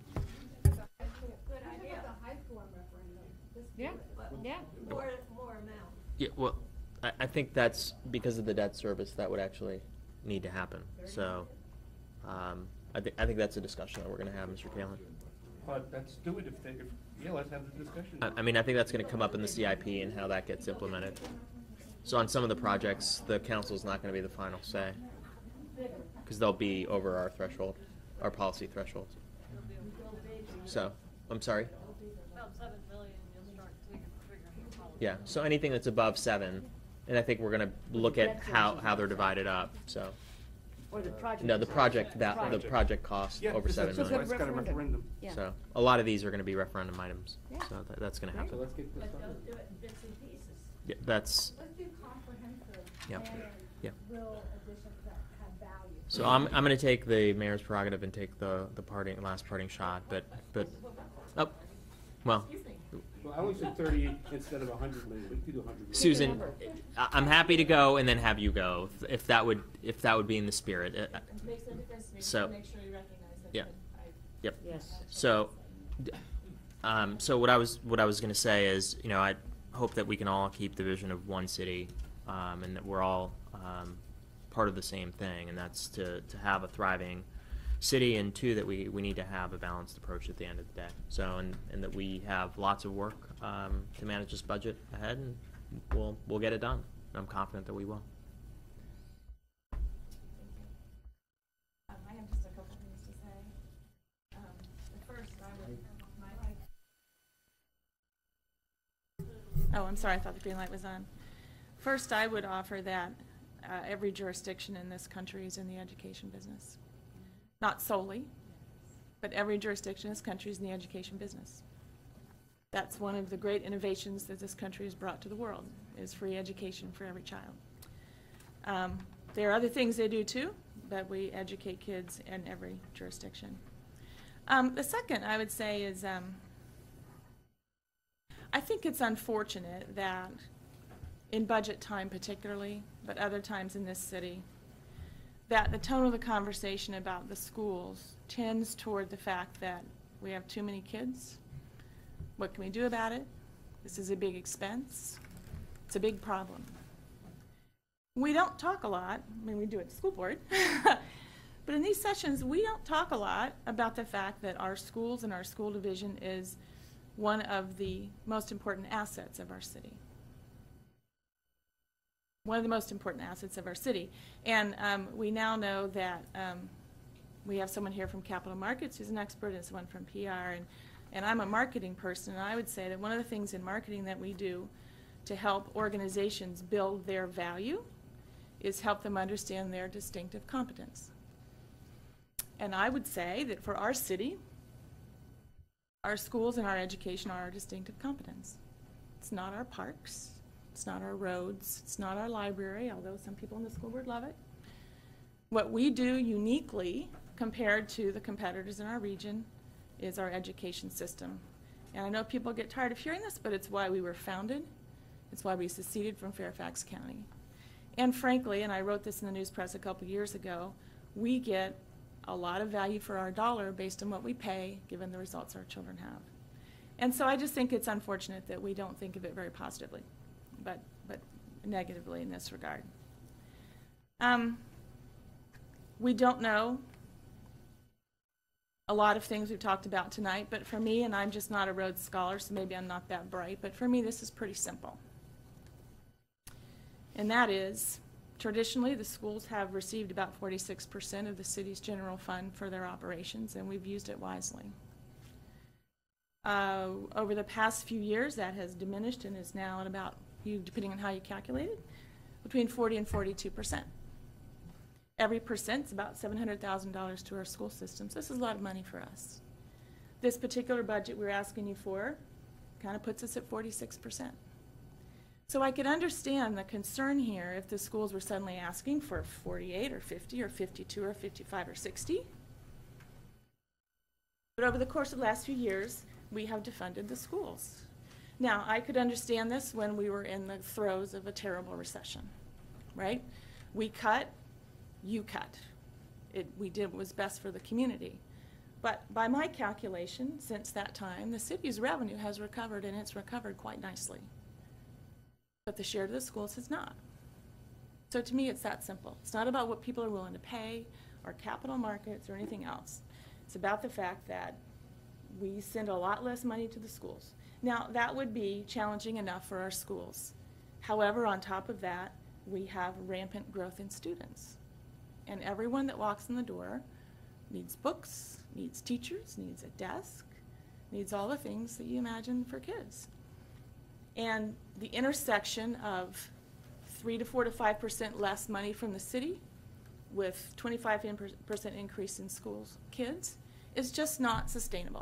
Yeah, yeah. More, more amount. Yeah, well, I, I think that's because of the debt service that would actually need to happen. So, um, I think, I think that's a discussion that we're gonna have, Mister Kalin. But let's do it if they, if, yeah, let's have the discussion. I, I mean, I think that's gonna come up in the C I P and how that gets implemented. So on some of the projects, the council's not gonna be the final say, because they'll be over our threshold, our policy threshold. So, I'm sorry? About seven million, you'll start taking the figure from policy. Yeah, so anything that's above seven, and I think we're gonna look at how, how they're divided up, so. Or the project. No, the project, that, the Project. project cost Yeah, over this- seven that's million. why it's got a referendum. Yeah. So, a lot of these are gonna be referendum items, Yeah. so that, that's gonna So happen. let's get this But done. don't do it in bits and pieces. Yeah, that's, Let's do comprehensive Yep. and Yep. real additions that have value. so I'm, I'm gonna take the mayor's prerogative and take the, the parting, last parting shot, but, but, oh, well, Well, I only said thirty instead of a hundred million, we could do a hundred million. Susan, I, I'm happy to go and then have you go, if- if that would, if that would be in the spirit. Uh, uh, It makes no difference to me, So- just make sure you recognize that. Yeah. I- Yep. Yes. So, d- um, so what I was, what I was gonna say is, you know, I hope that we can all keep the vision of one city, um, and that we're all, um, part of the same thing, and that's to, to have a thriving city, and two, that we, we need to have a balanced approach at the end of the day. So, and, and that we have lots of work, um, to manage this budget ahead, and we'll, we'll get it done. I'm confident that we will. Um, I have just a couple things to say. Um, the first, I would, my, oh, I'm sorry, I thought the green light was on. First, I would offer that, uh, every jurisdiction in this country is in the education business. Not solely, But every jurisdiction in this country is in the education business. That's one of the great innovations that this country has brought to the world, is free education for every child. Um, there are other things they do too, but we educate kids in every jurisdiction. Um, the second I would say is, um, I think it's unfortunate that in budget time particularly, but other times in this city, that the tone of the conversation about the schools tends toward the fact that we have too many kids. What can we do about it? This is a big expense. It's a big problem. We don't talk a lot, I mean, we do at the school board, but in these sessions, we don't talk a lot about the fact that our schools and our school division is one of the most important assets of our city. One of the most important assets of our city. And um, we now know that um, we have someone here from Capital Markets who's an expert, and someone from P R, and, and I'm a marketing person, and I would say that one of the things in marketing that we do to help organizations build their value is help them understand their distinctive competence. And I would say that for our city, our schools and our education are our distinctive competence. It's not our parks, it's not our roads, it's not our library, although some people in the school board love it. What we do uniquely compared to the competitors in our region is our education system. And I know people get tired of hearing this, but it's why we were founded. It's why we seceded from Fairfax County. And frankly, and I wrote this in the news press a couple years ago, we get a lot of value for our dollar based on what we pay, given the results our children have. And so I just think it's unfortunate that we don't think of it very positively, but, but negatively in this regard. Um, we don't know a lot of things we've talked about tonight, but for me, and I'm just not a Rhodes Scholar, so maybe I'm not that bright, but for me this is pretty simple. And that is, traditionally the schools have received about forty-six percent of the city's general fund for their operations, and we've used it wisely. Uh, over the past few years that has diminished and is now at about, you, depending on how you calculate it, between forty and forty-two percent. Every percent's about seven hundred thousand dollars to our school systems. This is a lot of money for us. This particular budget we're asking you for kind of puts us at forty-six percent. So I could understand the concern here if the schools were suddenly asking for forty-eight or fifty or fifty-two or fifty-five or sixty. But over the course of the last few years, we have defunded the schools. Now, I could understand this when we were in the throes of a terrible recession, right? We cut, you cut. It, we did what was best for the community. But by my calculation, since that time, the city's revenue has recovered, and it's recovered quite nicely. But the share to the schools has not. So to me, it's that simple. It's not about what people are willing to pay or capital markets or anything else. It's about the fact that we send a lot less money to the schools. Now, that would be challenging enough for our schools. However, on top of that, we have rampant growth in students. And everyone that walks in the door needs books, needs teachers, needs a desk, needs all the things that you imagine for kids. And the intersection of three to four to five percent less money from the city with twenty-five percent increase in schools kids is just not sustainable.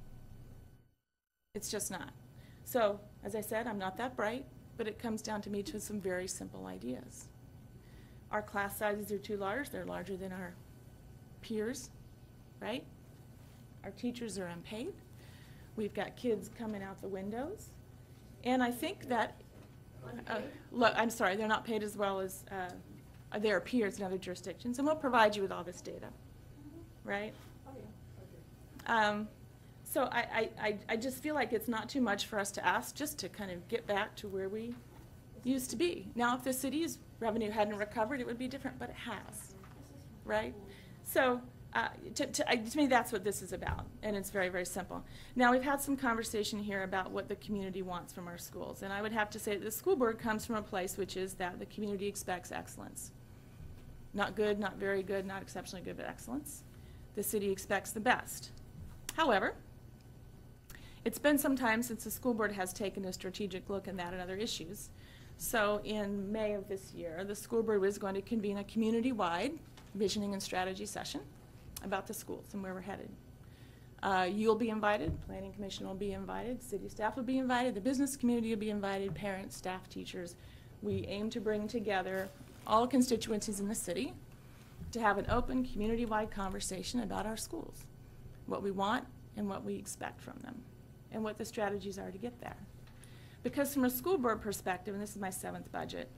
It's just not. So, as I said, I'm not that bright, but it comes down to me to some very simple ideas. Our class sizes are too large. They're larger than our peers, right? Our teachers are unpaid. We've got kids coming out the windows. And I think that, uh, look, I'm sorry, they're not paid as well as uh, their peers in other jurisdictions, and we'll provide you with all this data, right? Um, so I, I, I just feel like it's not too much for us to ask just to kind of get back to where we used to be. Now, if the city's revenue hadn't recovered, it would be different, but it has, right? So uh, to, to, I, to me, that's what this is about, and it's very, very simple. Now, we've had some conversation here about what the community wants from our schools, and I would have to say that the school board comes from a place which is that the community expects excellence. Not good, not very good, not exceptionally good, but excellence. The city expects the best. However, it's been some time since the school board has taken a strategic look at that and other issues. So in May of this year, the school board was going to convene a community-wide visioning and strategy session about the schools and where we're headed. Uh, You'll be invited, Planning Commission will be invited, city staff will be invited, the business community will be invited, parents, staff, teachers. We aim to bring together all constituencies in the city to have an open, community-wide conversation about our schools, what we want and what we expect from them, and what the strategies are to get there. Because from a school board perspective, and this is my seventh budget,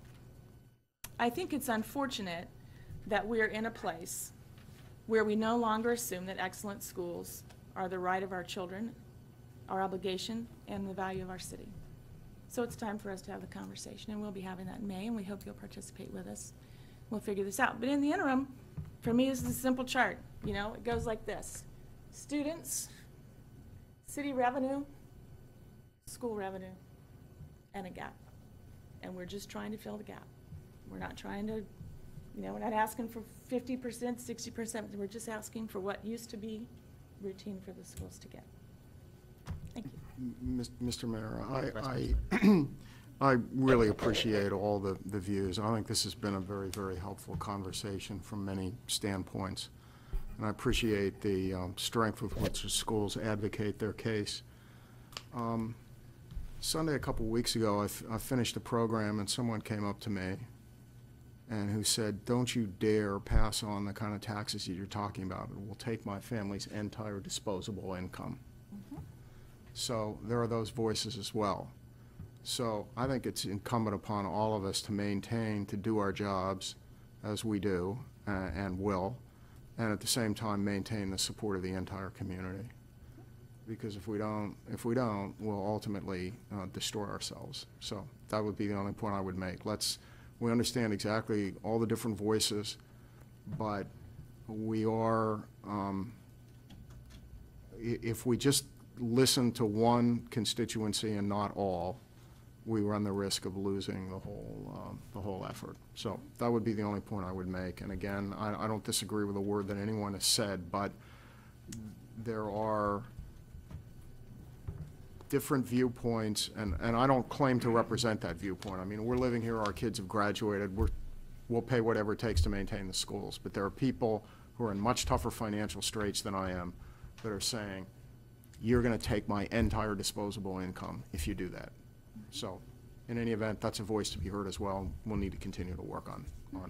I think it's unfortunate that we're in a place where we no longer assume that excellent schools are the right of our children, our obligation, and the value of our city. So it's time for us to have the conversation, and we'll be having that in May, and we hope you'll participate with us. We'll figure this out. But in the interim, for me, this is a simple chart. You know, it goes like this. Students, city revenue, school revenue, and a gap. And we're just trying to fill the gap. We're not trying to, you know, we're not asking for fifty percent, sixty percent. We're just asking for what used to be routine for the schools to get. Thank you. Mis- Mister Mayor, I, I, I really appreciate all the, the views. I think this has been a very, very helpful conversation from many standpoints. And I appreciate the um, strength with which the schools advocate their case. Um, Sunday, a couple weeks ago, I, f- I finished a program and someone came up to me and who said, don't you dare pass on the kind of taxes that you're talking about. It will take my family's entire disposable income. Mm-hmm. So there are those voices as well. So I think it's incumbent upon all of us to maintain, to do our jobs as we do uh, and will, and at the same time maintain the support of the entire community. Because if we don't, if we don't, we'll ultimately uh, destroy ourselves. So that would be the only point I would make. Let's, we understand exactly all the different voices, but we are, um, i- if we just listen to one constituency and not all, we run the risk of losing the whole, um, the whole effort. So that would be the only point I would make. And again, I, I don't disagree with a word that anyone has said, but there are different viewpoints, and, and I don't claim to represent that viewpoint. I mean, we're living here, our kids have graduated, we're, we'll pay whatever it takes to maintain the schools. But there are people who are in much tougher financial straits than I am that are saying, you're going to take my entire disposable income if you do that. So in any event, that's a voice to be heard as well. We'll need to continue to work on, on,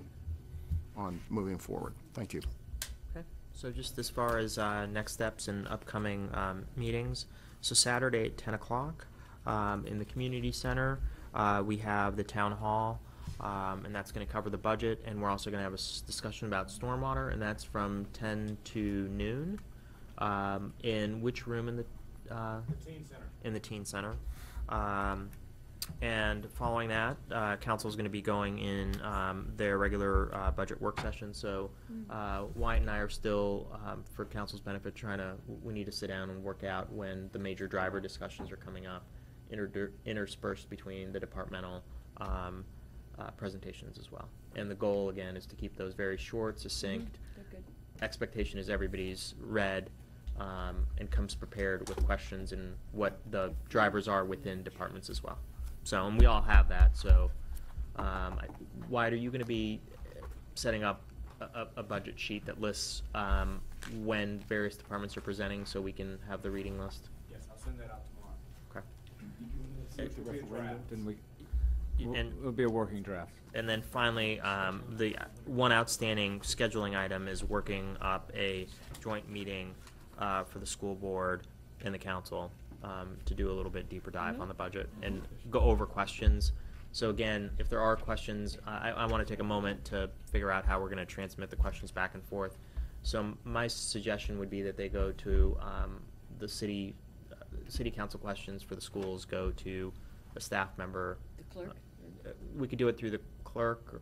on moving forward. Thank you. Okay, so just as far as uh, next steps and upcoming um, meetings, so Saturday at ten o'clock um, in the community center, uh, we have the town hall, um, and that's going to cover the budget, and we're also going to have a s- discussion about stormwater, and that's from ten to noon. Um, in which room in the? Uh, The teen center. In the teen center. Um, and following that, uh, council is going to be going in um, their regular uh, budget work session. So uh, Wyatt and I are still, um, for council's benefit, trying to, we need to sit down and work out when the major driver discussions are coming up, inter- interspersed between the departmental um, uh, presentations as well. And the goal, again, is to keep those very short, succinct. They're good. Expectation is everybody's read um, and comes prepared with questions and what the drivers are within departments as well. So, and we all have that, so, um, I- Wyatt, are you gonna be setting up a, a, a budget sheet that lists, um, when various departments are presenting, so we can have the reading list? Yes, I'll send that out tomorrow. Okay. It'll be a draft, and we, we'll- And- it'll be a working draft. And then finally, um, the one outstanding scheduling item is working up a joint meeting, uh, for the school board and the council, um, to do a little bit deeper dive on the budget and go over questions. So again, if there are questions, I, I want to take a moment to figure out how we're going to transmit the questions back and forth. So m- my suggestion would be that they go to, um, the city, uh, city council questions for the schools go to a staff member. The clerk? Uh, We could do it through the clerk, or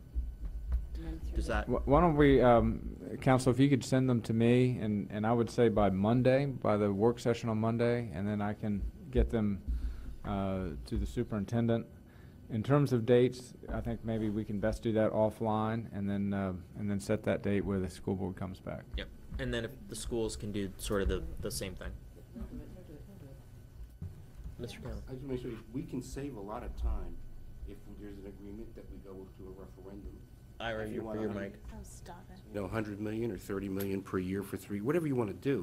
does that? Wh- Why don't we, um, council, if you could send them to me, and, and I would say by Monday, by the work session on Monday, and then I can get them uh, to the superintendent. In terms of dates, I think maybe we can best do that offline, and then, uh, and then set that date where the school board comes back. Yep, and then if the schools can do sort of the, the same thing. Mister Campbell? I just want to make sure, we can save a lot of time if there's an agreement that we go to a referendum. Ira, If you your- want for your a hundred- mic. Oh, stop it. You know, a hundred million or thirty million per year for three, whatever you want to do.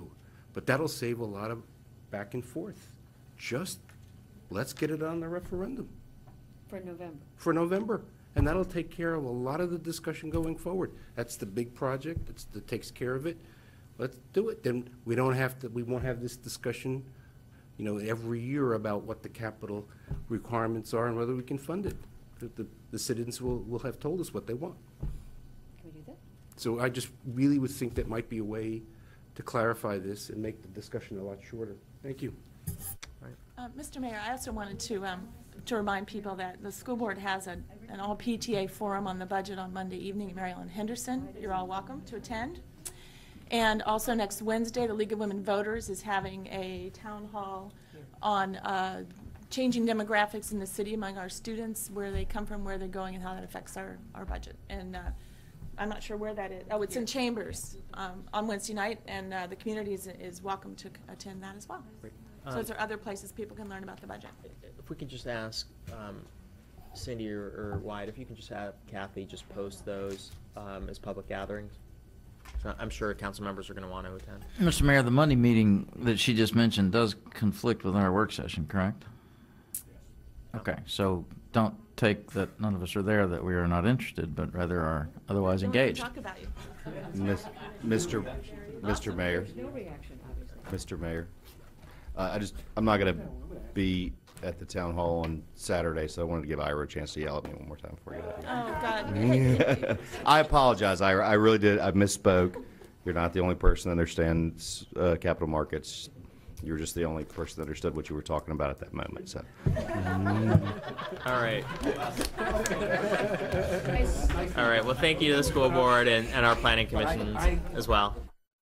But that'll save a lot of back and forth. Just, let's get it on the referendum For November. for November. And that'll take care of a lot of the discussion going forward. That's the big project, that's, that takes care of it. Let's do it. Then we don't have to, we won't have this discussion, you know, every year about what the capital requirements are and whether we can fund it. The, the- the citizens will, will have told us what they want. Can we do that? So I just really would think that might be a way to clarify this and make the discussion a lot shorter. Thank you. Uh, Mister Mayor, I also wanted to, um, to remind people that the school board has a, an all P T A forum on the budget on Monday evening at Mary Ellen Henderson. You're all welcome to attend. And also next Wednesday, the League of Women Voters is having a town hall on uh, changing demographics in the city among our students, where they come from, where they're going, and how that affects our, our budget. And uh, I'm not sure where that is. Oh, it's in Chambers um, on Wednesday night, and uh, the community is, is welcome to attend that as well. So Um, those are other places people can learn about the budget. If we could just ask um, Cindy or, or Wyatt, if you can just have Kathy just post those um, as public gatherings. So I'm sure council members are going to want to attend. Mister Mayor, the Monday meeting that she just mentioned does conflict with our work session, correct? Okay, so don't take that none of us are there that we are not interested, but rather are otherwise Then we can engaged. talk about you. Miss- Mister Mister Mayor, There's no reaction, obviously. Mister Mayor, uh, I just, I'm not gonna be at the town hall on Saturday, so I wanted to give Ira a chance to yell at me one more time before I get out of here. Oh, God. I apologize, Ira, I really did, I misspoke. You're not the only person that understands, uh, capital markets. You were just the only person that understood what you were talking about at that moment, so. All right. All right, well, thank you to the school board and, and our planning commission as well.